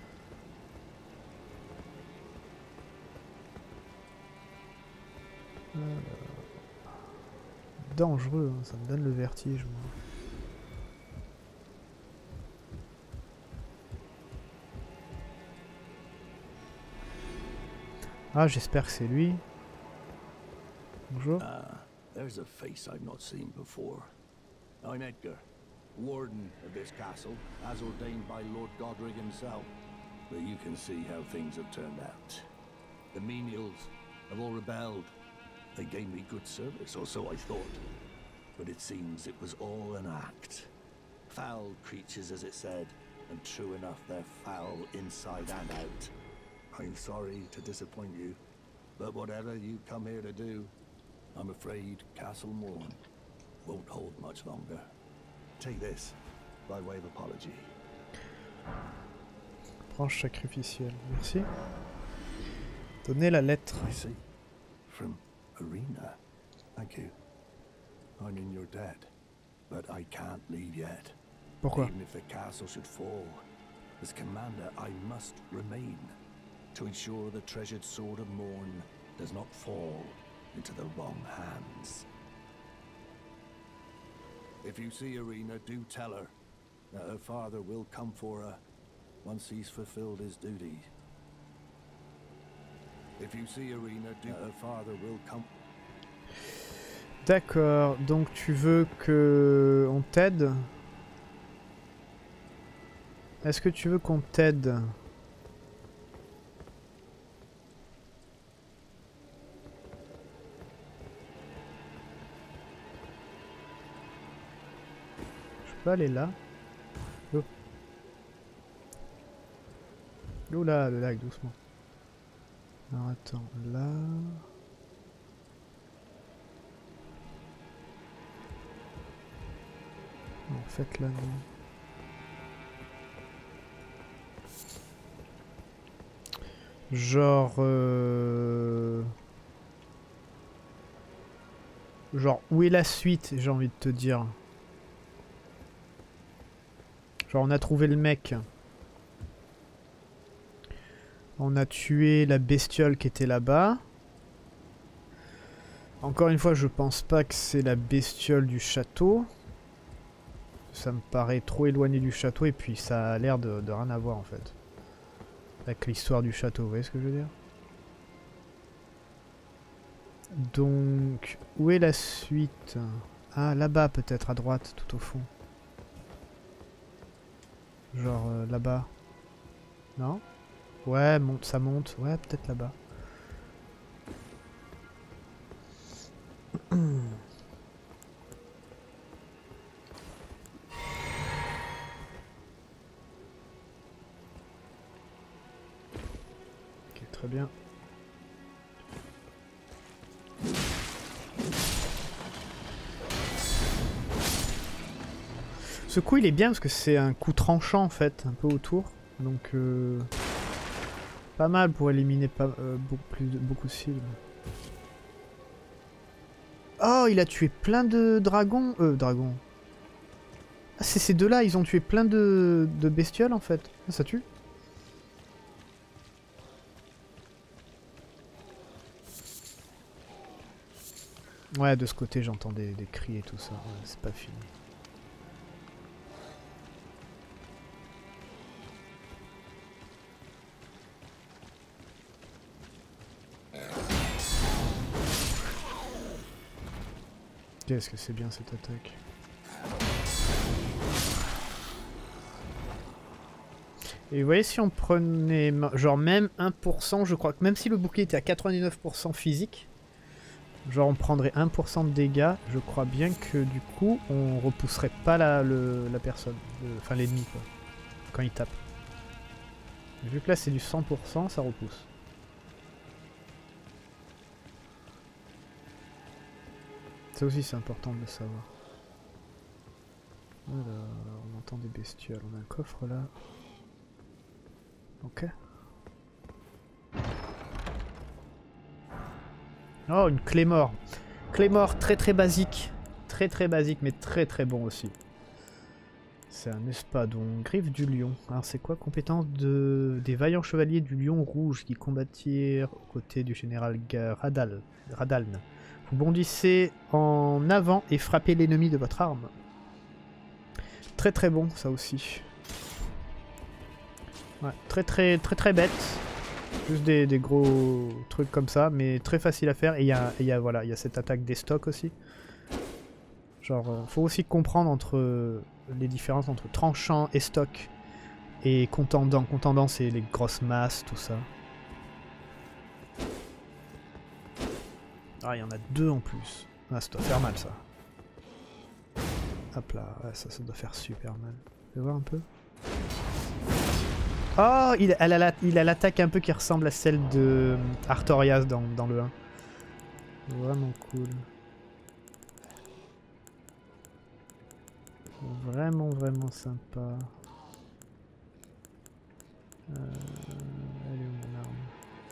Dangereux, hein, ça me donne le vertige moi. Ah, j'espère que c'est lui. Bonjour. Ah, there's a face I've not seen before. I'm Edgar, warden of this castle, as ordained by Lord Godric himself. But you can see how things have turned out. The menials have all rebelled. They gave me good service, or so I thought. But it seems it was all an act. Foul creatures, as it said, and true enough, they're foul inside and out. I'm sorry to disappoint you, but whatever you come here to do, I'm afraid Castle Morn won't hold much longer. Take this, by way of apology. Branche sacrificielle, merci. Donnez la lettre. I see. From Arena. Thank you. I'm in your debt, but I can't leave yet. Pourquoi? Even if the castle should fall, as commander, I must remain to ensure the treasured sword of Morn does not fall into the wrong hands. If you see Arena, do tell her that her father will come for her once he's fulfilled his duty. If you see Arena, do her father will come. D'accord, donc tu veux que on t'aide? Est-ce que tu veux qu'on t'aide? Je peux aller là? Oh. Oula, le lac, doucement. Alors attends, là... En fait là non. Genre genre où est la suite, j'ai envie de te dire. Genre on a trouvé le mec. On a tué la bestiole qui était là-bas. Encore une fois, je pense pas que c'est la bestiole du château. Ça me paraît trop éloigné du château et puis ça a l'air de rien avoir en fait. Avec l'histoire du château, vous voyez ce que je veux dire? Donc, où est la suite? Ah, là-bas peut-être, à droite, tout au fond. Genre là-bas. Non? Ouais, monte, ça monte. Ouais, peut-être là-bas. Très bien. Ce coup il est bien parce que c'est un coup tranchant en fait, un peu autour. Donc pas mal pour éliminer beaucoup de cibles. Oh, il a tué plein de dragons. Dragons. Ah, c'est ces deux-là, ils ont tué plein de bestioles en fait. Ah, ça tue. Ouais, de ce côté, j'entends des cris et tout ça. Ouais, c'est pas fini. Qu'est-ce que c'est bien cette attaque. Et vous voyez, si on prenait genre même 1%, je crois que même si le bouclier était à 99% physique, genre on prendrait 1% de dégâts, je crois bien que du coup on repousserait pas la personne, enfin l'ennemi quoi, quand il tape. Vu que là c'est du 100%, ça repousse. Ça aussi c'est important de le savoir. Voilà, on entend des bestioles, on a un coffre là. Ok. Oh, une Claymore. Claymore très très basique. Très très basique, mais très très bon aussi. C'est un espadon. Griffe du lion. Alors c'est quoi? Compétence des vaillants chevaliers du lion rouge qui combattirent aux côtés du général Radaln. Vous bondissez en avant et frappez l'ennemi de votre arme. Très très bon ça aussi. Ouais, très bête. Juste des gros trucs comme ça, mais très facile à faire. Et il y a cette attaque des stocks aussi. Genre, faut aussi comprendre entre les différences entre tranchant et stock et contendant. Contendant, c'est les grosses masses, tout ça. Ah, il y en a 2 en plus. Ah, ça doit faire mal ça. Hop là, ouais, ça doit faire super mal. Vous pouvez voir un peu? Oh, il a l'attaque un peu qui ressemble à celle de Artorias dans le 1. Vraiment cool. Vraiment sympa. Elle est où mon arme?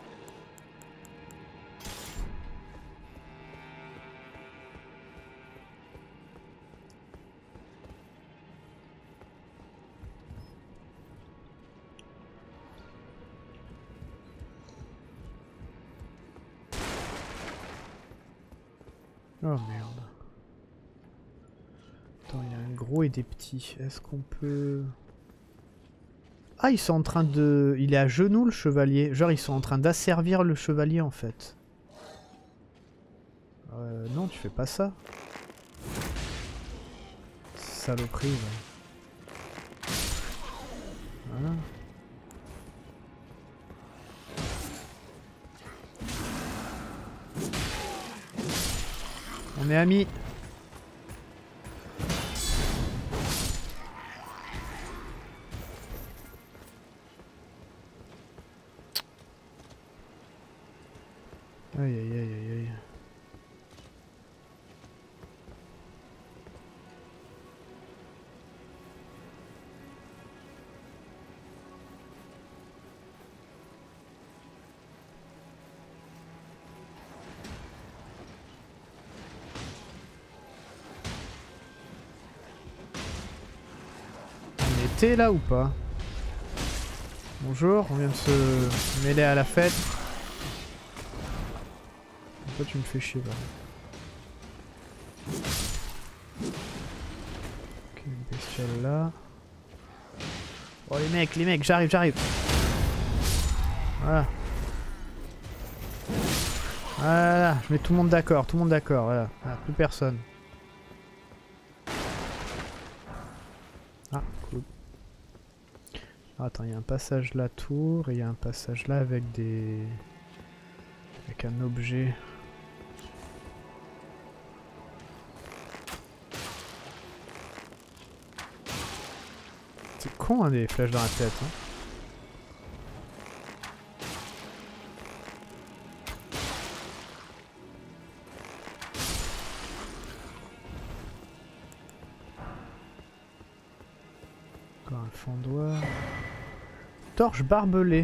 Oh merde. Attends, il y a un gros et des petits. Est-ce qu'on peut... Ah, ils sont en train de... Il est à genoux le chevalier. Genre, ils sont en train d'asservir le chevalier en fait. Non, tu fais pas ça. Saloperie, ouais. Voilà. On est amis. Aïe aïe aïe aïe aïe. On était là ou pas? Bonjour, on vient de se mêler à la fête. Pourquoi tu me fais chier là? Ok, une bestiole là. Oh les mecs, j'arrive. Voilà. Voilà, je mets tout le monde d'accord, voilà. Ah, plus personne. Ah, cool. Ah, attends, il y a un passage là, tour, et il y a un passage là avec des... avec un objet. C'est con, hein, des flèches dans la tête, hein. Encore un fendoir. Torche barbelée.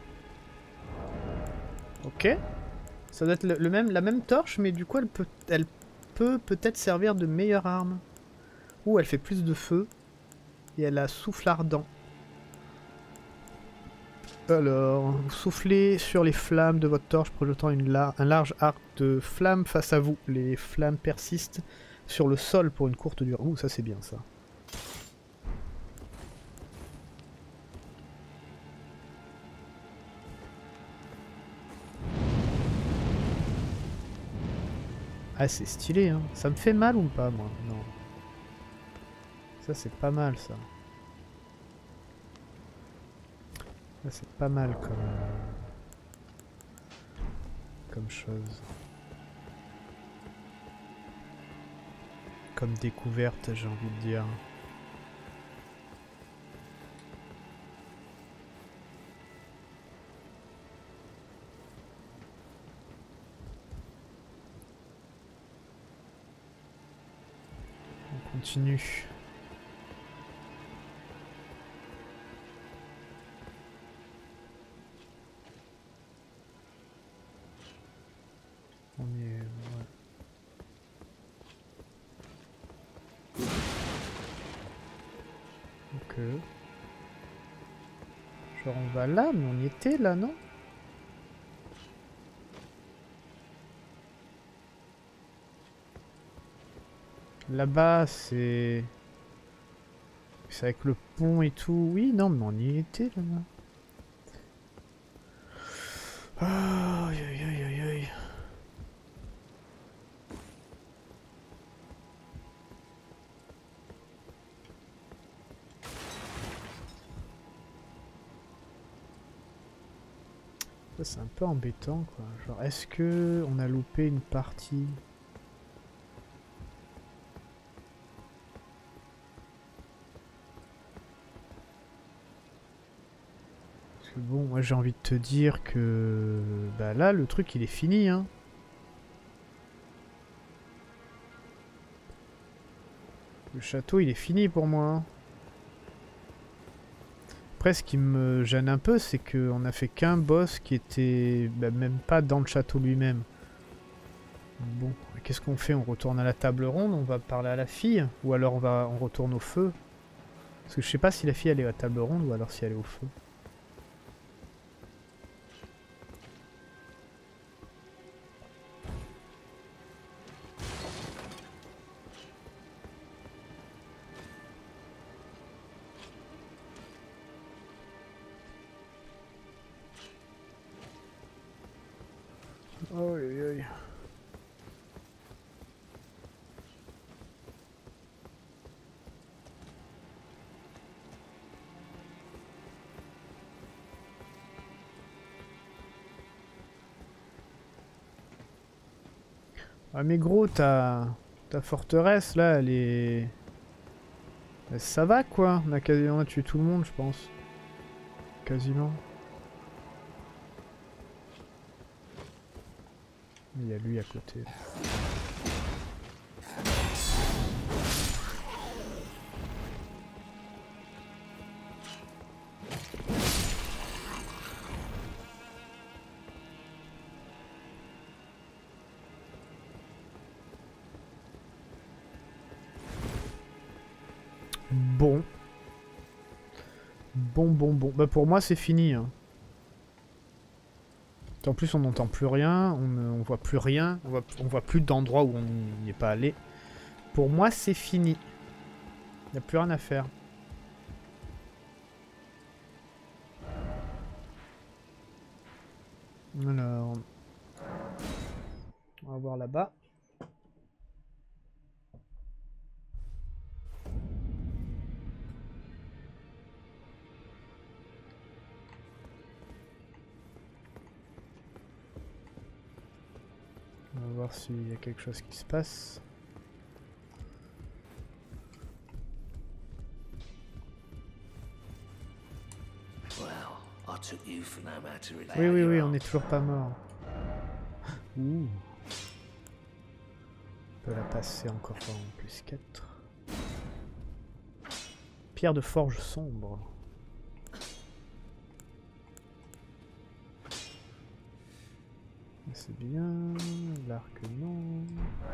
Ok. Ça doit être la même torche, mais du coup elle peut peut-être servir de meilleure arme. Ou elle fait plus de feu. Et elle a souffle ardent. Alors, vous soufflez sur les flammes de votre torche, projetant un large arc de flammes face à vous. Les flammes persistent sur le sol pour une courte durée. Ouh, ça c'est bien ça. Ah, c'est stylé, hein. Ça me fait mal ou pas, moi? Non. Ça, c'est pas mal, ça. Là, c'est pas mal comme chose. Comme découverte, j'ai envie de dire. On continue. On est... ouais. Ok. Genre on va là, mais on y était là, non? Là-bas, c'est... C'est avec le pont et tout. Oui, non, mais on y était là-bas. Aïe, aïe, aïe, aïe, aïe. Ça, c'est un peu embêtant, quoi. Genre, est-ce que on a loupé une partie? Parce que bon, moi j'ai envie de te dire que... Bah là, le truc, il est fini, hein. Le château, il est fini pour moi, hein. Après, ce qui me gêne un peu, c'est qu'on a fait qu'un boss qui était bah, même pas dans le château lui-même. Bon, qu'est-ce qu'on fait? On retourne à la table ronde, on va parler à la fille? Ou alors on retourne au feu? Parce que je sais pas si la fille elle est à la table ronde ou alors si elle est au feu. Oh, aïe, aïe. Ah mais gros, ta forteresse là, elle est... Ça va quoi, on a tué tout le monde je pense. Quasiment. Il y a lui à côté. Bon. Bon. Bah pour moi c'est fini. Hein. En plus on n'entend plus rien, on voit plus rien, on voit plus d'endroits où on n'y est pas allé. Pour moi c'est fini. Il n'y a plus rien à faire. Alors... On va voir là-bas. On va voir s'il y a quelque chose qui se passe. Oui, on est toujours pas mort. Ouh. On peut la passer encore en plus 4. Pierre de forge sombre. C'est bien. L'arc non.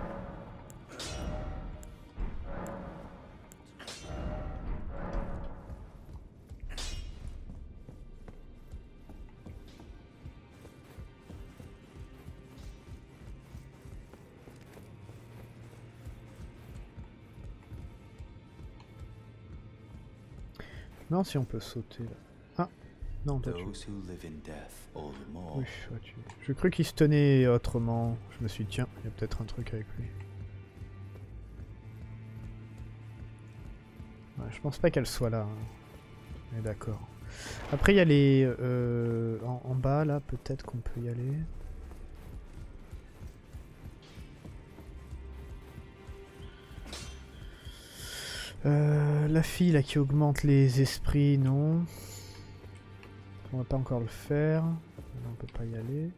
Non, si on peut sauter là. Ah, non, toi tu... Oui, ouais, tu... J'ai cru qu'il se tenait autrement. Je me suis dit, tiens, il y a peut-être un truc avec lui. Ouais, je pense pas qu'elle soit là. Hein. Mais d'accord. Après il y a les... en bas là, peut-être qu'on peut y aller. La fille là qui augmente les esprits, non. On va pas encore le faire. Là, on peut pas y aller.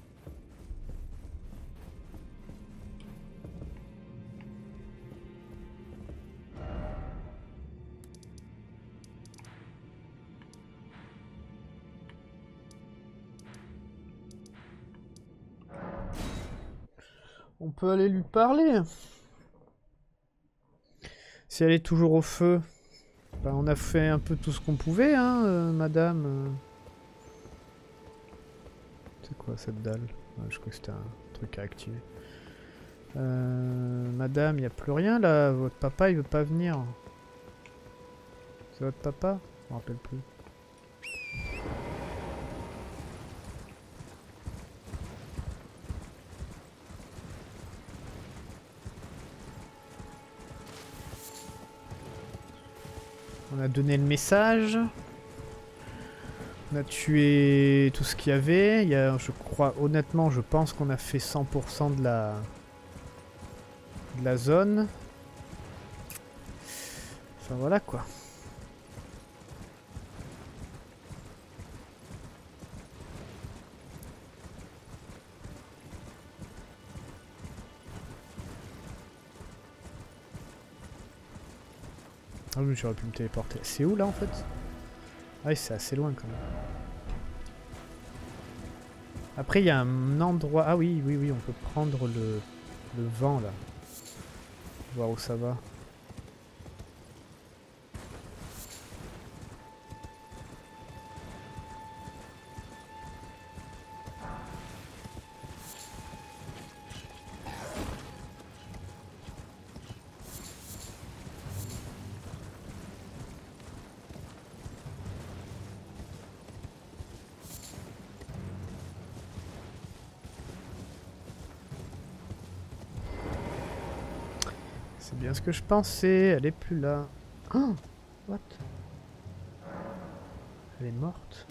On peut aller lui parler. Si elle est toujours au feu. Bah, on a fait un peu tout ce qu'on pouvait, hein, madame. C'est quoi cette dalle? Ouais, je crois que c'était un truc à activer. Madame, il n'y a plus rien là. Votre papa, il veut pas venir. C'est votre papa? Je me rappelle plus. On a donné le message. On a tué tout ce qu'il y avait. Il y a, je crois, honnêtement, je pense qu'on a fait 100% de la zone. Enfin voilà quoi. Ah oui, j'aurais pu me téléporter. C'est où là en fait? Ah oui, c'est assez loin quand même. Après, il y a un endroit... Ah oui, oui, oui, on peut prendre le vent là. Voir où ça va. C'est bien ce que je pensais, elle est plus là. Oh, what? Elle est morte.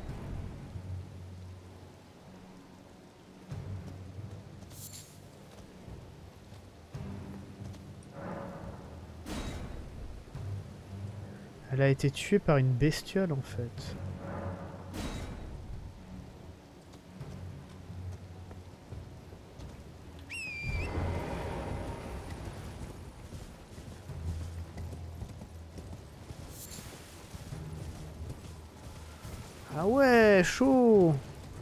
Elle a été tuée par une bestiole en fait. Ah ouais, chaud!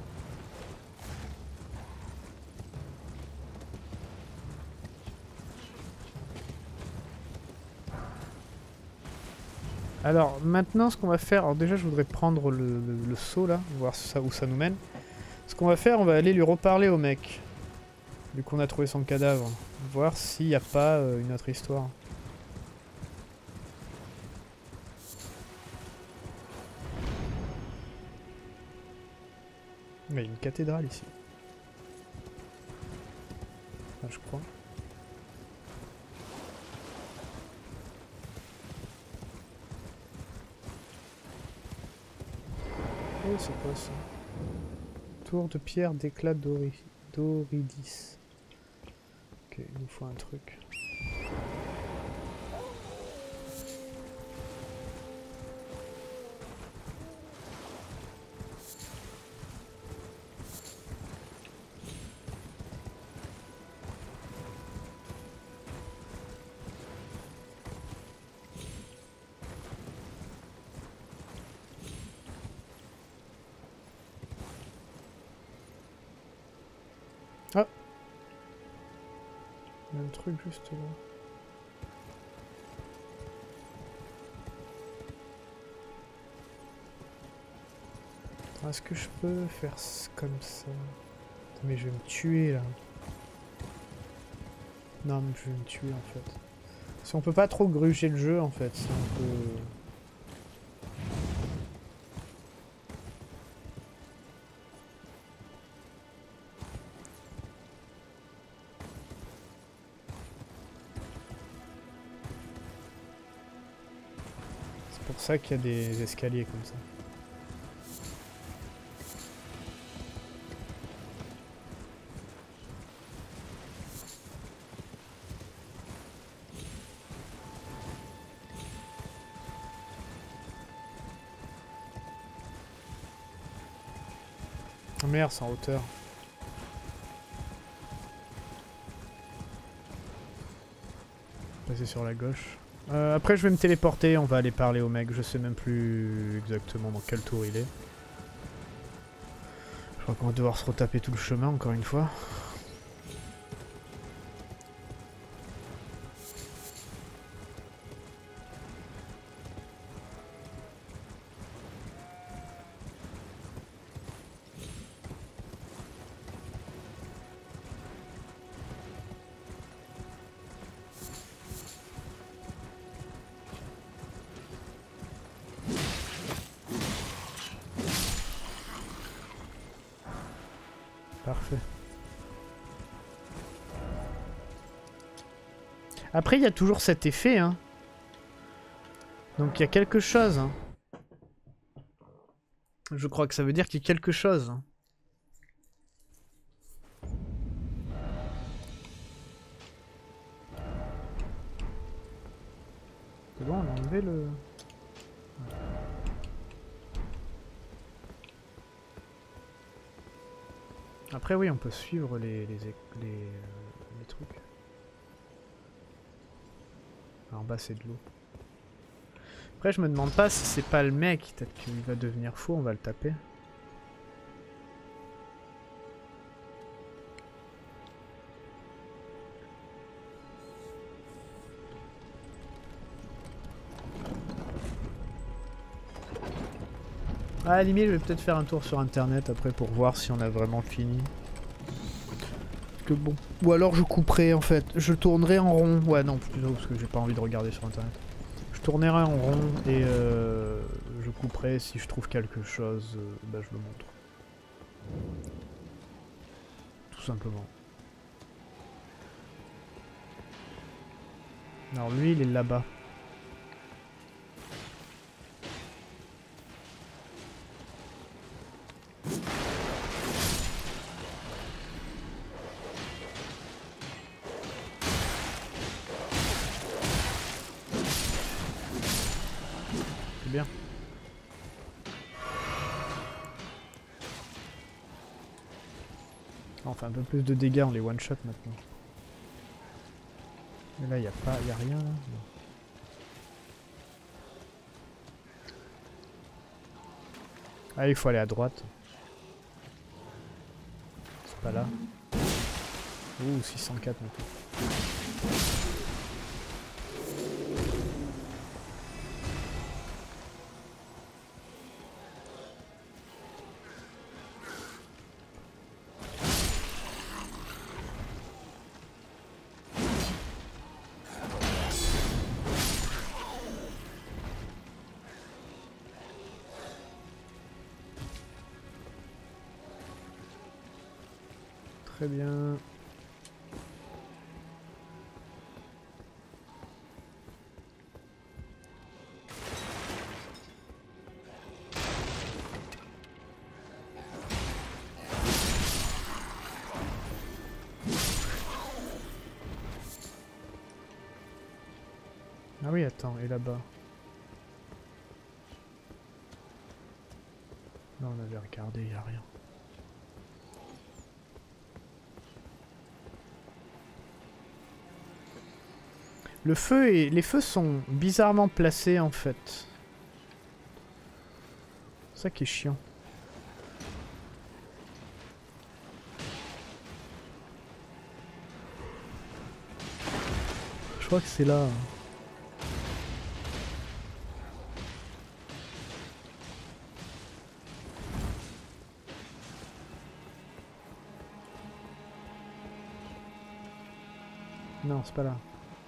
Alors maintenant ce qu'on va faire, alors déjà je voudrais prendre le seau là, voir ça, où ça nous mène. Ce qu'on va faire, on va aller lui reparler au mec. Vu qu'on a trouvé son cadavre. Voir s'il n'y a pas une autre histoire. Il y a une cathédrale ici. Ah, je crois. Oh, c'est quoi ça? Tour de pierre d'éclat d'Oridis. Ok, il nous faut un truc. Ah! Il y a un truc juste là. Est-ce que je peux faire comme ça? Attends, mais je vais me tuer là. Non, mais je vais me tuer en fait. Si on peut pas trop gruger le jeu en fait, c'est un peu... C'est pour ça qu'il y a des escaliers comme ça. Oh merde, c'est en hauteur. Passer sur la gauche. Après je vais me téléporter, on va aller parler au mec, je sais même plus exactement dans quel tour il est. Je crois qu'on va devoir se retaper tout le chemin encore une fois. Parfait. Après, il y a toujours cet effet, hein. Donc il y a quelque chose. Hein. Je crois que ça veut dire qu'il y a quelque chose. C'est bon, on a enlevé le... Après oui, on peut suivre les trucs. En bas c'est de l'eau. Après je me demande pas si c'est pas le mec, peut-être qu'il va devenir fou, on va le taper. À la limite je vais peut-être faire un tour sur internet après pour voir si on a vraiment fini. Que bon. Ou alors je couperai en fait, je tournerai en rond. Ouais non plutôt parce que j'ai pas envie de regarder sur internet. Je tournerai en rond et je couperai si je trouve quelque chose, bah je le montre. Tout simplement. Alors lui il est là-bas. Bien. On fait un peu plus de dégâts, on les one shot maintenant. Mais là, y a rien là. Non. Ah, il faut aller à droite. C'est pas là. Ouh, 604 maintenant. Très bien. Ah oui, attends, et là-bas? Non, on avait regardé, y a rien. Le feu et les feux sont bizarrement placés en fait. C'est ça qui est chiant. Je crois que c'est là. Non, c'est pas là.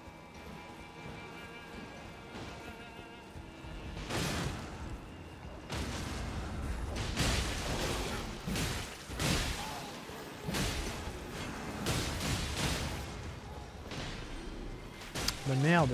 Bah merde.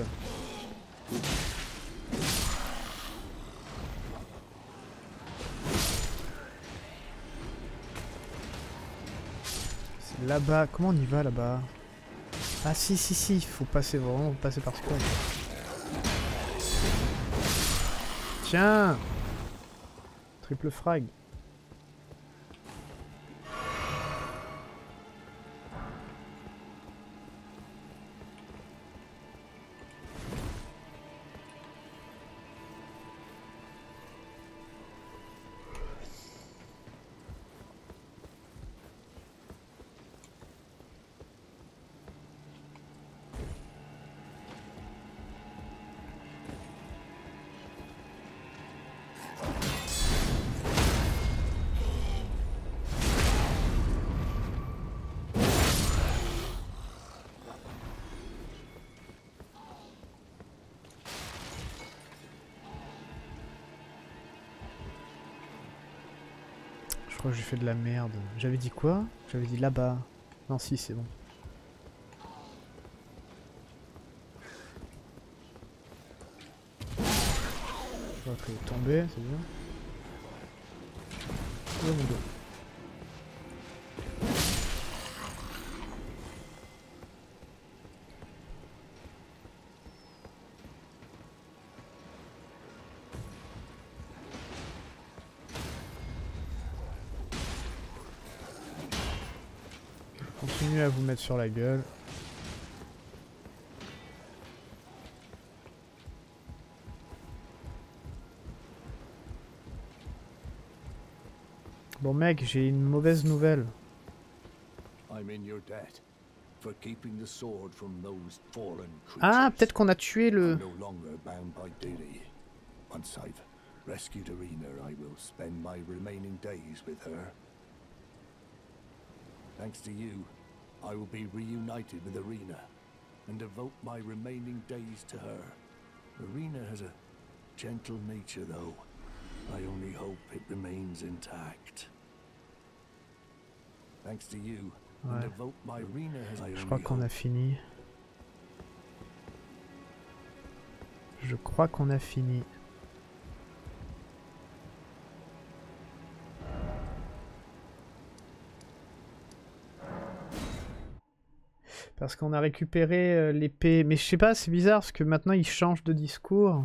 C'est là-bas. Comment on y va là-bas? Ah si, il faut passer vraiment passer par ce coin. Tiens! Triple frag. Je crois que j'ai fait de la merde. J'avais dit quoi? J'avais dit là-bas. Non, si, c'est bon. Je vois qu'elle est tombée, c'est bien. Oh mon dieu. Continuez à vous mettre sur la gueule. Bon mec, j'ai une mauvaise nouvelle. I'm in your debt for keeping the sword from those fallen creatures. Ah, peut-être qu'on a tué le... I'm no longer bound by duty. Once I've rescued Arena, I will spend my remaining days with her. Thanks to you, I will be reunited with Arena and devote my remaining days to her. Arena has a gentle nature, though. I only hope it remains intact. Thanks to you, and devote my Arena has Je crois qu'on a fini. Je crois qu'on a fini. Parce qu'on a récupéré l'épée. Mais je sais pas, c'est bizarre parce que maintenant il change de discours.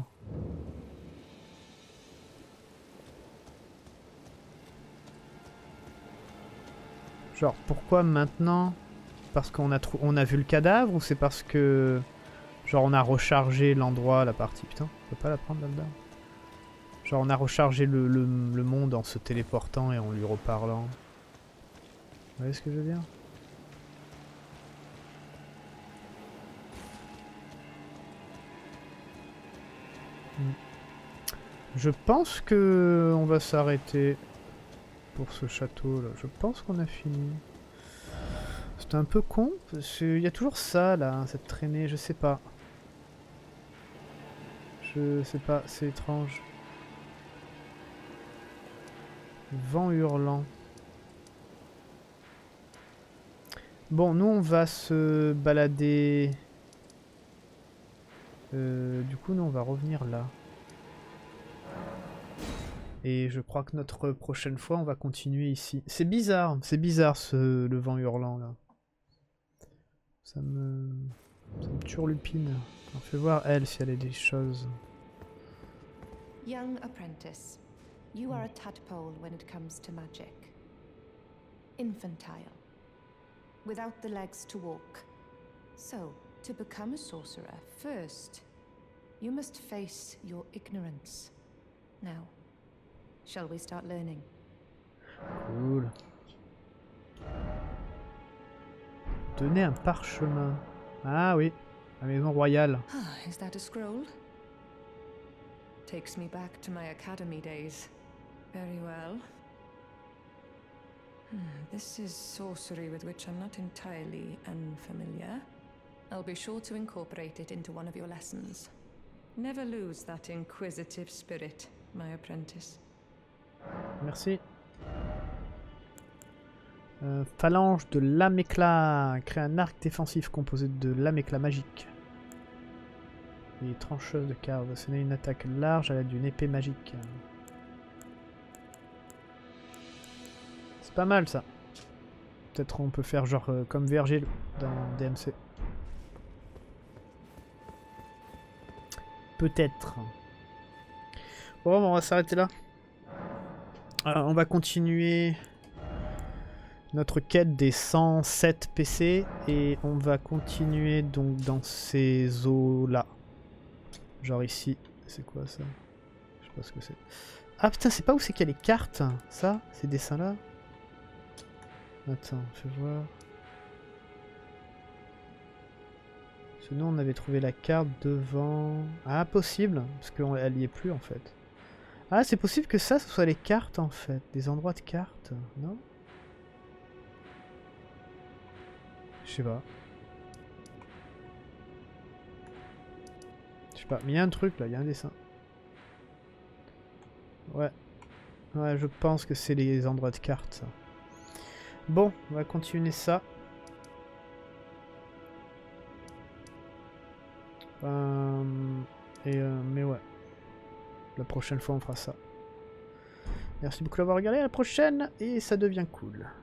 Genre, pourquoi maintenant? Parce qu'on a vu le cadavre ou c'est parce que... Genre, on a rechargé l'endroit, la partie... Putain, on peut pas la prendre là-dedans. Genre, on a rechargé le monde en se téléportant et en lui reparlant. Vous voyez ce que je veux dire? Je pense que on va s'arrêter pour ce château là. Je pense qu'on a fini. C'était un peu con, parce qu'il y a toujours ça là, cette traînée, je sais pas. Je sais pas, c'est étrange. Vent hurlant. Bon, nous on va se balader. Du coup, nous on va revenir là. Et je crois que notre prochaine fois, on va continuer ici. C'est bizarre le vent hurlant là. Ça me turlupine. On fait voir elle si elle a des choses. Young apprentice, you are a tadpole when it comes to magic. Infantile, without the legs to walk. So, to become a sorcerer, first, you must face your ignorance. Now, shall we start learning? Cool. Donner un parchemin. Ah oui, la maison royale. Is that a scroll? Takes me back to my academy days. Very well. This is sorcery with which I'm not entirely unfamiliar. I'll be sure to incorporate it into one of your lessons. Never lose that inquisitive spirit, my apprentice. Merci. Phalange de lame éclat. Crée un arc défensif composé de lame éclat magique. Et trancheuse de carve. Va sonner une attaque large à l'aide d'une épée magique. C'est pas mal ça. Peut-être on peut faire genre comme Vergil dans DMC. Peut-être. Bon, on va s'arrêter là. On va continuer notre quête des 107 PC et on va continuer donc dans ces eaux-là. Genre ici. C'est quoi ça? Je sais pas ce que c'est. Ah putain, c'est pas où c'est qu'il y a les cartes? Ça? Ces dessins-là? Attends, fais voir. Parce que nous on avait trouvé la carte devant... Ah, possible, parce qu'elle y est plus en fait. Ah, c'est possible que ça, ce soit les cartes en fait. Des endroits de cartes, non? Je sais pas. Je sais pas, mais il y a un truc là, il y a un dessin. Ouais. Ouais, je pense que c'est les endroits de carte, ça. Bon, on va continuer ça. Mais ouais. La prochaine fois, on fera ça. Merci beaucoup d'avoir regardé. À la prochaine. Et ça devient cool.